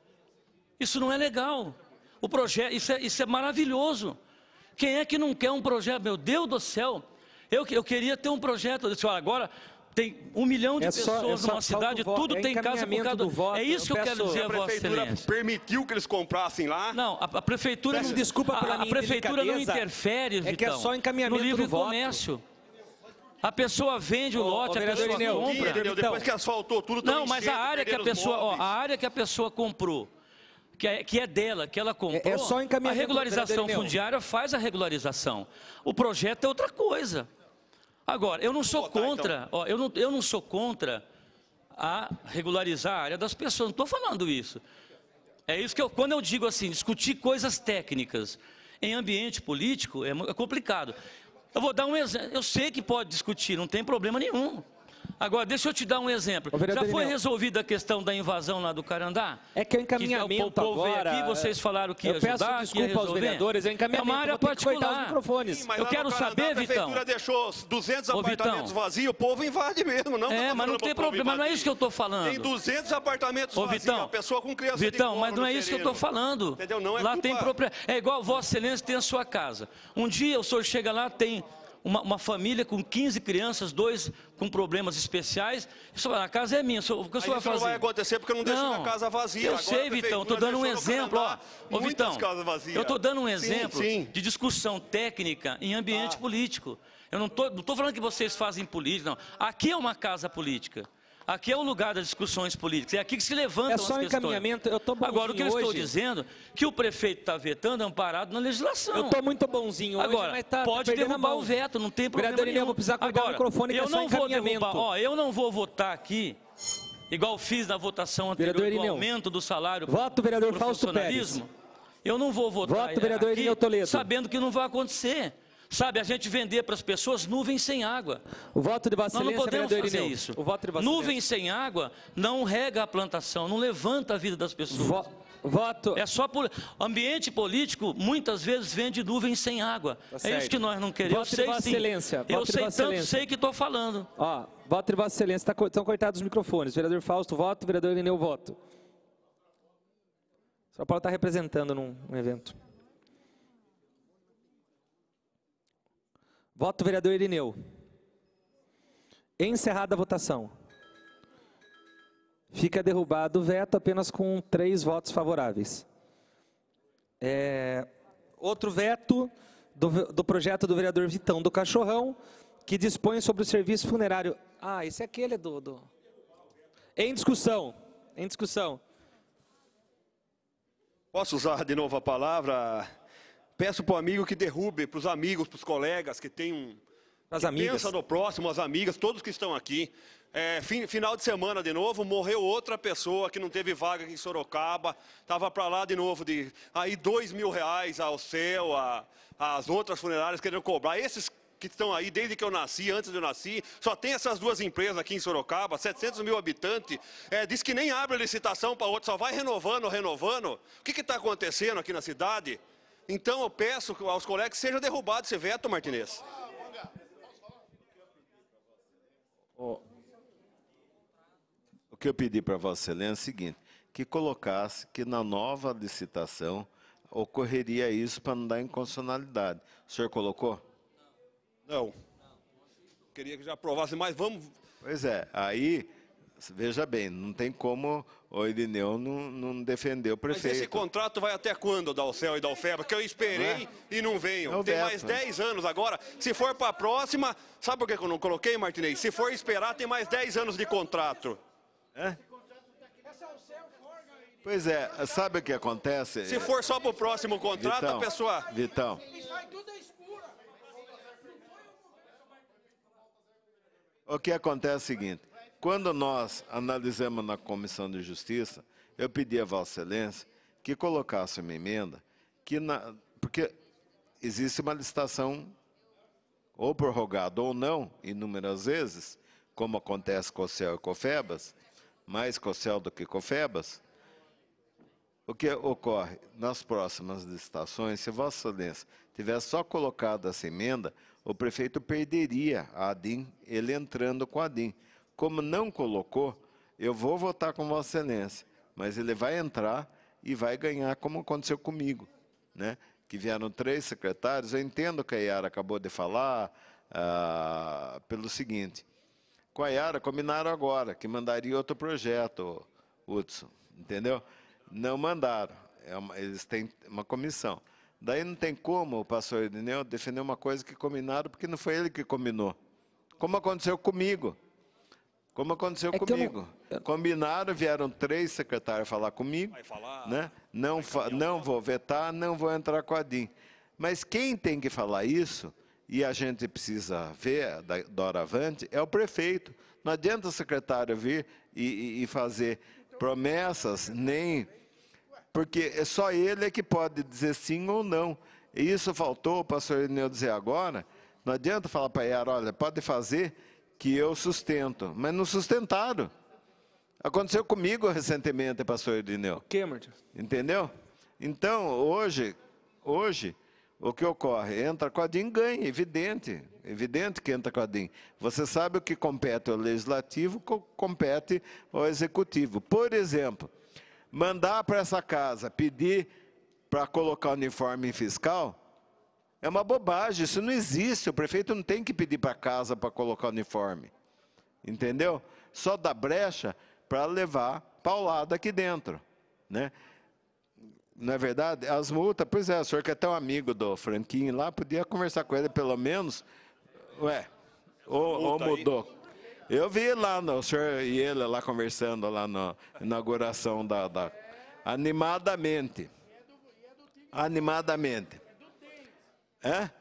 Isso não é legal. O projeto, isso é, isso é maravilhoso. Quem é que não quer um projeto? Meu Deus do céu, eu, eu queria ter um projeto. Eu disse, olha, agora tem um milhão de É só- pessoas é só- numa cidade, falta o tudo voto, é tem casa por encaminhamento causa do voto. É isso que Eu eu quero peço- dizer, A Vossa prefeitura Excelência. permitiu que eles comprassem lá. Não, a, a prefeitura Peço não, desculpa a, pela a minha prefeitura não delicadeza, interfere, é que é Vitão, só encaminhamento no livre do voto. comércio. A pessoa vende o Ô, lote, ô, a vereador pessoa Irineu, compra. Entendeu? Depois que asfaltou tudo, tão Não, mas a enchendo, área que a perderam os pessoa, ó, móveis. a área que a pessoa comprou, que é, que é dela, que ela comprou, É- é só a encaminhamento, regularização vereador Irineu. fundiária faz a regularização. O projeto é outra coisa. Agora, eu não sou votar, contra, então. ó, eu não, eu não sou contra a regularizar a área das pessoas, não estou falando isso. É isso que eu, quando eu digo assim, discutir coisas técnicas em ambiente político é, mu- é complicado. Eu vou dar um exemplo, eu sei que pode discutir, não tem problema nenhum. Agora, deixa eu te dar um exemplo. Ô, vereador Já foi Irineu. resolvida a questão da invasão lá do Carandá? É que é o encaminhamento o povo veio agora, aqui, vocês falaram que ia eu peço ajudar, que ia desculpa aos resolver. vereadores, é o encaminhamento, É uma área vou ter que cortar os particular. microfones. Mas Eu lá quero no Canadá, saber, a prefeitura Vitão. deixou duzentos Ô, apartamentos Vitão. vazios, o povo invade mesmo. Não, É, tô mas não falando tem pro povo problema, não é invadir. isso que eu estou falando. Tem duzentos apartamentos Ô, vazios, Vitão, a pessoa com criança Vitão, de mas colo não é no isso que eu terreno. estou falando. Entendeu? Não é lá culpa- tem propriedade. É igual Vossa Excelência tem a sua casa. Um dia o senhor chega lá, tem uma, uma família com quinze crianças, dois com problemas especiais. Isso, a casa é minha. O que o Mas senhor vai isso não fazer? vai acontecer porque não deixa a casa vazia. Eu Agora sei, a Vitão, estou prefeitura dando um deixou no exemplo. Ó, Canadá Ô, muitas Vitão, casas vazias. eu estou dando um Sim, exemplo sim. de discussão técnica em ambiente político. Eu não estou não tô falando que vocês fazem política, não. Aqui é uma casa política. Aqui é o lugar das discussões políticas. É aqui que se levantam É as só questões. encaminhamento, eu tô bonzinho Agora, o que eu estou hoje. dizendo que o prefeito está vetando é amparado na legislação. Eu estou muito bonzinho hoje, Agora, mas tá, pode tá perdendo a derrubar mão. o veto, não tem problema Vereador Irineu, nenhum. vou precisar cuidar Agora, do microfone, que eu é só não vou encaminhamento. derrubar, ó, eu não vou votar aqui, igual fiz na votação anterior Vereador do Irineu. aumento do salário Voto, vereador pro Fausto funcionalismo. Eu não vou votar Voto, vereador aqui Irineu Toledo. sabendo que não vai acontecer. Sabe, a gente vender para as pessoas nuvens sem água. O voto de Vossa Nós não Excelência, podemos vereador fazer Irineu. isso. O voto de Vossa Nuvem sem água não rega a plantação, não levanta a vida das pessoas. Vo- voto. É só por ambiente político, muitas vezes vende nuvem sem água. Tá é certo. isso que nós não queremos. Voto de Eu sei Vossa sim. Excelência, Eu voto de sei Vossa tanto, Excelência. sei que estou falando. Ó, voto de Vossa Excelência, tá co- estão cortados os microfones. Vereador Fausto, voto. Vereador Irineu, voto. São Paulo está representando num, num evento. Voto, vereador Irineu. Encerrada a votação. Fica derrubado o veto apenas com três votos favoráveis. É, outro veto do, do projeto do vereador Vitão do Cachorrão, que dispõe sobre o serviço funerário. Ah, esse é aquele do... do... Em discussão. Em discussão. Posso usar de novo a palavra? Peço para o amigo que derrube, para os amigos, para os colegas que tem um... As que amigas. pensa no próximo, as amigas, todos que estão aqui. É, fim- final de semana de novo, morreu outra pessoa que não teve vaga aqui em Sorocaba. Estava para lá de novo, de aí dois mil reais ao céu, a, as outras funerárias querendo cobrar. Esses que estão aí desde que eu nasci, antes de eu nasci, só tem essas duas empresas aqui em Sorocaba, setecentos mil habitantes. É, diz que nem abre licitação para outra, só vai renovando, renovando. O que está acontecendo aqui na cidade? Então eu peço aos colegas que seja derrubado esse veto, Martinez. O que eu pedi para Vossa Excelência é o seguinte, que colocasse que na nova licitação ocorreria isso para não dar inconstitucionalidade. O senhor colocou? Não. Queria que já aprovasse, mas vamos... Pois é, aí, veja bem, não tem como o Irineu não, não defender o Mas prefeito. esse contrato vai até quando, Dalcel e Dalfeba? Que eu esperei e não venho. É o Tem veto, mais né? dez anos agora. Se for para a próxima, sabe por que eu não coloquei, Martinez? Se for esperar, tem mais dez anos de contrato. Hã? Pois é, sabe o que acontece? Se for só para o próximo contrato, Vitão, a pessoa... Vitão. O que acontece é o seguinte, quando nós analisamos na Comissão de Justiça, eu pedi a Vossa Excelência que colocasse uma emenda, que na, porque existe uma licitação ou prorrogada ou não, inúmeras vezes, como acontece com o COCEL e COFEBAS, mais COCEL do que COFEBAS. O que ocorre nas próximas licitações, se Vossa Excelência tivesse só colocado essa emenda, o prefeito perderia a ADIM, ele entrando com a ADIM. Como não colocou, eu vou votar com Vossa Excelência, mas ele vai entrar e vai ganhar, como aconteceu comigo, né? Que vieram três secretários. Eu entendo que a Yara acabou de falar ah, pelo seguinte, com a Yara combinaram agora que mandaria outro projeto, Hudson, entendeu? Não mandaram, é uma, eles têm uma comissão. Daí não tem como o pastor Irineu defender uma coisa que combinaram, porque não foi ele que combinou. Como aconteceu comigo. Como aconteceu É que eu comigo. não- Combinaram, vieram três secretários falar comigo. Vai falar, né? Não, fa- não vou vetar, não vou entrar com a DIM. Mas quem tem que falar isso, e a gente precisa ver da, doravante, é o prefeito. Não adianta o secretário vir e, e- e fazer promessas, nem... Porque é só ele é que pode dizer sim ou não. E isso faltou o pastor Irineu dizer agora. Não adianta falar para a Yara, olha, pode fazer que eu sustento. Mas não sustentaram. Aconteceu comigo recentemente, pastor Irineu. O que, Martin? Entendeu? Então, hoje, hoje, o que ocorre? Entra com a DIM, ganha, evidente. Evidente que entra com a DIM. Você sabe o que compete ao legislativo, co- compete ao executivo. Por exemplo, mandar para essa casa pedir para colocar uniforme fiscal é uma bobagem, isso não existe. O prefeito não tem que pedir para a casa para colocar uniforme. Entendeu? Só dá brecha para levar paulada aqui dentro, né? Não é verdade? As multas, pois é, o senhor que é tão amigo do Franquinho lá, podia conversar com ele pelo menos. Ué, ou, ou mudou? Eu vi lá, no, o senhor e ele lá conversando lá na inauguração da, da... Animadamente. Animadamente. É?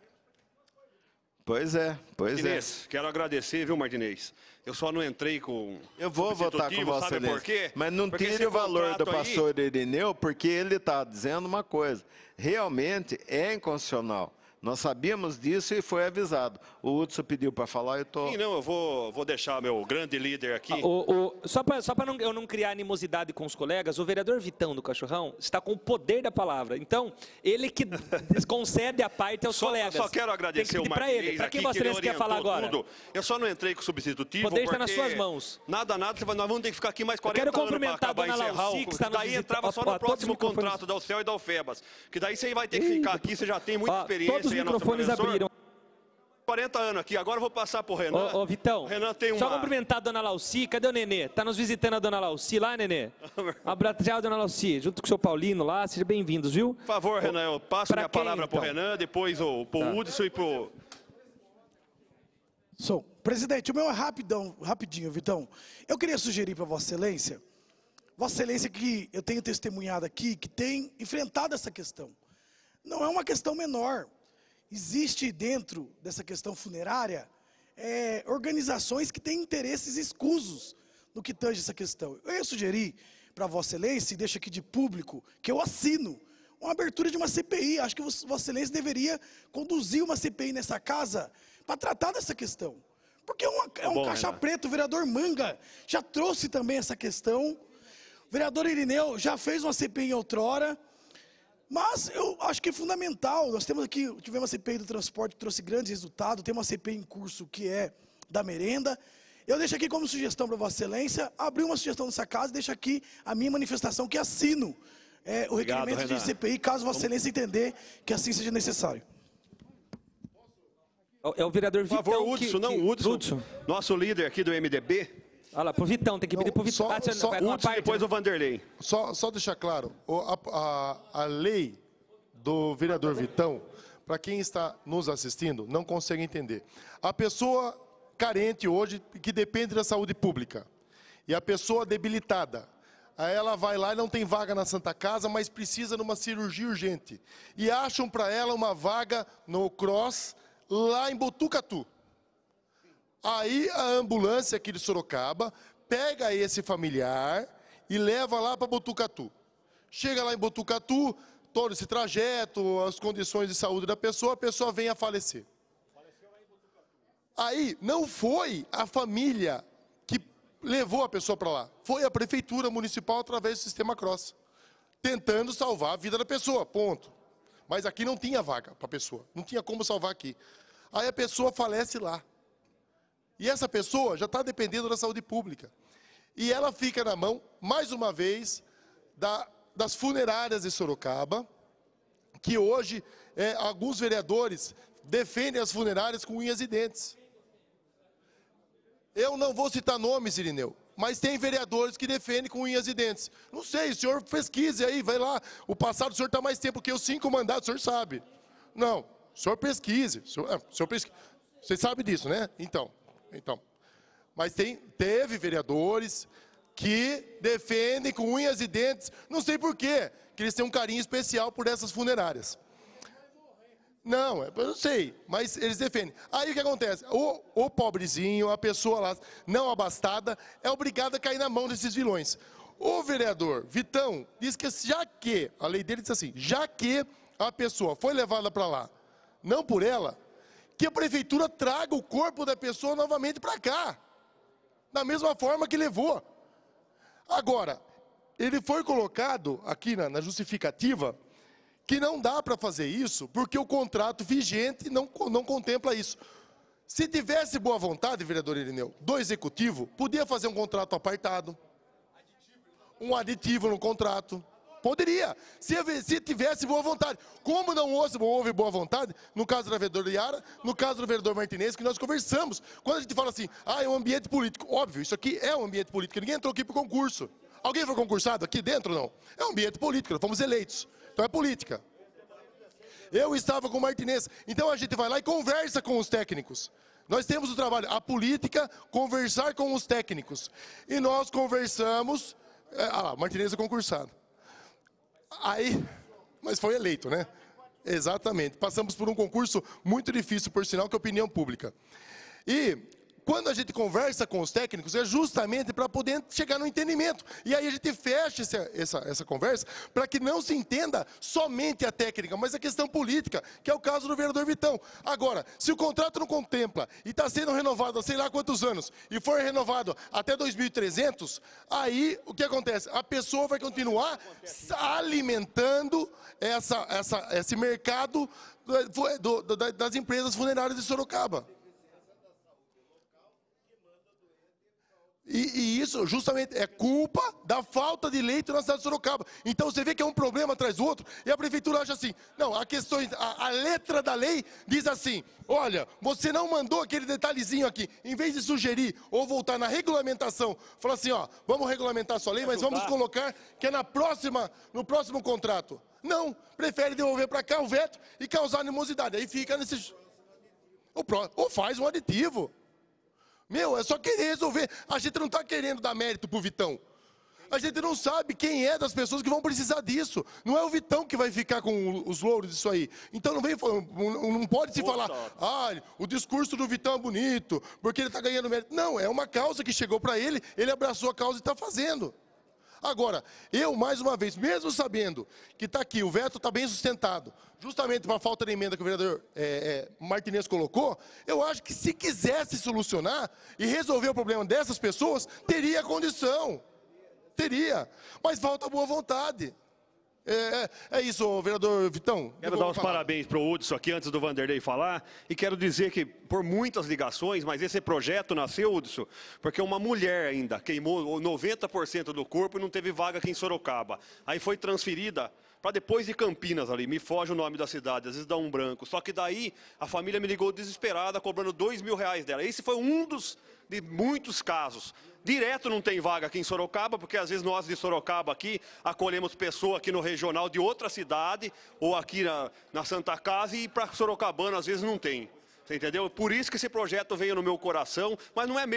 Pois é, pois Martinez, é. quero agradecer, viu, Martinez? Eu só não entrei com... Eu vou votar com Vossa sabe Excelência, por quê? mas não Porque tire esse o valor do contrato aí- pastor Irineu, porque ele está dizendo uma coisa. Realmente é inconstitucional. Nós sabíamos disso e foi avisado. O Hudson pediu para falar, eu estou... Sim, não, eu vou, vou deixar meu grande líder aqui. O, o- só para só pra não, eu não criar animosidade com os colegas, o vereador Vitão do Cachorrão está com o poder da palavra. Então, ele que concede a parte aos Só, colegas. só quero agradecer Tem que o pedir para ele. Martinez Para aqui, quem Vossa ele Excelência quer falar orientou agora? tudo. Eu só não entrei com o substitutivo O poder está porque nas suas mãos. Nada, nada, você vai- nós vamos ter que ficar aqui mais Eu quarenta quero anos para cumprimentar a acabar e dona encerrar Lauci, o... que está nos Daí visitando. entrava só Ó, no ó, todos próximo os microfones- contrato da U C E L e da UFEBAS. Que daí você vai ter que ficar aqui, você já tem muita Ó, experiência. todos os aí, é nosso microfones professor. abriram. quarenta anos aqui, agora eu vou passar para o Renan. Ô, ô, Vitão, O Renan tem uma... só cumprimentar a dona Lauci. Cadê o Nenê? Está nos visitando a dona Lauci lá, Nenê? Um abraço, tchau, dona Lauci. Junto com o seu Paulino lá, sejam bem-vindos, viu? Por favor, Renan, eu passo Pra minha quem, palavra para o então? Renan, depois o, pro Tá. Hudson e para o... Sou. Presidente, o meu é rapidão, rapidinho, Vitão. Eu queria sugerir para Vossa Excelência, Vossa Excelência que eu tenho testemunhado aqui, que tem enfrentado essa questão. Não é uma questão menor. Existe dentro dessa questão funerária é, organizações que têm interesses escusos no que tange essa questão. Eu ia sugerir para Vossa Excelência, e deixo aqui de público, que eu assino uma abertura de uma C P I. Acho que Vossa Excelência deveria conduzir uma C P I nessa casa para tratar dessa questão. Porque é, uma, é um Bom, caixa Renan. preto, o vereador Manga já trouxe também essa questão. O vereador Irineu já fez uma C P I em outrora. Mas eu acho que é fundamental. Nós temos aqui, tivemos uma C P I do transporte que trouxe grandes resultados, tem uma C P I em curso que é da merenda. Eu deixo aqui como sugestão para Vossa Excelência, abrir uma sugestão nessa casa e deixo aqui a minha manifestação que assino é, o Obrigado, requerimento Renan. de C P I, caso Vossa Excelência entender que assim seja necessário. É o vereador Por Vitão favor, que... Hudson, não, que- Hudson, Hudson. nosso líder aqui do M D B. Olha lá, pro Vitão, tem que pedir pro Vitão. só- Ah, você só vai com a Hudson, parte, depois né? o Vanderlei. Só, só deixar claro, o- a, a, a lei do vereador Vitão, para quem está nos assistindo, não consegue entender. A pessoa carente hoje, que depende da saúde pública, e a pessoa debilitada. Aí ela vai lá e não tem vaga na Santa Casa, mas precisa de uma cirurgia urgente. E acham para ela uma vaga no Cross, lá em Botucatu. Aí a ambulância aqui de Sorocaba pega esse familiar e leva lá para Botucatu. Chega lá em Botucatu, todo esse trajeto, as condições de saúde da pessoa, a pessoa vem a falecer. Aí não foi a família que levou a pessoa para lá, foi a prefeitura municipal através do sistema Cross, tentando salvar a vida da pessoa, ponto. Mas aqui não tinha vaga para a pessoa, não tinha como salvar aqui. Aí a pessoa falece lá. E essa pessoa já está dependendo da saúde pública. E ela fica na mão, mais uma vez, da, das funerárias de Sorocaba, que hoje é, alguns vereadores defendem as funerárias com unhas e dentes. Eu não vou citar nomes, Irineu, mas tem vereadores que defendem com unhas e dentes. Não sei, o senhor pesquise aí, vai lá. O passado, o senhor está mais tempo que eu, cinco mandatos, o senhor sabe. Não, o senhor pesquise. O senhor, é, o senhor pesquise. Você sabe disso, né? Então, então. Mas tem, teve vereadores que defendem com unhas e dentes, não sei por quê, que eles têm um carinho especial por essas funerárias. Não, eu não sei, mas eles defendem. Aí o que acontece? O, o pobrezinho, a pessoa lá não abastada, é obrigada a cair na mão desses vilões. O vereador Vitão diz que já que, a lei dele diz assim, já que a pessoa foi levada para lá, não por ela, que a prefeitura traga o corpo da pessoa novamente para cá, da mesma forma que levou. Agora, ele foi colocado aqui na, na justificativa que não dá para fazer isso, porque o contrato vigente não, não contempla isso. Se tivesse boa vontade, vereador Irineu, do executivo, podia fazer um contrato apartado, um aditivo no contrato. Poderia, se, se tivesse boa vontade. Como não houve, houve boa vontade, no caso da vereadora Yara, no caso do vereador Martinez, que nós conversamos. Quando a gente fala assim, ah, é um ambiente político. Óbvio, isso aqui é um ambiente político. Ninguém entrou aqui para o concurso. Alguém foi concursado aqui dentro ou não? É um ambiente político, nós fomos eleitos. Então é política. Eu estava com o Martinez. Então a gente vai lá e conversa com os técnicos. Nós temos o trabalho, a política, conversar com os técnicos. E nós conversamos... É, ah lá, Martinez é concursado. Aí, mas foi eleito, né? Exatamente. Passamos por um concurso muito difícil, por sinal, que é a opinião pública. E quando a gente conversa com os técnicos, é justamente para poder chegar no entendimento. E aí a gente fecha essa, essa, essa conversa para que não se entenda somente a técnica, mas a questão política, que é o caso do vereador Vitão. Agora, se o contrato não contempla e está sendo renovado há sei lá quantos anos, e for renovado até dois mil e trezentos, aí o que acontece? A pessoa vai continuar alimentando essa, essa, esse mercado do, do, das empresas funerárias de Sorocaba. E, e isso justamente é culpa da falta de leito na cidade de Sorocaba. Então você vê que é um problema atrás do outro, e a prefeitura acha assim, não, a questão, a, a letra da lei diz assim, olha, você não mandou aquele detalhezinho aqui, em vez de sugerir ou voltar na regulamentação, falar assim, ó, vamos regulamentar a sua lei, mas vamos colocar que é na próxima, no próximo contrato. Não, prefere devolver para cá o veto e causar animosidade, aí fica nesse... Ou faz um aditivo. Meu, é só querer resolver. A gente não está querendo dar mérito para o Vitão. A gente não sabe quem é das pessoas que vão precisar disso. Não é o Vitão que vai ficar com os louros disso aí. Então não vem, não pode se falar, ah, o discurso do Vitão é bonito, porque ele está ganhando mérito. Não, é uma causa que chegou para ele, ele abraçou a causa e está fazendo. Agora, eu, mais uma vez, mesmo sabendo que está aqui, o veto está bem sustentado, justamente para a falta de emenda que o vereador é, é, Martinez colocou, eu acho que se quisesse solucionar e resolver o problema dessas pessoas, teria condição. Teria. Mas falta boa vontade. É, é isso, vereador Vitão. Quero dar os falar. parabéns para o Hudson aqui, antes do Vanderlei falar, e quero dizer que, por muitas ligações, mas esse projeto nasceu, Hudson, porque uma mulher ainda queimou noventa por cento do corpo e não teve vaga aqui em Sorocaba. Aí foi transferida para depois de Campinas ali, me foge o nome da cidade, às vezes dá um branco. Só que daí a família me ligou desesperada, cobrando dois mil reais dela. Esse foi um dos de muitos casos. Direto não tem vaga aqui em Sorocaba, porque às vezes nós de Sorocaba aqui acolhemos pessoa aqui no regional de outra cidade, ou aqui na, na Santa Casa, e para Sorocabana às vezes não tem. Você entendeu? Por isso que esse projeto veio no meu coração, mas não é meu.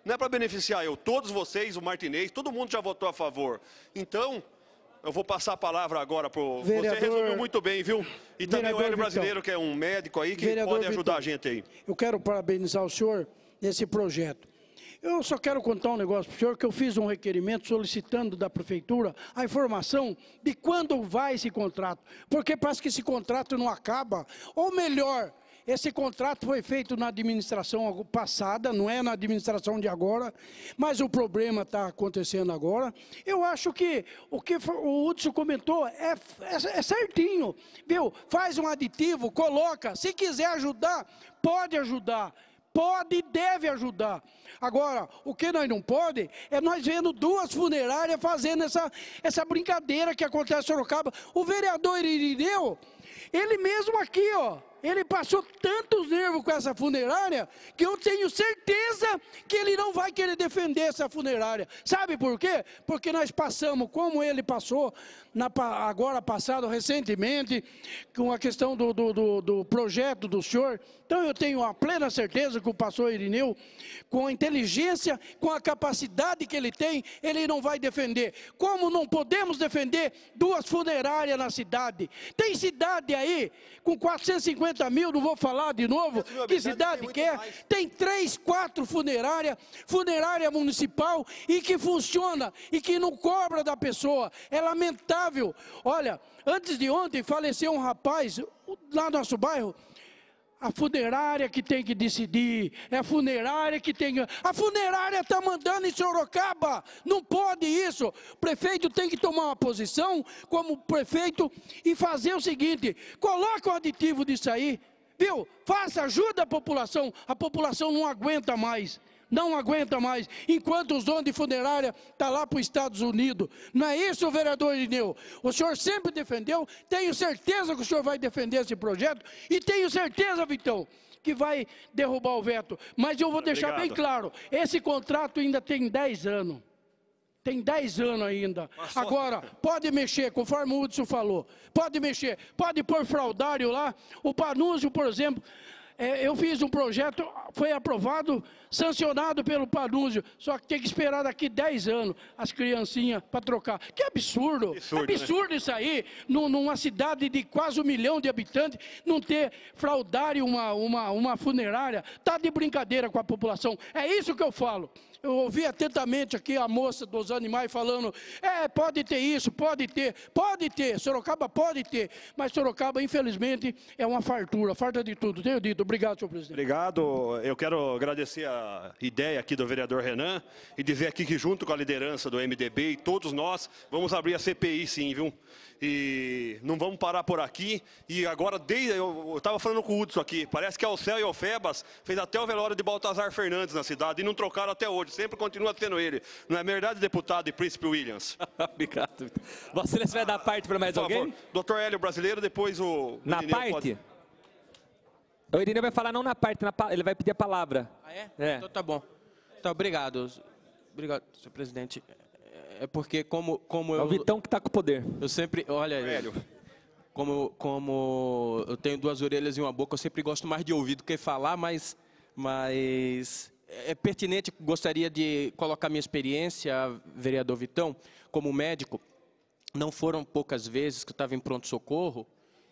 não é para beneficiar eu. Todos vocês, o Martinez, todo mundo já votou a favor. Então, eu vou passar a palavra agora para o... Você resumiu muito bem, viu? E também o Hélio Brasileiro, que é um médico aí, que Vereador pode ajudar Vitão, a gente aí. Eu quero parabenizar o senhor nesse projeto. Eu só quero contar um negócio para o senhor, que eu fiz um requerimento solicitando da prefeitura a informação de quando vai esse contrato. Porque parece que esse contrato não acaba. Ou melhor, esse contrato foi feito na administração passada, não é na administração de agora, mas o problema está acontecendo agora. Eu acho que o que o Hudson comentou é, é, é certinho, viu? Faz um aditivo, coloca, se quiser ajudar, pode ajudar. Pode e deve ajudar. Agora, o que nós não pode é nós vendo duas funerárias fazendo essa, essa brincadeira que acontece em Sorocaba. O vereador Irineu, ele mesmo aqui, ó, ele passou tantos nervos com essa funerária que eu tenho certeza que ele não vai querer defender essa funerária. Sabe por quê? Porque nós passamos, como ele passou na, agora passado, recentemente, com a questão do, do, do, do projeto do senhor. Então eu tenho a plena certeza que o pastor Irineu, com a inteligência, com a capacidade que ele tem, ele não vai defender. Como não podemos defender duas funerárias na cidade? Tem cidade aí com quatrocentos e cinquenta mil, não vou falar de novo, que cidade que é? Tem três, quatro funerárias, funerária municipal, e que funciona, e que não cobra da pessoa. É lamentável. Olha, antes de ontem faleceu um rapaz lá no nosso bairro. A funerária que tem que decidir, é a funerária que tem que... A funerária está mandando em Sorocaba, não pode isso. O prefeito tem que tomar uma posição como prefeito e fazer o seguinte, coloca o aditivo disso aí, viu? Faça, ajuda a população, a população não aguenta mais. Não aguenta mais, enquanto os donos de funerária estão lá para os Estados Unidos. Não é isso, vereador Irineu? O senhor sempre defendeu, tenho certeza que o senhor vai defender esse projeto, e tenho certeza, Vitão, que vai derrubar o veto. Mas eu vou deixar Obrigado. bem claro, esse contrato ainda tem dez anos. Tem dez anos ainda. Só... Agora, pode mexer, conforme o Hudson falou, pode mexer, pode pôr fraudário lá. O Panúzio, por exemplo... É, eu fiz um projeto, foi aprovado, sancionado pelo Panúzio, só que tem que esperar daqui dez anos as criancinhas para trocar. Que absurdo! Absurdo, absurdo, né? Isso aí, num, numa cidade de quase um milhão de habitantes, não ter fraudário uma, uma, uma funerária. Está de brincadeira com a população. É isso que eu falo. Eu ouvi atentamente aqui a moça dos animais falando, é, pode ter isso, pode ter, pode ter, Sorocaba pode ter, mas Sorocaba, infelizmente, é uma fartura, farta de tudo. Tenho dito. Obrigado, senhor presidente. Obrigado. Eu quero agradecer a ideia aqui do vereador Renan e dizer aqui que junto com a liderança do M D B e todos nós, vamos abrir a C P I sim, viu? E não vamos parar por aqui. E agora, desde, eu estava falando com o Hudson aqui, parece que a Alceu e o Febas fez até o velório de Baltazar Fernandes na cidade e não trocaram até hoje, sempre continua sendo ele. Não é verdade, deputado e príncipe Williams? Obrigado. Você vai dar parte para mais por alguém? Favor. doutor Hélio Brasileiro, depois o... Na Irineu parte? Pode... O Irineu vai falar não na parte, na, ele vai pedir a palavra. Ah, é? É. Então tá bom. Então, obrigado. Obrigado, senhor presidente. É porque como, como eu... É o Vitão que está com o poder. Eu sempre, olha, Hélio. Como, como eu tenho duas orelhas e uma boca, eu sempre gosto mais de ouvir do que falar, mas, mas é pertinente, gostaria de colocar minha experiência, vereador Vitão, como médico. Não foram poucas vezes que eu estava em pronto-socorro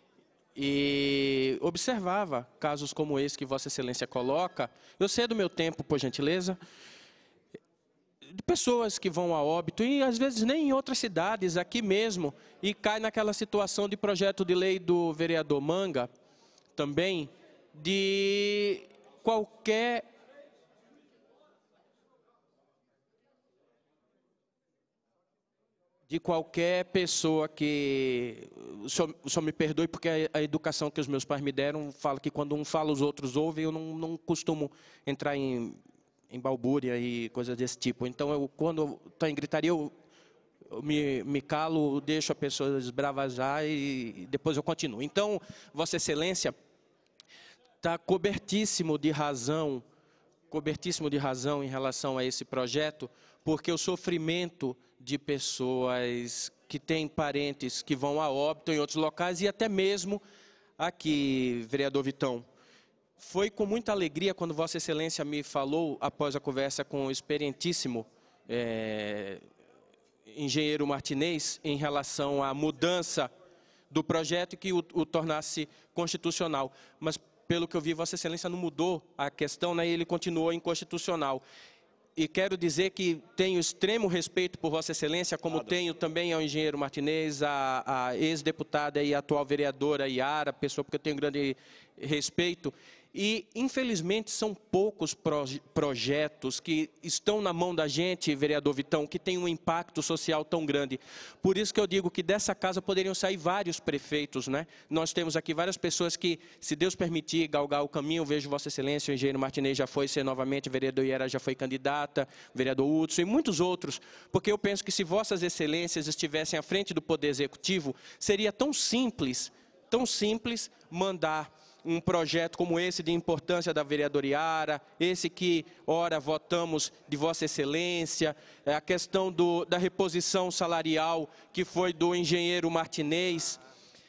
e observava casos como esse que Vossa Excelência coloca. Eu sei do meu tempo, por gentileza, de pessoas que vão a óbito, e às vezes nem em outras cidades, aqui mesmo, e cai naquela situação de projeto de lei do vereador Manga, também, de qualquer... de qualquer pessoa que... O senhor, o senhor me perdoe, porque a, a educação que os meus pais me deram fala que quando um fala, os outros ouvem. Eu não, não costumo entrar em, em balbúria e coisas desse tipo. Então, eu, quando estou em gritaria, eu, eu me, me calo, deixo a pessoa esbravajar e depois eu continuo. Então, Vossa Excelência está cobertíssimo de razão, cobertíssimo de razão em relação a esse projeto, porque o sofrimento de pessoas que têm parentes que vão a óbito em outros locais, e até mesmo aqui, vereador Vitão, foi com muita alegria quando Vossa Excelência me falou, após a conversa com o experientíssimo é, engenheiro Martinez, em relação à mudança do projeto que o, o tornasse constitucional. Mas, pelo que eu vi, Vossa Excelência não mudou a questão, né, e ele continuou inconstitucional. E quero dizer que tenho extremo respeito por Vossa Excelência, como tenho também ao engenheiro Martinez, a, a ex-deputada e atual vereadora Iara, pessoa porque eu tenho grande respeito. E, infelizmente, são poucos proje projetos que estão na mão da gente, vereador Vitão, que tem um impacto social tão grande. Por isso que eu digo que dessa casa poderiam sair vários prefeitos, né? Nós temos aqui várias pessoas que, se Deus permitir, galgar o caminho, eu vejo Vossa Excelência, o engenheiro Martinez já foi ser novamente, o vereador Iara já foi candidata, o vereador Hudson e muitos outros, porque eu penso que se Vossas Excelências estivessem à frente do Poder Executivo, seria tão simples, tão simples mandar um projeto como esse de importância da vereadora Iara, esse que, ora, votamos de Vossa Excelência, a questão do, da reposição salarial, que foi do engenheiro Martinez,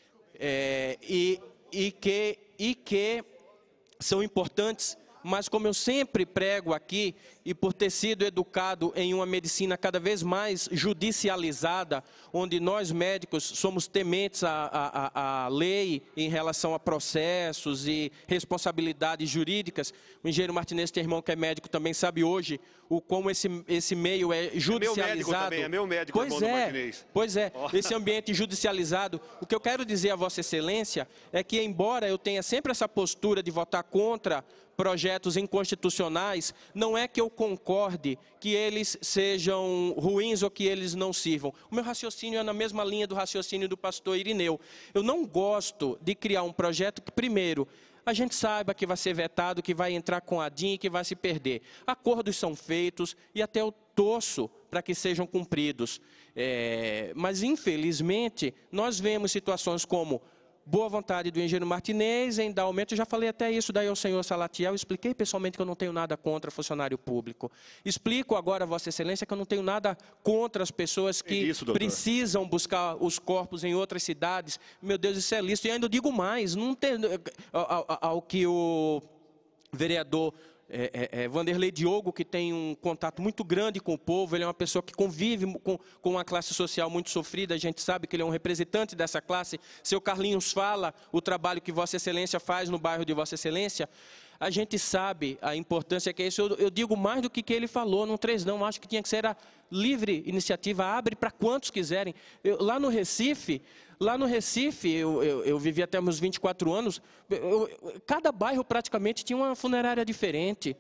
é, e, e, que, e que são importantes, mas como eu sempre prego aqui, e por ter sido educado em uma medicina cada vez mais judicializada, onde nós médicos somos tementes à, à, à lei em relação a processos e responsabilidades jurídicas. O engenheiro Martinez tem irmão que é médico, também sabe hoje o como esse, esse meio é judicializado. É meu médico também, é meu médico, pois irmão é, do Martinez. Pois é, oh. Esse ambiente judicializado. O que eu quero dizer a Vossa Excelência é que, embora eu tenha sempre essa postura de votar contra projetos inconstitucionais, não é que eu concorde que eles sejam ruins ou que eles não sirvam. O meu raciocínio é na mesma linha do raciocínio do pastor Irineu. Eu não gosto de criar um projeto que, primeiro, a gente saiba que vai ser vetado, que vai entrar com a D I M e que vai se perder. Acordos são feitos e até eu torço para que sejam cumpridos. É, mas, infelizmente, nós vemos situações como boa vontade do engenheiro Martinez em dar aumento. Eu já falei até isso daí ao senhor Salatiel, expliquei pessoalmente que eu não tenho nada contra funcionário público. Explico agora a Vossa Excelência que eu não tenho nada contra as pessoas que isso, precisam buscar os corpos em outras cidades. Meu Deus, isso é lícito. E ainda digo mais, não tem, ao, ao, ao que o vereador É, é, é, Vanderlei Diogo, que tem um contato muito grande com o povo, ele é uma pessoa que convive com, com uma classe social muito sofrida, a gente sabe que ele é um representante dessa classe. Seu Carlinhos fala o trabalho que Vossa Excelência faz no bairro de Vossa Excelência. A gente sabe a importância que é isso. Eu, eu digo mais do que, que ele falou, não três não, acho que tinha que ser a livre iniciativa, abre para quantos quiserem. Eu, lá no Recife, lá no Recife, eu, eu, eu vivi até meus vinte e quatro anos, eu, cada bairro praticamente tinha uma funerária diferente.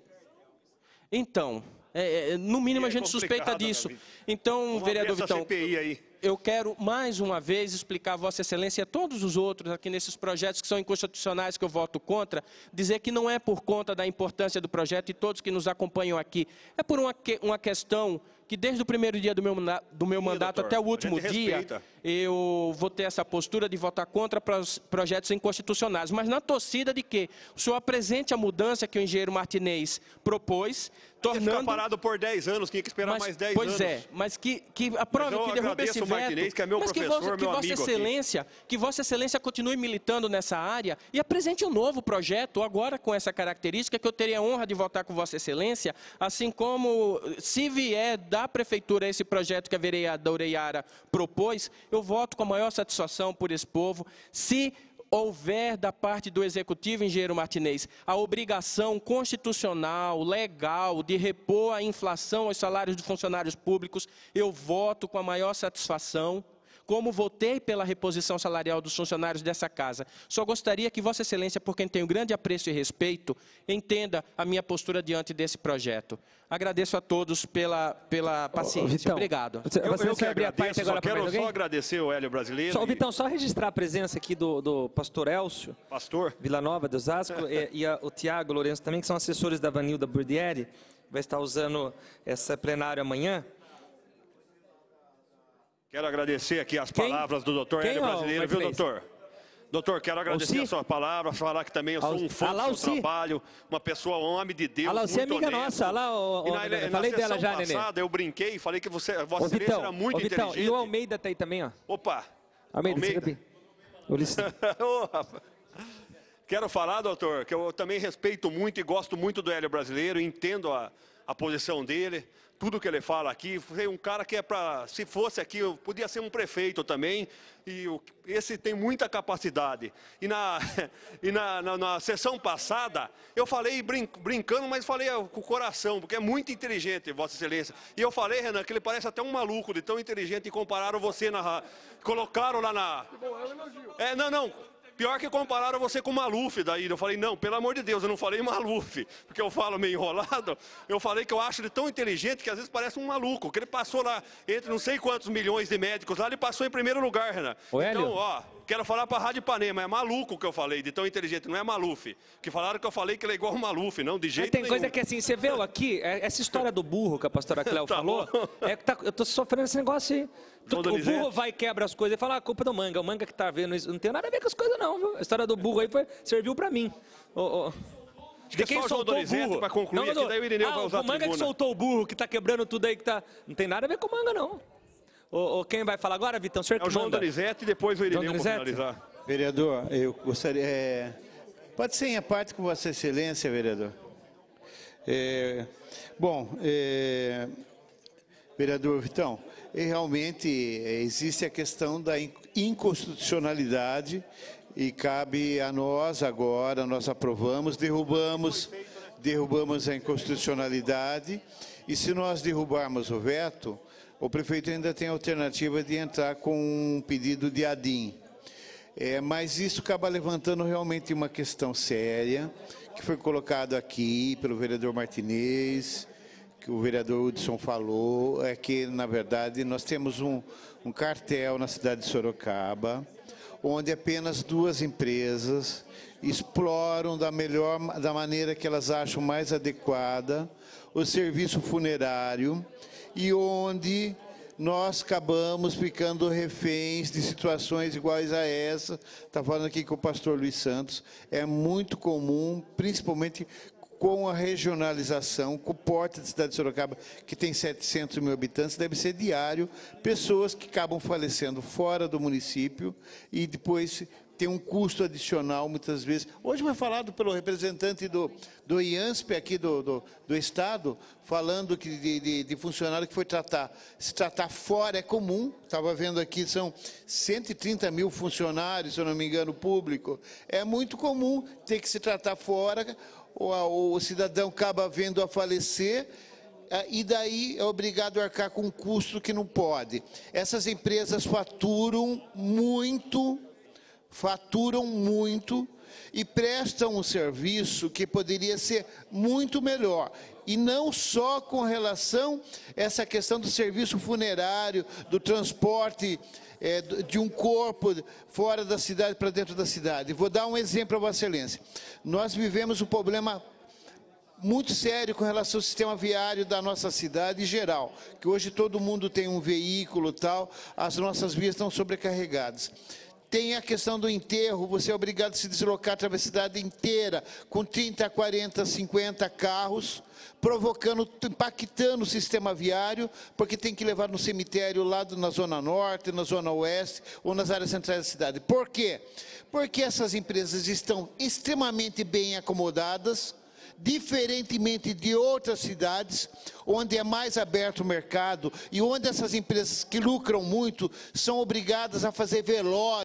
Então, é, é, no mínimo a gente suspeita disso. Então, vereador Vitão, eu quero mais uma vez explicar a Vossa Excelência e a todos os outros aqui nesses projetos que são inconstitucionais que eu voto contra, dizer que não é por conta da importância do projeto e todos que nos acompanham aqui, é por uma, que, uma questão que desde o primeiro dia do meu, do meu mandato doutor, até o último dia, respeita. eu vou ter essa postura de votar contra pros, projetos inconstitucionais, mas na torcida de que o senhor apresente a mudança que o engenheiro Martinez propôs, tornando... Ficar parado por dez anos, tinha que esperar mas, mais dez pois anos. Pois é, mas que, que aprove, que derrube esse veto, Martinez, que é meu mas professor, que, vossa, que meu vossa Excelência, aqui. que Vossa Excelência continue militando nessa área e apresente um novo projeto, agora com essa característica, que eu teria a honra de votar com Vossa Excelência, assim como, se vier da Prefeitura esse projeto que a vereadora Iara propôs, eu voto com a maior satisfação por esse povo. Se houver da parte do Executivo, engenheiro Martinez, a obrigação constitucional, legal, de repor a inflação aos salários de funcionários públicos, eu voto com a maior satisfação, como votei pela reposição salarial dos funcionários dessa casa. Só gostaria que Vossa Excelência, por quem tenho grande apreço e respeito, entenda a minha postura diante desse projeto. Agradeço a todos pela, pela paciência. Vitão, Obrigado. Você, eu, eu que agradeço, agora só quero só agradecer o Hélio Brasileiro. Só, e... Vitão, só registrar a presença aqui do, do pastor Elcio, pastor Vila Nova de Osasco, e, e a, o Tiago Lourenço também, que são assessores da Vanilda Burdieri, vai estar usando essa plenária amanhã. Quero agradecer aqui as palavras quem? do doutor Hélio Brasileiro, viu, doutor? Doutor, quero agradecer a sua palavra, falar que também eu sou um fã do seu trabalho, uma pessoa, um homem de Deus, Alá, muito você é amiga honesto. nossa, Alá, o, o, e na, eu falei na dela já, passada, Nenê. eu brinquei e falei que você, a Vossa ô, Excelência Vitão, era muito ô, Vitão, inteligente. E o Almeida está aí também, ó. Opa! Almeida, Almeida. Você oh, Quero falar, doutor, que eu também respeito muito e gosto muito do Hélio Brasileiro, entendo a, a posição dele, tudo que ele fala aqui. Foi um cara que é para, se fosse aqui, eu podia ser um prefeito também, e o, esse tem muita capacidade. E na, e na, na, na sessão passada, eu falei brin, brincando, mas falei com o coração, porque é muito inteligente, Vossa Excelência. E eu falei, Renan, que ele parece até um maluco de tão inteligente, e compararam você na... Colocaram lá na... É, não, não. Pior que compararam você com o Maluf daí. Eu falei, não, pelo amor de Deus, eu não falei Maluf, porque eu falo meio enrolado. Eu falei que eu acho ele tão inteligente que às vezes parece um maluco, que ele passou lá, entre não sei quantos milhões de médicos lá, ele passou em primeiro lugar, Renan. Ô, Hélio. Então, ó, quero falar para a Rádio Ipanema, é maluco que eu falei, de tão inteligente, não é Maluf. Que falaram que eu falei que ele é igual o Maluf, não, de jeito Mas tem nenhum. coisa que assim, você viu aqui, é- essa história do burro que a pastora Cléo tá falou, é que tá, eu tô sofrendo esse negócio aí. Tu- O burro vai e quebra as coisas e fala, ah, a culpa é do Manga, o Manga que tá vendo isso, não tem nada a ver com as coisas não, viu? A história do burro aí foi, serviu pra mim. Ô, ô. que é só o João Donizete pra concluir aqui, Doutor, daí o Irineu ah, vai usar a o Manga que tribuna. soltou o burro, que tá quebrando tudo aí, que tá... Não tem nada a ver com o Manga, não. Ô, ô, quem vai falar agora, Vitão? O senhor É o que João manda. Donizete e depois o João Irineu para Donizete? finalizar. Vereador, eu gostaria... é, Pode ser em a parte com Vossa Excelência, vereador. É, Bom, é, vereador Vitão, e realmente é, existe a questão da in- inconstitucionalidade e cabe a nós agora, nós aprovamos, derrubamos, derrubamos a inconstitucionalidade e se nós derrubarmos o veto, o prefeito ainda tem a alternativa de entrar com um pedido de ADIM. É, mas isso acaba levantando realmente uma questão séria, que foi colocado aqui pelo vereador Martinez, que o vereador Hudson falou, é que, na verdade, nós temos um, um cartel na cidade de Sorocaba, onde apenas duas empresas exploram da melhor, da maneira que elas acham mais adequada o serviço funerário e onde nós acabamos ficando reféns de situações iguais a essa. Está falando aqui com o pastor Luiz Santos. É muito comum, principalmente com a regionalização, com o porte da cidade de Sorocaba, que tem setecentos mil habitantes, deve ser diário, pessoas que acabam falecendo fora do município e depois tem um custo adicional, muitas vezes. Hoje foi falado pelo representante do, do IANSP aqui do, do, do Estado, falando que de, de, de funcionário que foi tratar. Se tratar fora é comum, estava vendo aqui, são cento e trinta mil funcionários, se eu não me engano, público. É muito comum ter que se tratar fora, o, o cidadão acaba vendo a falecer, e daí é obrigado a arcar com um custo que não pode. Essas empresas faturam muito, faturam muito e prestam um serviço que poderia ser muito melhor. E não só com relação a essa questão do serviço funerário, do transporte é, de um corpo fora da cidade para dentro da cidade. Vou dar um exemplo a Vossa Excelência. Nós vivemos um problema muito sério com relação ao sistema viário da nossa cidade em geral, que hoje todo mundo tem um veículo e tal, as nossas vias estão sobrecarregadas. Tem a questão do enterro, você é obrigado a se deslocar através da cidade inteira, com trinta, quarenta, cinquenta carros, provocando, impactando o sistema viário, porque tem que levar no cemitério lá do- na Zona Norte, na Zona Oeste, ou nas áreas centrais da cidade. Por quê? Porque essas empresas estão extremamente bem acomodadas, diferentemente de outras cidades, onde é mais aberto o mercado, e onde essas empresas que lucram muito, são obrigadas a fazer velório,